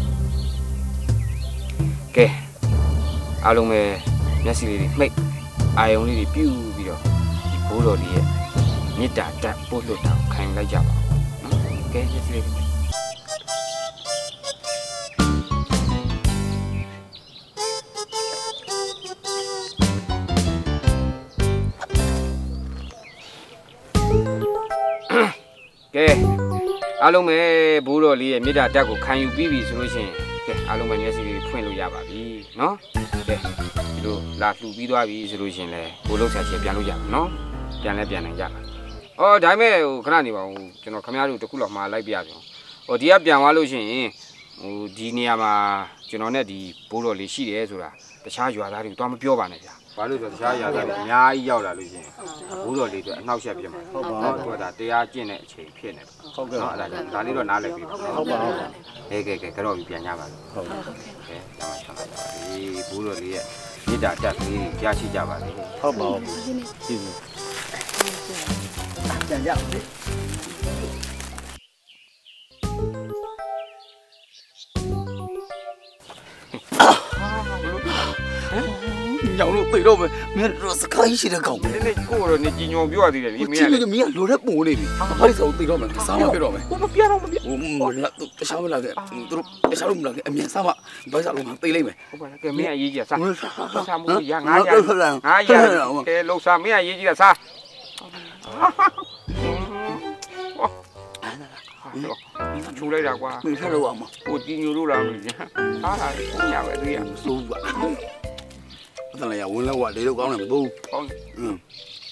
။ကဲအားလုံးပဲမျက်စိလေးတွေမှိတ်အာယုံလေးတွေပြူပြီးတော့ဒီဘိုးတော်လေးရဲ့မေတ္တာတက်ပို့လို့တောင်းခံလိုက်ကြပါဦးနော်။ကဲမျက်စိလေးကဲအားလုံးပဲဘိုးတော်လေးရဲ့မေတ္တာတက်ကိုခံယူပြီးပြီဆိုလို့ရှိရင်ကဲအားလုံးပဲမျက်စိလေးဖွင့်လို့ရပါပြီနော်ကဲဒီလိုလာလှူပြီးသွားပြီဆိုလို့ရှိရင်လည်းဘိုးလုံးဆက်ချေပြန်လို့ရပါနော်ပြန်လဲပြန်နိုင်ကြပါအော်ဒါပေမဲ့ဟိုခဏနေပါဦးကျွန်တော်ခမရတို့တခုလောက်မှာလိုက်ပြရအောင်ဟိုဒီကပြန်သွားလို့ရှိရင်ဟိုဒီနေရာမှာကျွန်တော်နဲ့ဒီဘိုးတော်လေးရှိတယ်ဆိုတာတခြားရွာသားတွေကိုတော့မပြောပါနဲ့ဗျာဘာလို့ဆိုတခြားရွာသားတွေအများကြီးရောက်လာလို့ရှိရင်ဘိုးတော်လေးတွေအနှောက်အယှက်ဖြစ်မှာဟုတ်ပါဘူးသူကဒါတရားကျင့်တဲ့အချိန်ဖြစ်နေဟုတ်ကဲ့အဲ့ဒါကြောင့်ဒါလေးတော့နားလည်ပြီဟုတ်ပါဟုတ်ပါကဲကဲကဲကတော့ပြန်ကြပါလို့ဟုတ်ကဲ့ကဲကျမချမ်းသာပါဒီဘိုးတော်လေးရဲ့မေတ္တာတက်လေးကြားရှိကြပါလေဟုတ်ပါဟုတ်ပြီပြီပြန်ကြပါလေညောင်လို့သိတော့မယ်မင်းတော့စကိုင်းရှိတဲ့ကောင်နည်းနည်းကိုတော့နေကြည်ညောပြောရသေးတယ်လေမင်းကမင်းကလိုတဲ့ပုံနေပြီဘာလို့ဆိုသိတော့မယ်စားမပြတော့မယ်ဟိုမပြတော့မပြဟိုမလာသူတခြားမလာခဲ့သူတို့တခြားလို့မလာခဲ့အမြင်စားမဘာစားလို့မသိလိမ့်မယ်ဟုတ်ပါလားကဲမင်းအရေးကြီးစားစားမှုရငါရငါရကဲလှုပ်စားမင်းအရေးကြီးတာစားဟာထူလိုက်တာကွာမင်းဆက်လို့အောင်မကိုတီညိုလို့လာလို့ဟာဟာကိုညာပဲတွေ့ရစိုးပါအဲ့ဒါလည်းဝင်လောက်ကလေးတော့ကောင်းတယ်မသိဘူးကောင်းอืม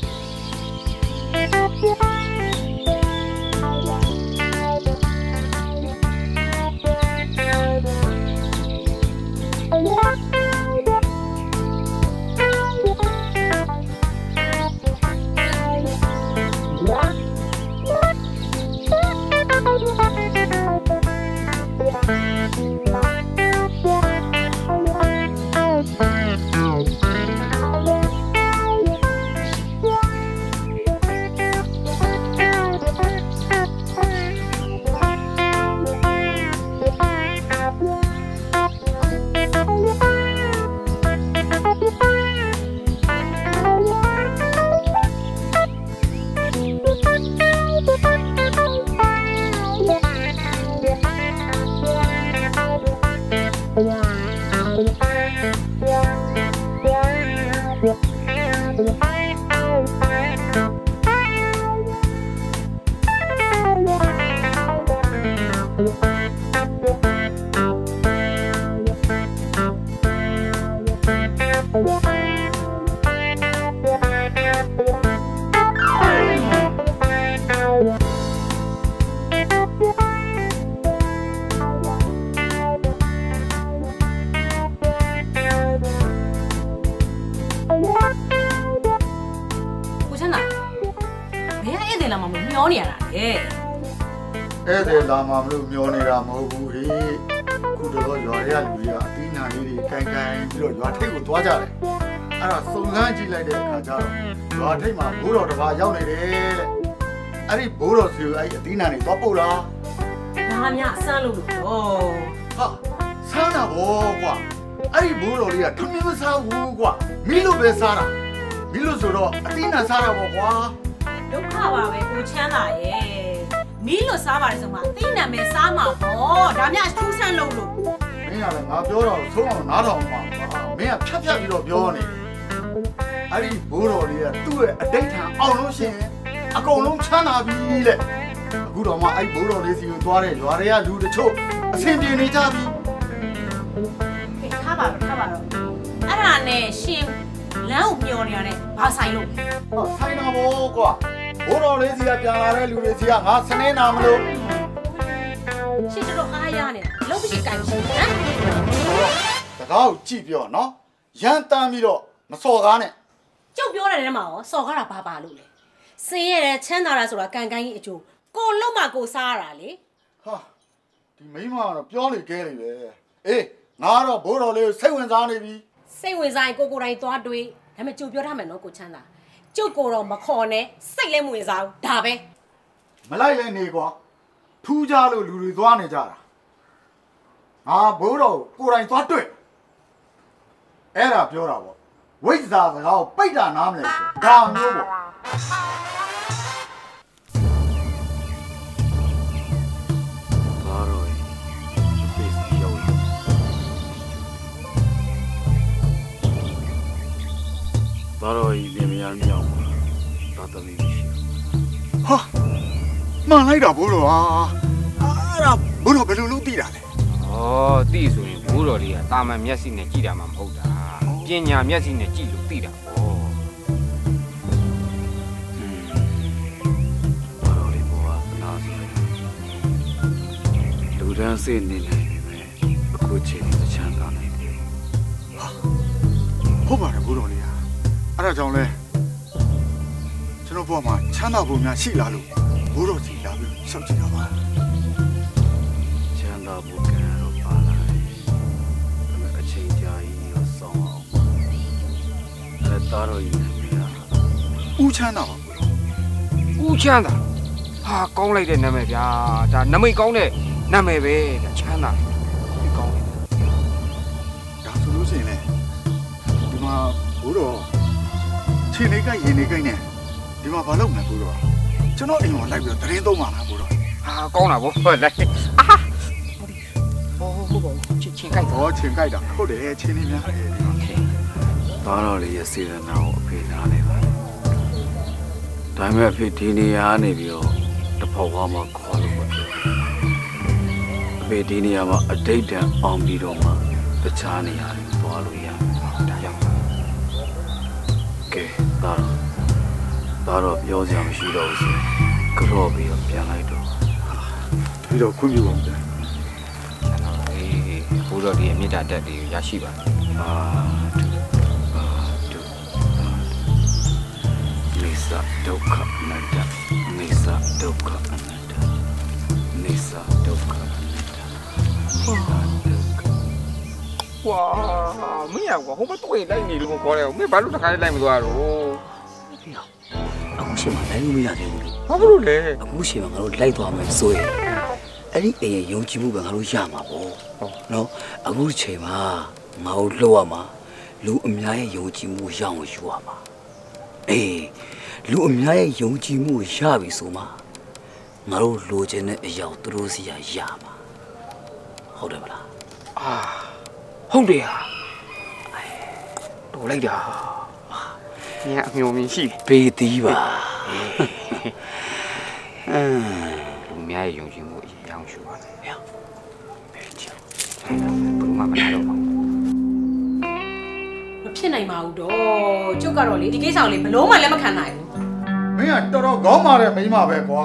လာမှာမလို့မျောနေတာမဟုတ်ဘူးဟေးခုတော့ရွာရလူတွေကအသီးနှံလေးတွေကန်ကန်ပြီးတော့ရွာထိပ်ကိုသွားကြတယ်အဲ့ဒါစုံစမ်းကြည့်လိုက်တဲ့အခါကျတော့ရွာထိပ်မှာဘိုးတော်တစ်ပါးရောက်နေတယ်တဲ့အဲ့ဒီဘိုးတော်စီကိုအဲ့ဒီအသီးနှံတွေသွားပုတ်လားဒါမှအဆန်းလို့လို့ဟာဆန်းတာဘောကွာအဲ့ဒီဘိုးတော်လေးကထမင်းမစားဘူးကွာမီးလို့ပဲစားတာမီးလို့ဆိုတော့အသီးနှံစားတာပေါ့ကွာဒုက္ခပါပဲကိုချမ်းသာရဲ့မီးလို့စားပါတယ်ဆိုမှသိနာမယ်စားမှာပေါ့ဒါမှထူးဆန်းလို့လို့မင်းကလည်းငါပြောတော့သုံးအောင်နားထောင်ပါမင်းကဖြတ်ဖြတ်ပြီးတော့ပြောနေအဲ့ဒီဘိုးတော်လေးကသူ့ရဲ့အတိတ်ထံအောင်လို့ရှိရင်အကုန်လုံးချမ်းသာပြီလေအခုတော့မှအဲ့ဘိုးတော်လေးစီကိုသွားတဲ့ရွာတွေကလူတချို့အဆင်ပြေနေကြပြီဟေးထားပါတော့ထားပါတော့အဲ့ဒါနဲ့ရှင်လမ်းကိုမျောနေရတယ်ဘာဆိုင်လို့ဟောဆိုင်တာဘောကွာဘိုးတော်လေးစီကပြန်လာတဲ့လူတွေစီကငါစနေနာမလို့ရှင်းတော့အားရနေတာလုံးမရှိကြိုင်မရှိဟမ်တကားကိုကြည့်ပြောနော်ရန်တမ်းပြီးတော့မစော်ကားနဲ့ကျုပ်ပြောတဲ့ထဲမှာရောစော်ကားတာဘာပါလို့လဲစင်းရဲတဲ့ချမ်းသာတာဆိုတာကန်ကန်ကြီးအကျိုးကိုလုံးမကိုစားရတာလေဟာဒီမိမကတော့ပြောလေကဲလေပဲအေးငါတော့ဘိုးတော်လေးကိုစိတ်ဝင်စားနေပြီစိတ်ဝင်စားရင်ကိုကိုတိုင်းသွားတွေးဒါပေမဲ့ကျုပ်ပြောထားမယ်နော်ကိုချမ်းသာကျုပ်ကိုတော့မခေါ်နဲ့စိတ်လည်းမဝင်စားဘူးဒါပဲမလိုက်လဲနေကွာထူးကြလို့လူတွေသွားနေကြတာငါဘိုးတော်ကိုယ်တိုင်သွားတွေ့အဲ့ဒါပြောတာပေါ့ဝိဇ္ဇာစကားကိုပိတ်တာနားမလဲဒါမျိုးပေါ့ဘာလို့ဒီစီရောက်ဘာလို့ဒီမြာမြောက်တာတမီးရှိဟာမှန်လိုက်တာဘိုးတော်ဟာအဲ့ဒါဘိုးတော်ဘယ်လိုလုပ်သိတာလဲဩသိဆိုရင်ဘိုးတော်လေးကတာမန်မျက်စိနဲ့ကြည့်တာမှမဟုတ်တာပညာမျက်စိနဲ့ကြည့်လို့သိတာပေါ့ဘာလို့လဲဘောကနားစီလူတန်းစိတ်နေနေပဲအခုချိန်တချမ်းသာနေတယ်ဟုတ်ပါတယ်ဘိုးတော်လေးဟာအဲ့ဒါကြောင့်လဲကျွန်တော်ဘဝမှာချမ်းသာဖို့များရှိလားလို့ဘိုးတော်စီလာပြီးရှောက်ကြည့်တာပါချမ်းသာဖို့ကံတော့ပါလာတယ်ဒါပေမဲ့အချိန်ကြာကြီးတော့ဆောင်းအောင်အဲ့ဒါတော့ယူနေပြီလားဦးချမ်းသာပါဘိုးတော်ဦးချမ်းသာဟာကောင်းလိုက်တဲ့နာမည်ဗျာဒါနာမည်ကောင်းတဲ့နာမည်ပဲဒါချမ်းသာဒီကောင်းတယ်ဒါဆိုလို့ရှိရင်လေဒီမှာဘိုးတော်ခြေနေကရင်နေကိန်းနဲ့ဒီမှာဘာလုပ်မလဲဘိုးတော်ကျွန်တော်အိမ်မှာလိုက်ပြီးတော့တရင်သုံးပါလားဘိုးတော်ဟာကောင်းတာဗောလိုက်အာဟောဟုတ်ပါဘူးချင်းချင်းကြိုက်တော့ချင်းကြိုက်တာဟုတ်တယ်ချင်းနေများတယ်ဒီမှာသားတော်လေးရဲ့စေတနာကိုအဖေနားနေပါဒါပေမဲ့အဖေဒီနေရာနေပြီးတော့တဖောက်ကားမှခေါ်လို့မပြောဖေဒီနေရာမှာအတိတ်တန်အောင်ပြီးတော့မှတခြားနေရာတွေသွားလို့ရဒါကြောင့်ကဲဒါတော့ဒါတော့ပြောစရာမရှိတော့ဘူးဆိုကြော့ပြီးတော့ပြန်လိုက်တော့ပြီးတော့ခွင့်ပြုပါဦးဗျာအေးဘိုးတော်ဒီအမြင့်တာတက်ပြီးရရှိပါအာအာတူနေစာဒုက္ခနတ္တနေစာဒုက္ခအနတ္တနေစာဒုက္ခအနတ္တဝါမင်းကွာဟိုဘက်တွေ့လိုက်နေလို့ခေါ်တယ်မင်းဘာလို့တခါလေးလိုက်မသွားတော့အခုချိန်မှာလိုက်လို့မရသေးဘူးလေဘာလို့လဲအခုချိန်မှာငါတို့လိုက်သွားမယ်ဆိုရင်အဲ့ဒီအိမ်ရဲ့ယုံကြည်မှုကငါတို့ရမှာပေါ့နော်အခုချိန်မှာငါတို့လှုပ်ရမှာလူအများရဲ့ယုံကြည်မှုရအောင်ယူရမှာအေးလူအများရဲ့ယုံကြည်မှုရပြီဆိုမှငါတို့လိုချင်တဲ့အရာသူတို့စီရရမှာဟုတ်တယ်မလားအာဟုတ်တယ်ဟာတော်လိုက်တာညအမျိုးမြင်ရှိပေးသေးပါအင်းလူများရဲ့ယုံကြည်မှုအရောင်ရှူပါလေဟဲ့ဘယ်ချောဘယ်မှမလာတော့ပါဘူးမဖြစ်နိုင်ပါဘူးတော့ကျုပ်ကတော့လေဒီကိစ္စကိုလေဘလုံးမှလက်မခံနိုင်ဘူးမင်းကတော်တော်ခေါင်းမာတဲ့မိန်းမပဲကွာ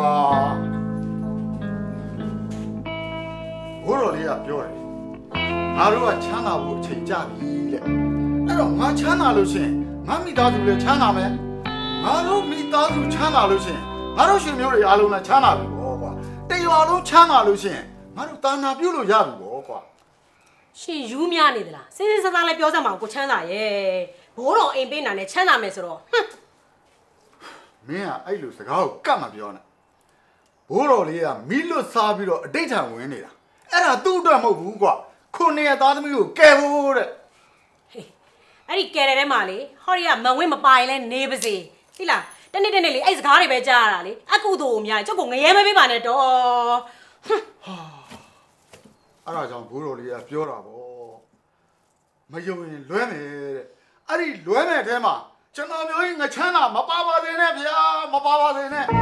ဘိုးတော်လေးကပြောတယ်ငါတို့ကချမ်းသာဖို့အချိန်ကြပြီတဲ့အဲ့တော့ငါချမ်းသာလို့ရှိရင်ငါမိသားစုလည်းချမ်းသာမယ်ငါတို့မိသားစုချမ်းသာလို့ရှိရင်ငါတို့ရှင်မျိုးတွေအားလုံးလည်းချမ်းသာပြီပေါ့ကွာတရွာလုံးချမ်းသာလို့ရှိရင်ငါတို့တာနာပြုလို့ရပြီပေါ့ကွာရှင်ယူးများနေသလားစိစိစသားလည်းပြောစမ်းပါဦးကိုချမ်းသာရဲ့ဘိုးတော်အိမ်ပေးနာနဲ့ချမ်းသာမယ်ဆိုတော့ဟမ်မင်းကအဲ့လိုစကားကိုကတ်မပြောနဲ့ဘိုးတော်လေးကမိလွတ်စားပြီးတော့အတိတ်ထံဝင်နေတာအဲ့ဒါသူ့အတွက်မဟုတ်ဘူးကွာခုနှစ်ရက်သားသမီးကိုကယ်ဖို့တဲ့ဟေးအဲ့ဒီကယ်တယ်ထဲမှာလေဟော်ရီကမဝင်းမပိုင်လဲနေပါစေသိလားတနေ့တနေ့လေးအဲ့စကားတွေပဲကြားရတာလေအကုသိုလ်အများကြီးကျုပ်ကငရဲမပေးပါနဲ့တော့ဟမ်အဲ့ဒါကြောင့်ဘိုးတော်လေးကပြောတာပေါ့မယုံရင်လွဲမယ်တဲ့အဲ့ဒီလွဲမယ်အဲထဲမှာကျွန်တော်မျိုးကြီးငချမ်းတာမပါပါစေနဲ့ဗျာမပါပါစေနဲ့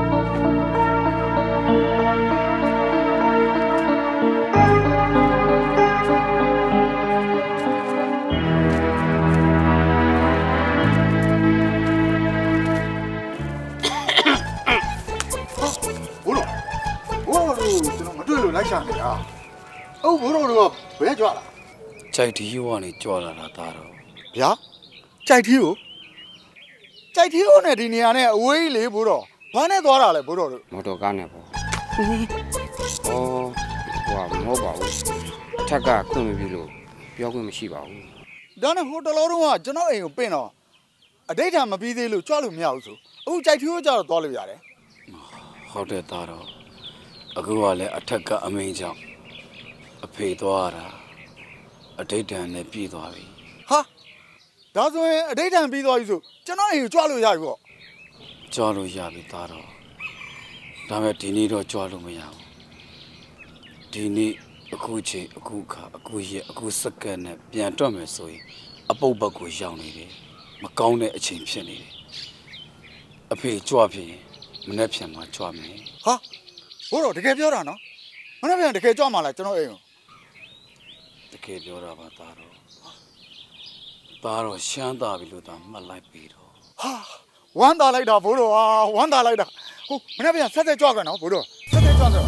လိုက်ရှာနေတာအုပ်ဘိုးတော်တို့ကဘယ်ကြွလာကြိုက်ဒီဟိုကနေကြွလာတာဒါတော့ဗျာကြိုက်ဒီကိုကြိုက်ဒီကိုနဲ့ဒီနေရာနဲ့အဝေးကြီးလေဘိုးတော်ဘာနဲ့သွားတာလဲဘိုးတော်တို့မော်တော်ကားနဲ့ပေါ့ဩဟွာမဟုတ်ပါဘူးအထက်ကခွင့်မပြုလို့ပြောခွင့်မရှိပါဘူးဒါနဲ့ဟိုတလောတုန်းကကျွန်တော်အိမ်ကိုပင့်တော့အတိတ်ထမပြီးသေးလို့ကြွလို့မရဘူးဆိုအခုကြိုက်ဒီကိုကြတော့သွားလို့ရတယ်ဟုတ်တယ်ဒါတော့အခုကလည်းအထက်ကအမိန်ကြောင့်အဖေသွားတာအတိတ်တန်နဲ့ပြည်သွားပြီဟာဒါဆိုရင်အတိတ်တန်ပြီးသွားပြီဆိုကျွန်တော်အိမ်ကိုကြွလို့ရပြီပေါ့ကြွလို့ရပြီသားတော့ဒါပေမဲ့ဒီနေ့တော့ကြွလို့မရဘူးဒီနေ့အခုချိန်အခုခါအခုရက်အခုစက္ကန့်နဲ့ပြန်တွက်မယ်ဆိုရင်အပုပ်ဘက်ကိုရောက်နေတယ်မကောင်းတဲ့အချိန်ဖြစ်နေတယ်အဖေကြွဖြစ်ရင်မနေ့ပြန်မှာကြွမယ်ဟာဘိုးတော်တကယ်ပြောတာနော်မနေ့ပြန်တကယ်ကြွမှာလားကျွန်တော်အိမ်ကိုတကယ်ပြောတာပါသားတော့သားတော့ရှမ်းသာပြီလို့သာမှတ်လိုက်ပြီတော့ဟာဝမ်းသာလိုက်တာဘိုးတော်ဟာဝမ်းသာလိုက်တာဟုတ်မနေ့ပြန်ဆက်ဆက်ကြွกันနော်ဘိုးတော်ဆက်ဆက်ကြွတော့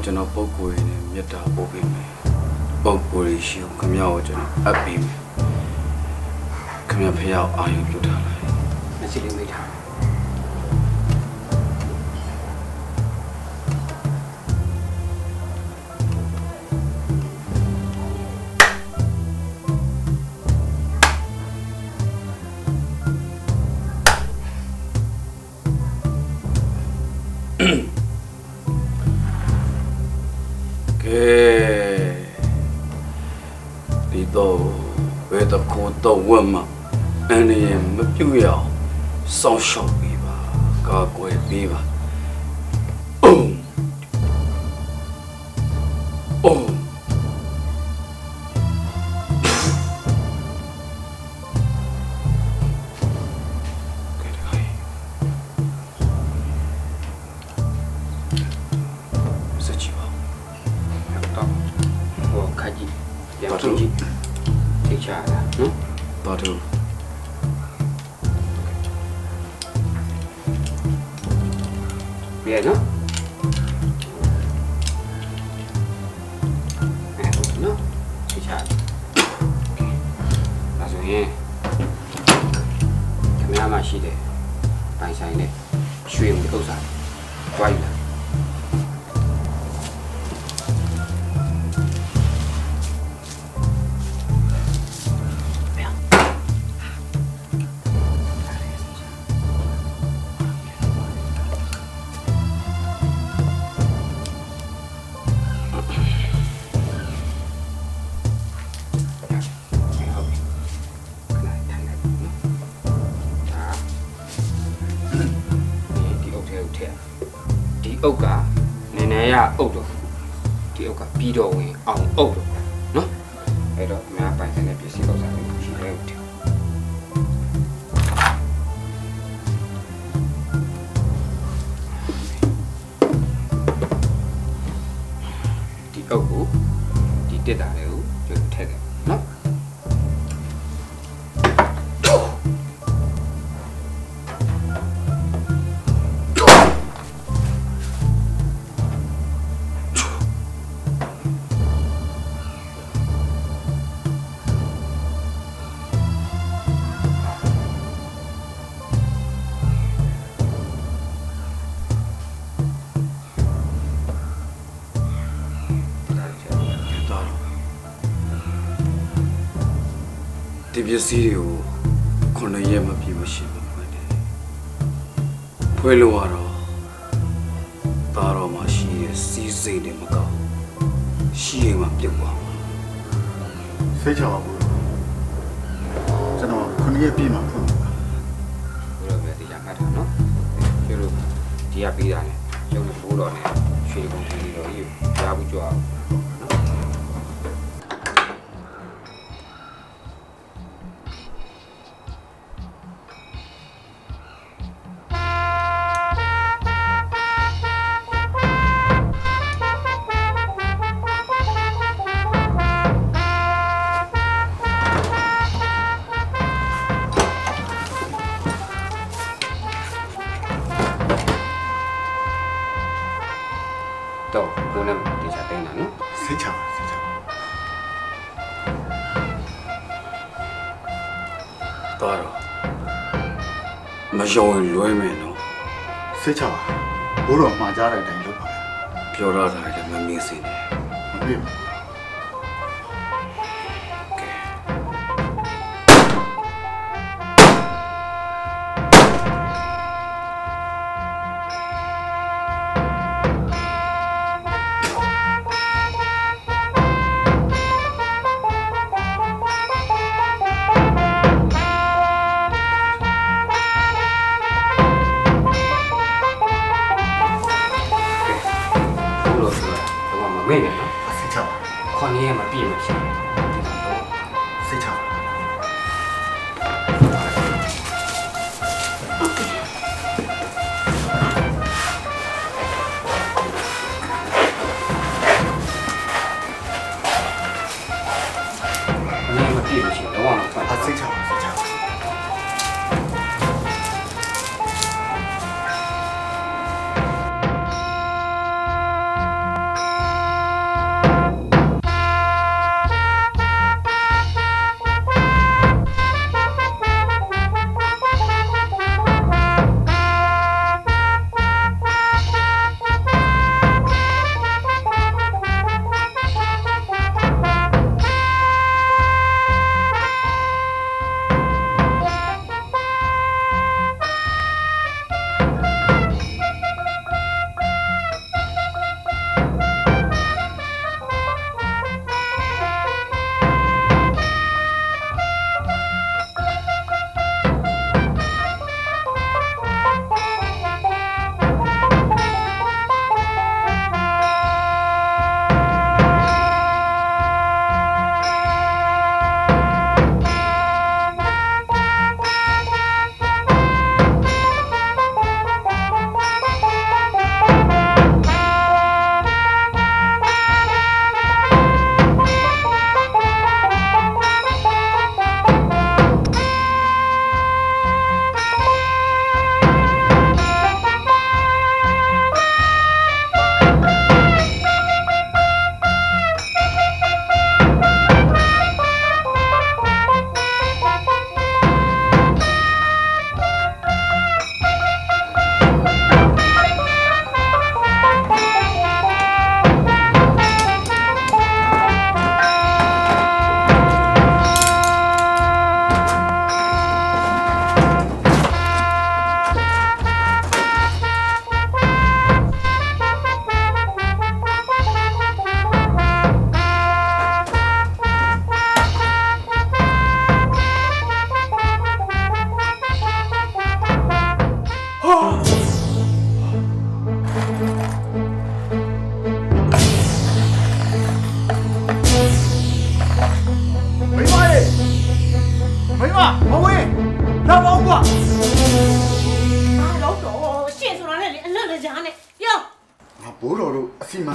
ကျွန်တော်ပုံကိုယ်ရင်းနဲ့မြတ်တာပို့ပေးမယ်ပုံကိုယ်ရရှိကိုခမရောကျွန်တော်အပ်ပေးမယ်ခမဖျောက်အာရုံပြုထားလိုက်မစီလေးမိထားတော့ဝတ်မှာအနေနဲ့မပြုတ်ရအောင်စောင့်ရှောက်ပေးပါကာကွယ်ပေးပါအုံအုံစချီပါတော့ဟိုခါကြီးပြန်ကြည့်ထိချာလားနော်တော်တူဘယ်နော်အဲ့နော်ထိချာဒါဆိုရင်ခမရမရှိတယ်ပိုင်ဆိုင်နဲ့ရွှေမှုဥစ္စာကြွားယူလာအုတ်ကနည်းနည်းရအုတ်တော့ဒီအုတ်ကပြီးတော့ဝင်အောင်အုတ်တော့နော်အဲ့တော့အများပိုင်ဆိုင်တဲ့ပစ္စည်းဥစ္စာတွေရှိတယ်ဟုတ်တယ်ဒီအုတ်ကိုဒီတက်တာလေးကိုကျုပ်ထည့်တယ်နော်ဒီပစ္စည်းတွေကိုခုနှစ်ရက်မပြည့်မရှိဘူးဖွင့်တယ်ဖွင့်လို့ရတော့ဒါတော့မှရှိရဲ့စီးစိမ်တွေမကောင်းရှိရင်မှပြုတ်သွားမှာစိတ်ချပါဘူးကျွန်တော်ခုနှစ်ရက်ပြည့်မှာဖွင့်ပါဘယ်လိုပဲဒီရမှတ်တာနော်ကျလို့ဒီကပြီးတာနဲ့ကျုံနဲ့ဖိုးတော်နဲ့ရွှေကုန်ကြီးတော်ကြီးကြားဘူးကြွားတော့ဘုန်းနဲ့ဒီချာတိုင်းတာနော်စိတ်ချပါစိတ်ချပါတော်တော့မယုံလွဲမယ်နော်စိတ်ချပါဘိုးတော်မှာကြားတဲ့အတိုင်းလုပ်ပါပြောရတာလည်းမမင်းစင်းနဲ့မပြေဘူး没人了，谁唱？看你也没闭没听，谁唱？你也没闭没听，我忘了看。啊，谁唱？谁唱？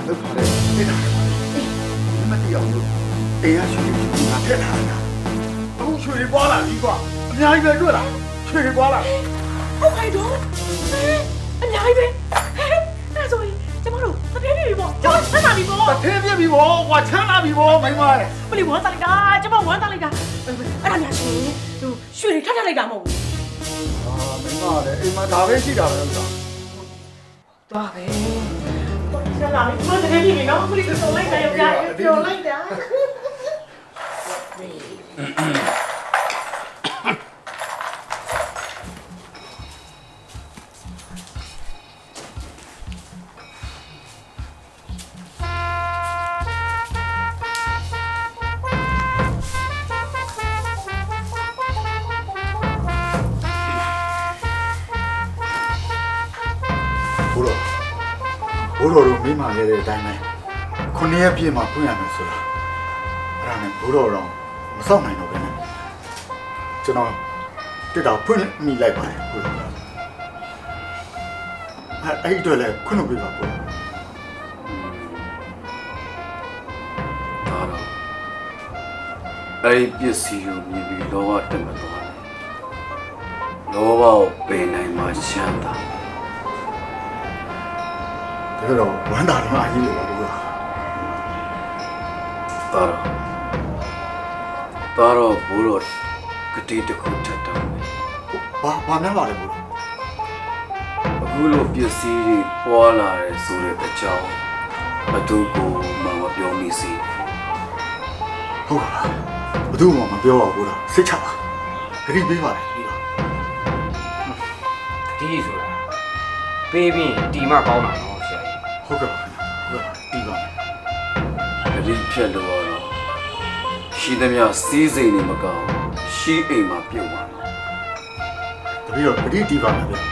လောက်ထားတယ်တိတာမတိအောင်လို့အေးရရွှေငါထက်ထားတာအခုရွှေပွားလာပြီကွာအများကြီးပဲတွေ့လားရွှေပွားလာဟုတ်ကဲ့တော့အများကြီးပဲအဲ့ဆိုရင်ကျမတို့တပြည့်ပြီပေါ့ကျမချမ်းသာပြီပေါ့တပြည့်ပြပြီပေါ့ကွာချမ်းသာပြီပေါ့မိမရဲ့မလီဝမ်းသားလိုက်တာကျမဝမ်းသားလိုက်တာအဲ့ဒါများရှင်သူရွှေတွေထပ်ထပ်လိုက်တာမဟုတ်ဘူးအာမိမလည်းအိမ်မှာဒါပဲရှိတာပဲလို့တော့သွားပဲချမ်းသာပြီကျမတပြည့်ပြီနော်မလီကိုစုံလိုက်တာရောက်ကြပြောလိုက်တာဘိုးတော်တို့မိမခဲ့တဲ့အတိုင်းပဲခုနှစ်ရက်ပြည့်မှာဖွင့်ရမယ်ဆိုတာအဲ့ဒါနဲ့ဘိုးတော်တော့မစောင့်နိုင်တော့ဘဲနဲ့ကျွန်တော်တက်တော့ဖွင့်မိလိုက်ပါတယ်ဘိုးတော်ကအဲ့အဲ့အတွက်လည်းခွင့်လို့ပြပါဘိုးတော်အဲ့ပစ္စည်းကိုမြင်ပြီးလောဘတက်မသွားဘူးလောဘကိုပယ်နိုင်မှချမ်းသာဒါတော့ဝမ်းသာတယ်အကြီးလေပါဘူးတာတော့တာတော့ဘိုးတော်ကတိတခုထပ်တော့ဘာဘာများပါလဲဘိုးအခုလိုပစ္စည်းတွေပွားလာတယ်ဆိုတဲ့အကြောင်းဘသူကိုမှမပြောမိစေဟုတ်ပါဘသူမှမပြောပါဘူးလားစိတ်ချပါဂရိပေးပါလေပြီးတော့ဒီဆိုတာပေးပြီးဒီမှကောင်းတာနော်ဆရာကြီးဟုတ်ကဲ့ပါဟုတ်ကဲ့ပြီးပါမယ်ဂရိဖြတ်လို့တော့ရှိသမျှစီးစိမ်နေမကောင်းရှိအိမ်မှာပြုတ်ပါတပည့်တော့ဂရိတီးပါမယ်ဗျ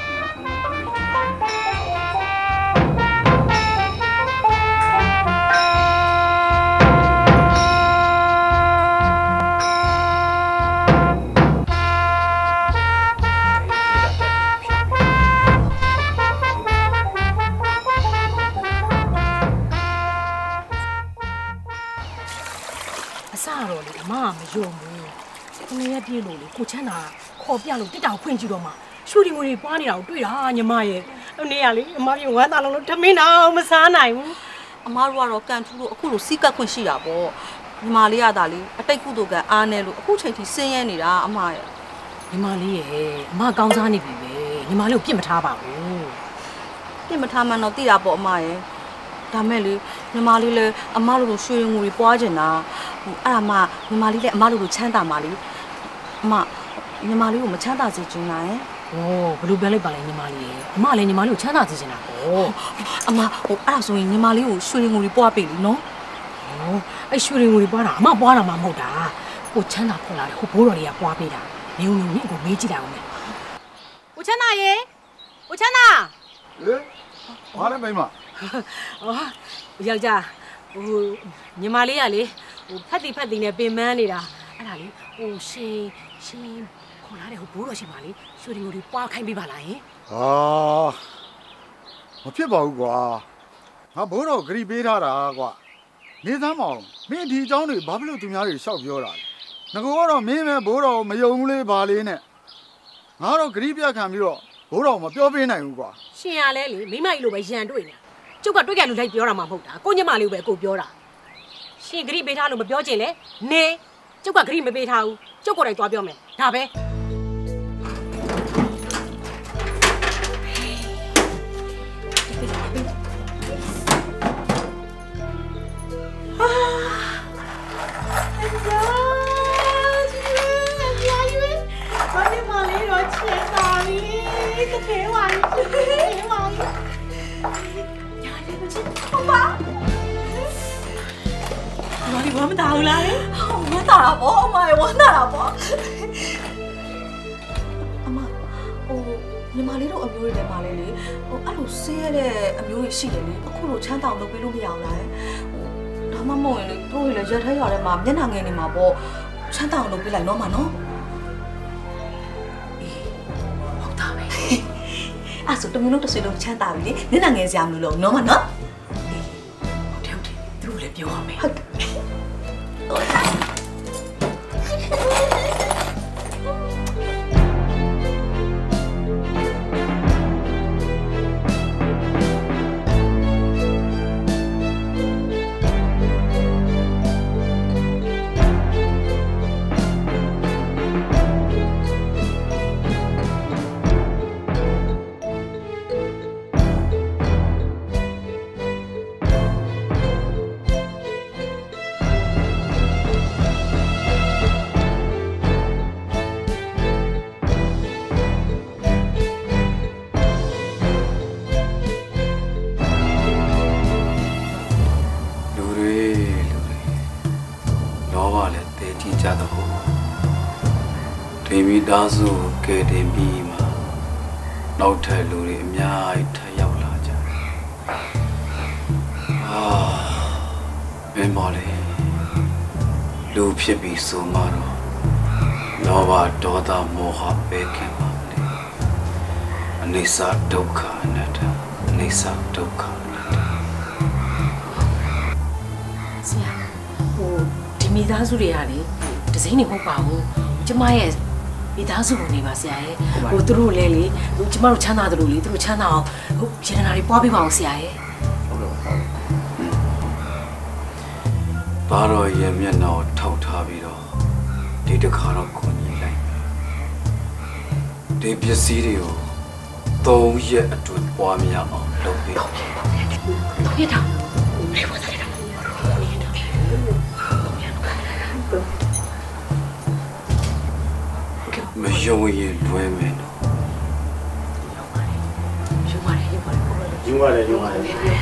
ယုံဘူးခဏရက်ပြေးလို့လေကိုချမ်းသာခေါ်ပြလို့တစ်တောင်ဖွင့်ကြည့်တော့မှရွှေဒီငွေတွေပွားနေတာကိုတွေ့တာညီမရဲ့နေ့ကလေအမပြေဝမ်းသာလုံးလို့ထမင်းတော့မစားနိုင်ဘူးအမတို့ကတော့ကန်ထူးလို့အခုလိုစီးကပ်ခွင့်ရှိတာပေါ့ညီမလေးရတာလေအတိတ်ကုသိုလ်ကအားနေလို့အခုချိန်ထိဆင်းရဲနေတာအမရဲ့ညီမလေးရဲ့အမကောင်းစားနေပြီပဲညီမလေးကိုပြစ်မထားပါဘူးပြစ်မထားမှတော့သိတာပေါ့အမရဲ့ဒါမဲ့လေညီမလေးလည်းအမလိုလိုရွှေငွေတွေပွားကျင်တာဟိုအဲ့ဒါမှညီမလေးလည်းအမလိုလိုချမ်းသာမှလေအမညီမလေးကိုမချမ်းသာစေချင်လားယင်။အိုးဘယ်လိုပြောလိုက်ပါလဲညီမလေး။အမလည်းညီမလေးကိုချမ်းသာစေချင်တာပေါ့။အမဟိုအဲ့ဒါဆိုရင်ညီမလေးကိုရွှေငွေတွေပွားပေးလိနော်။ဟောအဲ့ရွှေငွေတွေပွားတာအမပွားတာမှမဟုတ်တာ။ကိုချမ်းသာခေါ်လာတယ်ဟိုဘိုးတော်တွေကပွားပေးတာ။နေုံနေကိုမေးကြည့်တာအောင်မယ်။ကိုချမ်းသာရေ။ကိုချမ်းသာ။ဟေးဘာလဲမိမ။အော်ယောက်ျားဟိုညီမလေးကလေဟိုဖက်တီဖက်တီနဲ့ပင်ပန်းနေတာအဲ့ဒါလေဟိုရှင်ရှင်ခေါ်လာတယ်ဟိုဘိုးတော်ရှိပါလေရွှေငွေတွေပွားခိုင်းပေးပါလားယင်ဟာမဖြစ်ပါဘူးကွာငါဘိုးတော်ဂရိပေးထားတာကွာနေသမ်းမအောင်မင်းဒီအကြောင်းတွေဘာဖြစ်လို့သူများတွေရှောက်ပြောတာလဲငါကတော့မင်းပဲဘိုးတော်မယုံဘူးလေဘာလေးနဲ့ငါတော့ဂရိပြခံပြီးတော့ဘိုးတော်မပြောပေးနိုင်ဘူးကွာရှင်ရလဲလေမိမကြီးလိုပဲရန်တွေ့နေကျုပ်ကတွေ့ကြလို့လိုက်ပြောတာမှမဟုတ်တာကိုညမလေးကိုပဲကိုပြောတာရှင်ဂရိပေးထားလို့မပြောချင်လေနေကျုပ်ကဂရိမပေးထားဘူးကျုပ်ကိုယ်တိုင်သွားပြောမယ်ဒါပဲဝမ်းမသာဘူးလားဝမ်းသာတာပေါ့အမရေဝမ်းသာတာပေါ့အမဟိုညီမလေးတို့အမျိုးတွေလည်းပါလေလေဟိုအဲ့လိုဆေးရတဲ့အမျိုးတွေရှိတယ်လေအခုလိုချမ်းသာအောင်လုပ်ပေးလို့မရအောင်လားဟိုဒါမှမဟုတ်ရင်လေတို့တွေလည်းရက်ထဲရွာထဲမှာမျက်နှာငယ်နေမှာပေါ့ချမ်းသာအောင်လုပ်ပေးလိုက်တော့မှာနော်ဟုတ်တာပဲအဲ့ဆိုတမီးတို့တစ်ဆွေလုံးချမ်းသာပြီလေမျက်နှာငယ်စရာမလိုလို့နော်မနော်ပြောရမယ်ဟုတ်တယ်ဒါဆိုကဲတင်ပြီးမှနောက်ထပ်လူတွေအများကြီးထပ်ရောက်လာကြတယ်။အာဘယ်မော်လဲလူဖြစ်ပြီးဆိုမှတော့လောဘဒေါသမောဟပဲခင်ပါလေ။အနိစ္စဒုက္ခအနတ္တအနိစ္စဒုက္ခအနတ္တဆရာဟိုဒီမိသားစုတွေကလေဒဇိမ့်နေမဟုတ်ပါဘူးကျမရဲ့မိသားစုဝင်နေပါဆရာရဲ့ဟိုသူတို့လည်းလေဟိုကျမတို့ချမ်းသာတယ်လို့လေသူတို့ချမ်းသာအောင်ဟိုရေနာတွေပွားပေးပါအောင်ဆရာရဲ့ဟုတ်ကဲ့ဟုတ်ဘာတော့ရဲ့မျက်နှာကိုထောက်ထားပြီးတော့ဒီတစ်ခါတော့ကိုကြီးလိုက်ဒီပစ္စည်းတွေကိုသုံးရက်အတွင်းပွားများအောင်လုပ်ပေးအောင်ပြတာဘယ်ပေါ်စားလဲမယုံရင်လွဲမယ်နော်ယုံပါတယ်ယုံပါတယ်ယုံပါတယ်ယုံပါတယ်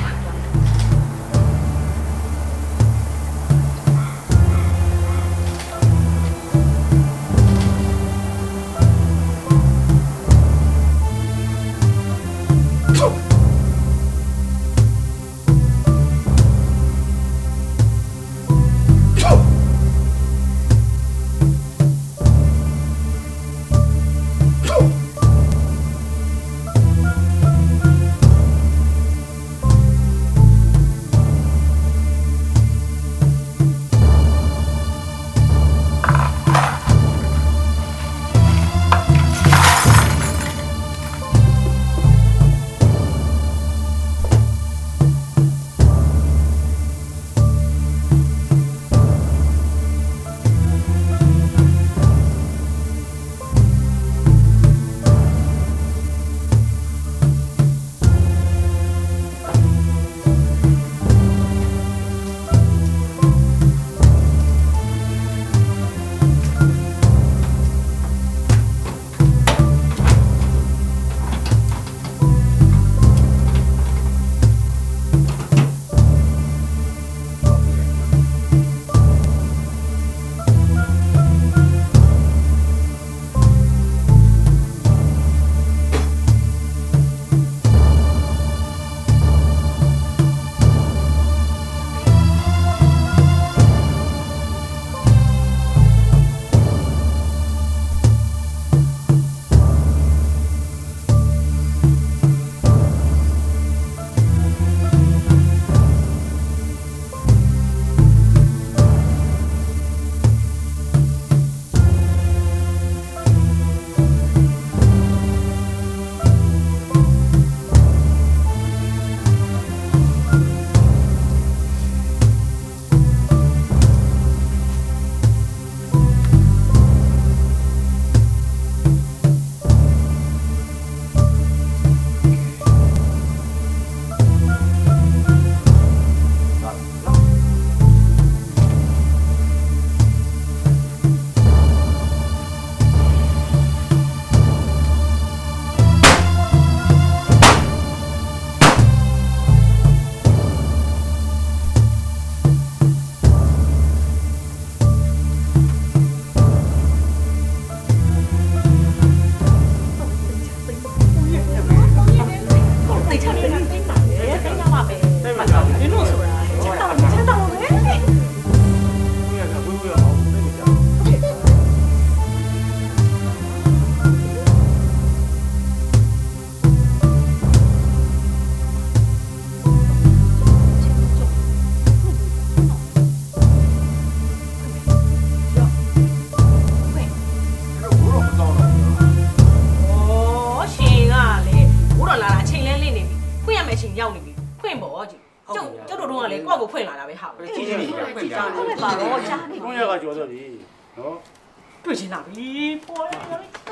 ဖွင့်လာတာပဲဟာကြီးကြီးနေပြဖွင့်ပြဟုတ်ပါတော့ကြားနေဘုန်းရကကြော်တော့ပြီနော်တွေ့ချင်တာပြီပေါ်တယ်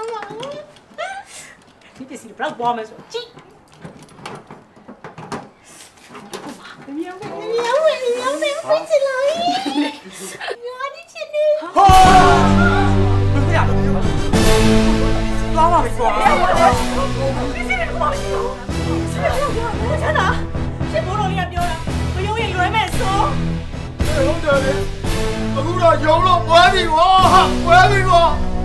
ဒီပစ္စည်းဘလောက်ပေါ်မယ်ဆိုကြည့်မြောင်းမြောင်းမြောင်းမြောင်းမြောင်းဖွင့်ချင်လာပြီညာဒီချင်နေဟောဘယ်ရလဲသွားပါမယ်ကွာဒီစီကဘာလဲဆန္ဒရှင်ဘိုးတော်လေးကပြောတာမယုံရင်လွယ်မဲ့ဆိုဟုတ်တယ်လေအခုတော့ယုံလို့ပွဲပြီကွာပွဲပြီကွာ